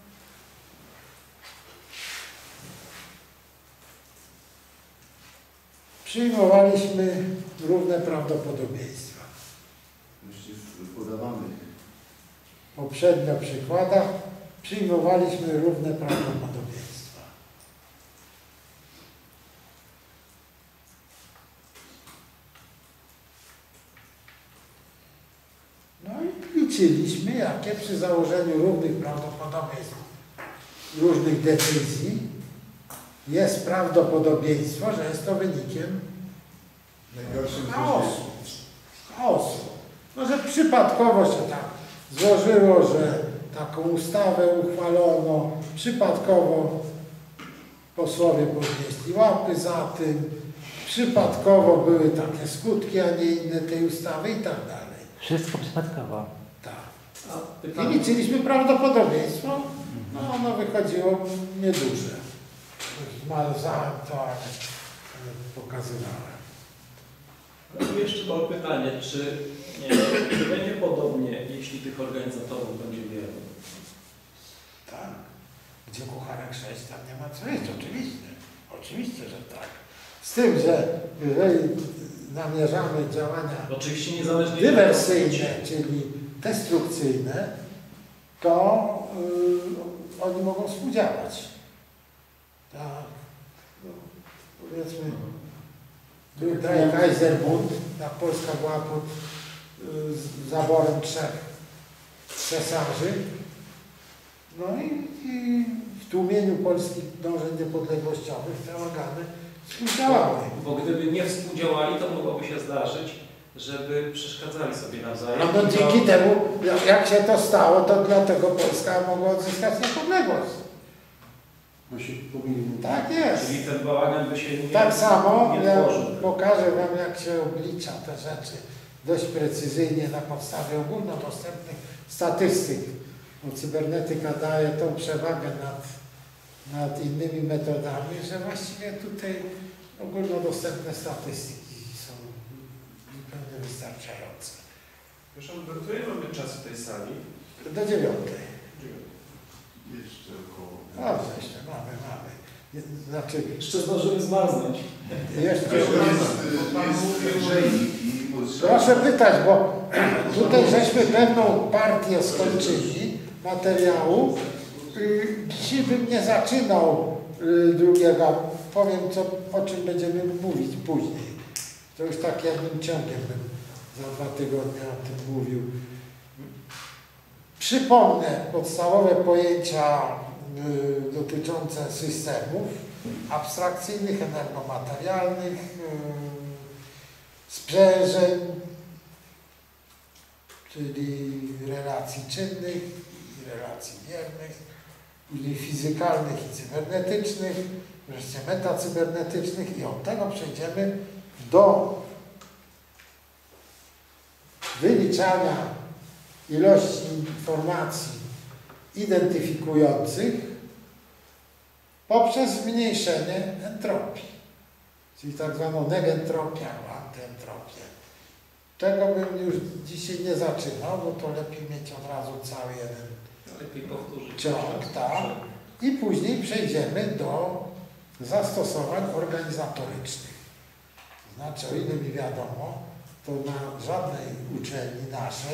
przyjmowaliśmy równe prawdopodobieństwa. Właśnie w podawanych. W poprzednio przykładach przyjmowaliśmy równe prawdopodobieństwa. No i liczyliśmy, jakie przy założeniu równych prawdopodobieństw różnych decyzji jest prawdopodobieństwo, że jest to wynikiem Najgorszym chaosu. chaosu. No, że przypadkowo się tak złożyło, że taką ustawę uchwalono, przypadkowo posłowie podnieśli łapy za tym, przypadkowo były takie skutki, a nie inne tej ustawy i tak dalej. Wszystko przypadkowo. Tak. A I pytanie, liczyliśmy prawdopodobieństwo, no ono wychodziło nieduże. Zmalzałem to, ale ale pokazywałem. tu jeszcze mam pytanie, czy, nie, czy będzie podobnie, jeśli tych organizatorów będzie wielu? Tak. Gdzie kucharek sześć, tam nie ma co jeść, oczywiście. Oczywiście, że tak. Z tym, że jeżeli namierzamy działania Oczywiście niezależnie dywersyjne, czyli destrukcyjne, to yy, oni mogą współdziałać. Tak. No, powiedzmy, był Dreikaiserbund, jak Polska była pod yy, z- zaborem trzech cesarzy. No i, i w tłumieniu polskich dążeń niepodległościowych te organy współdziałały. Bo gdyby nie współdziałali, to mogłoby się zdarzyć, żeby przeszkadzali sobie nawzajem. No, no dzięki temu, jak- jak się to stało, to dlatego Polska mogła odzyskać niepodległość. Bo się powinien... Tak jest. Czyli ten bałagan by się nie, Tak samo, nie ja tworzył. pokażę Wam, jak się oblicza te rzeczy dość precyzyjnie na podstawie ogólnodostępnych statystyk. Bo cybernetyka daje tą przewagę nad, nad innymi metodami, że właściwie tutaj ogólnodostępne statystyki są zupełnie wystarczające. Proszę, do której mamy czas w tej sali? Do dziewiątej. Jeszcze około. Dobrze, jeszcze mamy, mamy. Nie- Znaczy, Jeszcze zdążymy zmarznąć. jeszcze... To jest, y, jest grzejnik i Proszę pytać, bo tutaj żeśmy pewną partię skończyli materiału. Y, Dzisiaj bym nie zaczynał y, drugiego. Powiem, co, o czym będziemy mówić później. To już tak jednym ciągiem bym za dwa tygodnie o tym mówił. Przypomnę podstawowe pojęcia y, dotyczące systemów abstrakcyjnych, energomaterialnych, y, sprzężeń, czyli relacji czynnych i relacji biernych, później fizykalnych i cybernetycznych, wreszcie metacybernetycznych i od tego przejdziemy do wyliczania ilości informacji identyfikujących poprzez zmniejszenie entropii, czyli tak zwaną negentropię albo antyentropię. Tego bym już dzisiaj nie zaczynał, bo to lepiej mieć od razu cały jeden Lepiej powtórzyć. ciąg, tak. I później przejdziemy do zastosowań organizatorycznych. Znaczy, o ile mi wiadomo, to na żadnej uczelni naszej,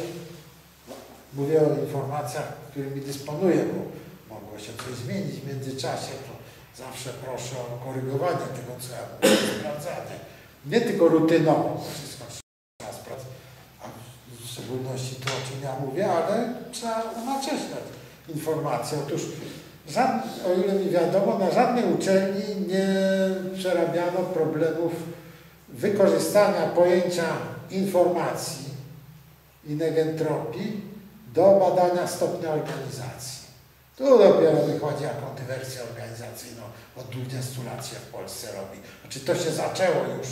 mówię o informacjach, którymi dysponuję, bo mogło się coś zmienić w międzyczasie, to zawsze proszę o korygowanie tego, co ja mówię, sprawdzanie. Nie tylko rutynowo, bo wszystko trzeba sprawdzać, a w szczególności to, o czym ja mówię, ale trzeba unacieśniać informacje. Otóż, żadne, o ile mi wiadomo, na żadnej uczelni nie przerabiano problemów wykorzystania pojęcia informacji i negentropii do badania stopnia organizacji. Tu dopiero wychodzi, jaką dywersję organizacyjną od dwudziestu lat się w Polsce robi. Znaczy to się zaczęło już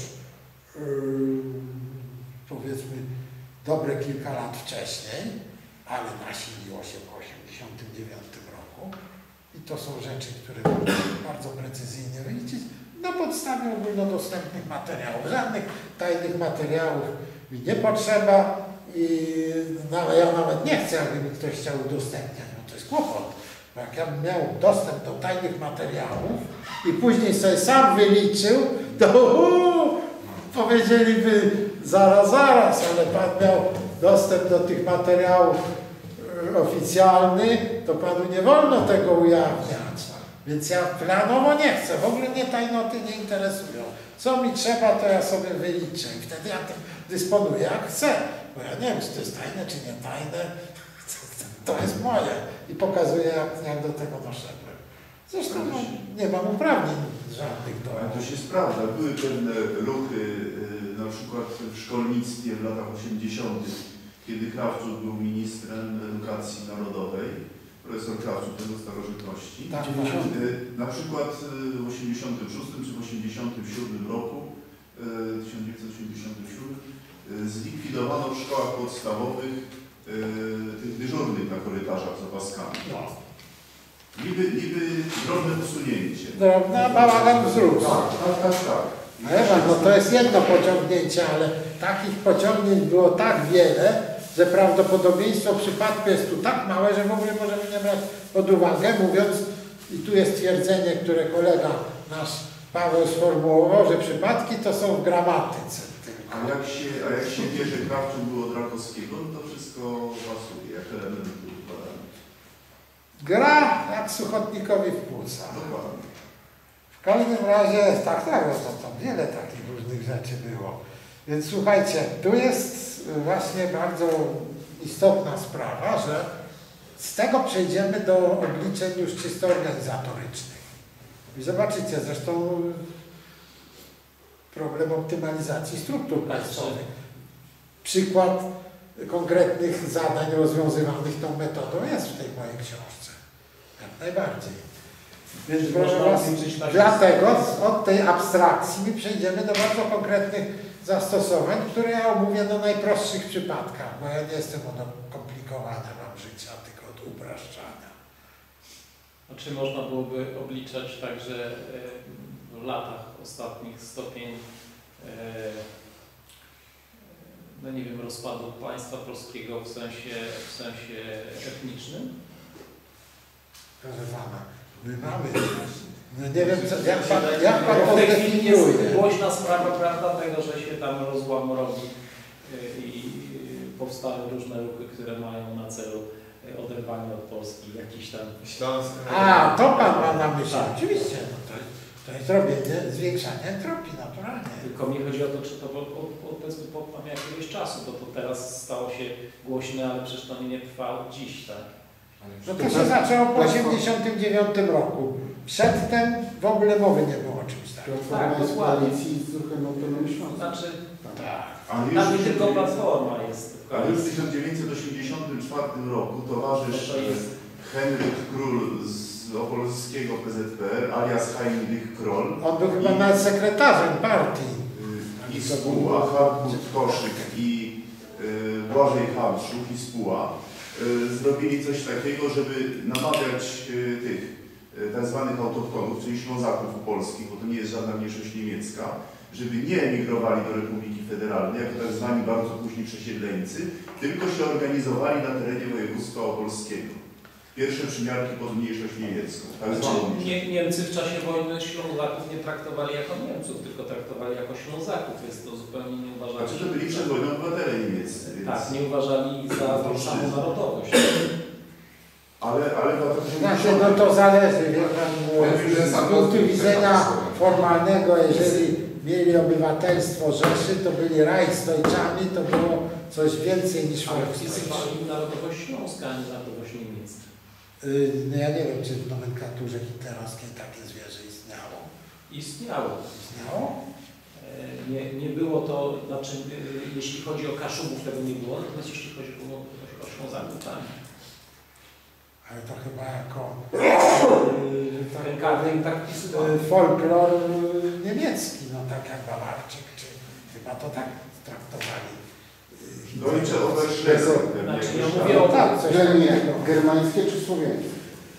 yy, powiedzmy dobre kilka lat wcześniej, ale nasiliło się po osiemdziesiątym dziewiątym roku i to są rzeczy, które bardzo precyzyjnie wyliczyć na podstawie ogólnodostępnych materiałów. Żadnych tajnych materiałów mi nie potrzeba i no, ja nawet nie chcę, aby mi ktoś chciał udostępniać, bo to jest kłopot. Bo jak ja bym miał dostęp do tajnych materiałów i później sobie sam wyliczył, to uu, powiedzieliby zaraz, zaraz, ale pan miał dostęp do tych materiałów y, oficjalnych, to panu nie wolno tego ujawniać. Więc ja planowo nie chcę, w ogóle mnie tajnoty nie interesują. Co mi trzeba, to ja sobie wyliczę i wtedy ja tym dysponuję jak chcę. Bo ja nie wiem, czy to jest tajne, czy nie tajne. To jest moje. I pokazuję, jak, jak do tego doszedłem. Zresztą no, nie mam uprawnień żadnych do... Ale to się sprawdza. Były pewne ruchy, y, na przykład w szkolnictwie w latach osiemdziesiątych, kiedy Krawczuk był ministrem edukacji narodowej, profesor Krawczuk tego starożytności. Tak, y, na przykład w osiemdziesiątym szóstym czy w osiemdziesiątym siódmym roku, y, tysiąc dziewięćset osiemdziesiątym siódmym, y, zlikwidowano w szkołach podstawowych y, tych dyżurnych na korytarzach z opaskami. No. Niby, niby drobne usunięcie. Drobna, bałagan wzrósł. Tak, tak, tak, tak. Ewa, no to jest jedno pociągnięcie, ale takich pociągnięć było tak wiele, że prawdopodobieństwo przypadku jest tu tak małe, że w ogóle możemy nie brać pod uwagę, mówiąc, i tu jest twierdzenie, które kolega nasz Paweł sformułował, że przypadki to są w gramatyce. A jak się, a jak się wie, że Krawczuk był od Rakowskiego, to wszystko pasuje, jak elementy układane. Gra jak Suchotnikowi w płuca. Dokładnie. W każdym razie, tak, tak, no to tam wiele takich różnych rzeczy było. Więc słuchajcie, tu jest właśnie bardzo istotna sprawa, że z tego przejdziemy do obliczeń już czysto organizatorycznych. I zobaczycie, zresztą problem optymalizacji struktur państwowych. Przykład konkretnych zadań rozwiązywanych tą metodą jest w tej mojej książce. Jak najbardziej. Więc proszę Was, dlatego od tej abstrakcji my przejdziemy do bardzo konkretnych zastosowań, które ja omówię na najprostszych przypadkach, bo ja nie jestem od komplikowania mam życia, tylko od upraszczania. A czy można byłoby obliczać także w latach ostatnich stopień no nie wiem, rozpadu państwa polskiego w sensie, w sensie etnicznym? Proszę Pana, my mamy, no nie wiem, co, jak Pan, jak pan w tej chwili jest definiuje. głośna sprawa, prawda, tego, że się tam rozłam robi i powstały różne ruchy, które mają na celu oderwanie od Polski, jakiś tam... Śląsk. A, to pan ma na myśli. Tak. Oczywiście, no to, to jest robienie, zwiększanie entropii naturalnie. Tylko mi chodzi o to, czy to od, od, powiedzmy po tam jakiegoś czasu, bo to teraz stało się głośne, ale przecież to nie trwa dziś, tak? No to się zaczęło po osiemdziesiątym dziewiątym roku. Przedtem w ogóle mowy nie było o czymś takim. Platforma jest w koalicji z ruchem autonomii Śląska. Znaczy, Tak. Ale już, tam nie tylko Platforma jest. ale już w tysiąc dziewięćset osiemdziesiątym czwartym roku towarzysz To jest- Henryk Król z opolskiego P Z P R, alias Heinrich Kroll, On był chyba nawet sekretarzem partii. i Spuła, Hartmut Koszyk i y, Błażej Hamszuk i Spuła y, zrobili coś takiego, żeby namawiać y, tych y, tak zwanych autochtonów, czyli Ślązaków polskich, bo to nie jest żadna mniejszość niemiecka, żeby nie emigrowali do Republiki Federalnej, jako tak zwani bardzo późni przesiedleńcy, tylko się organizowali na terenie województwa opolskiego. Pierwsze przymiarki pod mniejszość niemiecką. Tak Znaczy, zwaną nie, Niemcy w czasie wojny Ślązaków nie traktowali jako Niemców, tylko traktowali jako Ślązaków, więc to zupełnie nie uważali. Znaczy, to byli przed wojną obywatele niemieccy. Więc... Tak, nie uważali za tą samą narodowość. Ale, ale w latach Znaczy, no to zależy, wie pan, z punktu widzenia formalnego, jeżeli mieli obywatelstwo Rzeszy, to byli Reichsdeutschami, to było coś więcej niż Ale Volksdeutsch. wpisywali narodowość śląska, a nie narodowość niemiecka. Y, No ja nie wiem, czy w nomenklaturze hitlerowskiej takie zwierzę istniało. Istniało. Istniało? E, Nie, nie było to, znaczy, e, jeśli chodzi o Kaszubów, tego nie było, natomiast jeśli chodzi o, o Ślązaków, tak. Ale to chyba jako y, tak Ten kartek powiem, tak wpisywano. y, folklor y, niemiecki, no tak jak Bawarczyk, czy chyba to tak traktowali. y, Deutsche Hitlerowcy. Oberschlesser. Znaczy, ja jakoś tam. mówię o- Tak, coś Germanie, takiego. germańskie czy słowiańskie?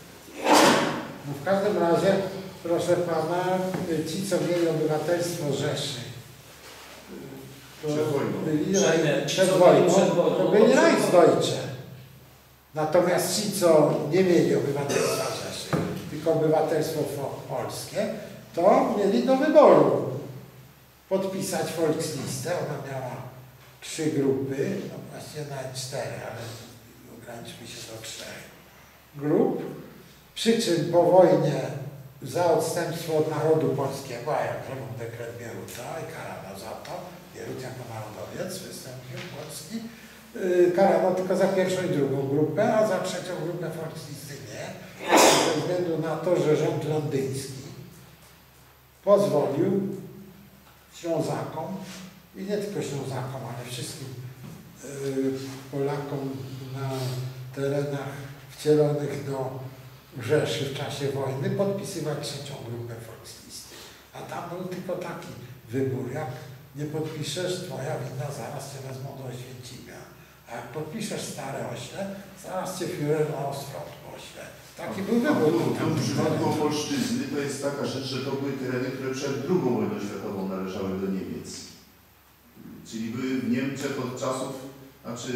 No w każdym razie, proszę pana, y, ci, co mieli obywatelstwo Rzeszy, y, to Przed wojną. byli Przed- Rei- ci, przed co wojną, byli przed wojną, to no byli to przed Reichsdeutsche. Natomiast ci, co nie mieli obywatelstwa Rzeszy, tylko obywatelstwo fo- polskie, to mieli do wyboru podpisać Volkslistę. Ona miała trzy grupy, no właściwie nawet cztery, ale ograniczmy się do trzech grup. Przy czym po wojnie za odstępstwo od narodu polskiego, a jak był dekret Bieruta i karano za to, Bierut jako narodowiec wystąpił polski, yy, karano tylko za pierwszą i drugą grupę, a za trzecią grupę Volkslisty nie, ze względu na to, że rząd londyński pozwolił Ślązakom, i nie tylko Ślązakom, ale wszystkim yy, Polakom na terenach wcielonych do Rzeszy w czasie wojny podpisywać trzecią grupę Volkslisty. A tam był tylko taki wybór, jak nie podpiszesz, twoja wina, zaraz cię wezmą do Oświęcimia. A jak podpiszesz stare ośle, zaraz cię Führer na Ostfront pośle. Taki był A wybór. tu, tu w przypadku Opolszczyzny to jest taka rzecz, że to były tereny, które przed drugą wojną światową należały do Niemiec. Czyli były w Niemczech od czasów, znaczy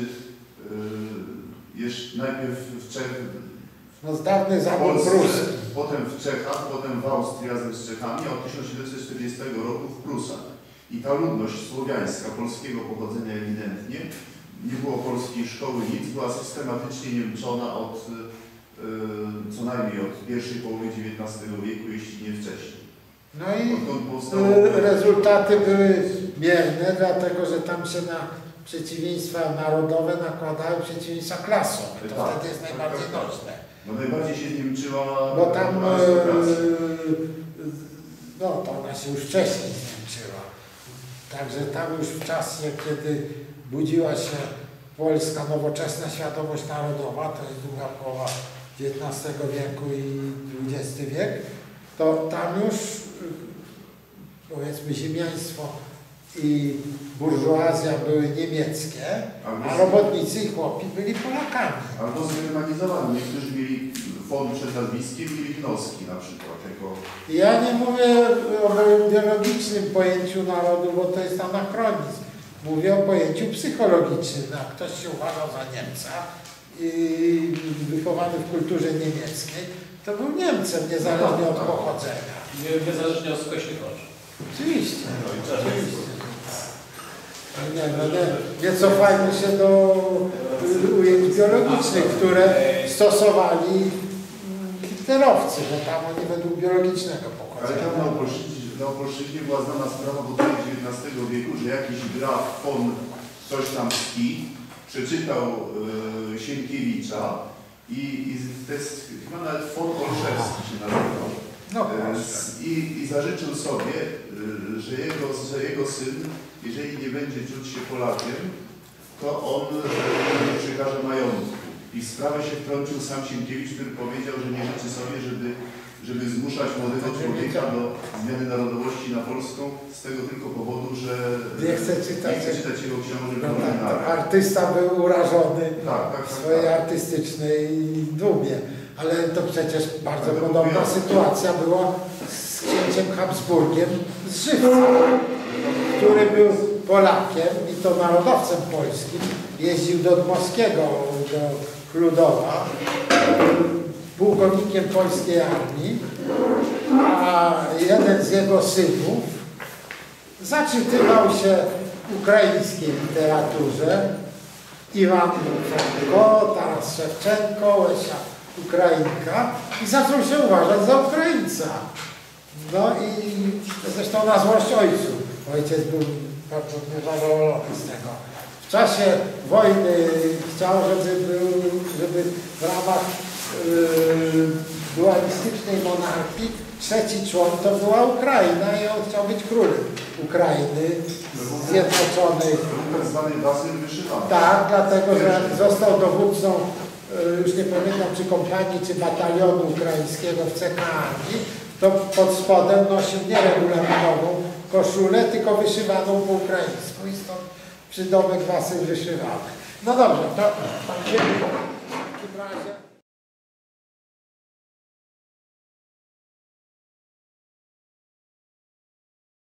yy, jeszcze najpierw w Czech, No z dawnych w zawód Polsce, pruski. potem w Czechach, potem w Austrii razem z Czechami, a od tysiąc siedemset czterdziestego roku w Prusach. I ta ludność słowiańska, polskiego pochodzenia ewidentnie, nie było polskiej szkoły, nic, była systematycznie niemczona od yy, co najmniej od pierwszej połowy dziewiętnastego wieku, jeśli nie wcześniej. No i Odkąd powstało... y, rezultaty były mierne, dlatego że tam się na przeciwieństwa narodowe nakładały przeciwieństwa klasowe. To Tak, wtedy jest tak, najbardziej tak, tak. nośne. No najbardziej się zniemczyła Bo tam, e, arystokracja. no to ona się już wcześniej zniemczyła. Także tam już w czasie, kiedy budziła się polska nowoczesna świadomość narodowa, to jest druga połowa dziewiętnastego wieku i dwudziesty wiek, to tam już powiedzmy ziemiaństwo i burżuazja były niemieckie, a robotnicy i chłopi byli Polakami. Albo zgermanizowani. Niektórzy mieli fon przed nazwiskiem, mieli Gnoski na przykład. Jako... Ja nie mówię o biologicznym pojęciu narodu, bo to jest anachronizm. Mówię o pojęciu psychologicznym. Jak ktoś się uważał za Niemca i wychowany w kulturze niemieckiej, to był Niemcem, niezależnie od pochodzenia. Nie- Niezależnie od skośnych oczu. Oczywiście. No i czarny Oczywiście. Nie, no nie, nie cofajmy się do ujęć biologicznych, które stosowali hitlerowcy, bo tam oni według biologicznego Ale pochodzenia. tam na Opolszczyźnie, na Opolszczyźnie była znana sprawa w okresie dziewiętnastego wieku, że jakiś graf von coś tam ski przeczytał e, Sienkiewicza i, i to jest chyba nawet von Olszewski się nazywał. No, E, s- i, I zażyczył sobie, e, że jego, że jego syn, jeżeli nie będzie czuć się Polakiem, to on e, nie przekaże majątku. I w sprawę się wtrącił sam Sienkiewicz, który powiedział, że nie życzy sobie, żeby, żeby zmuszać młodego człowieka do zmiany narodowości na polską z tego tylko powodu, że Nie chce czytać. nie chce czytać jego książek No o tak, Lynarach. artysta był urażony Tak, tak, w tak, swojej tak. artystycznej dumie. Ale to przecież bardzo Ale podobna mówię- sytuacja była z księciem Habsburgiem z Żywca, który był Polakiem i to narodowcem polskim. Jeździł do Dmowskiego, do Chludowa, pułkownikiem polskiej armii, a jeden z jego synów zaczytywał się ukraińskiej literaturze. Iwan Franko, Taras Szewczenko, Łysia Ukrainka i zaczął się uważać za Ukraińca. No i zresztą na złość ojcu. Ojciec był bardzo niezadowolony z tego. W czasie wojny chciał, żeby, był, żeby w ramach yy, dualistycznej monarchii trzeci człon to była Ukraina i on chciał być królem Ukrainy Zjednoczonej. Tak zwany Wasyl wyszywany. Tak, dlatego że został dowódcą, y, już nie pamiętam czy kompanii, czy batalionu ukraińskiego w C K Armii, to pod spodem nosił nie regulaminową koszulę, tylko wyszywaną po ukraińsku i stąd przydomek Wasyl wyszywany. No dobrze, to pan się w takim razie...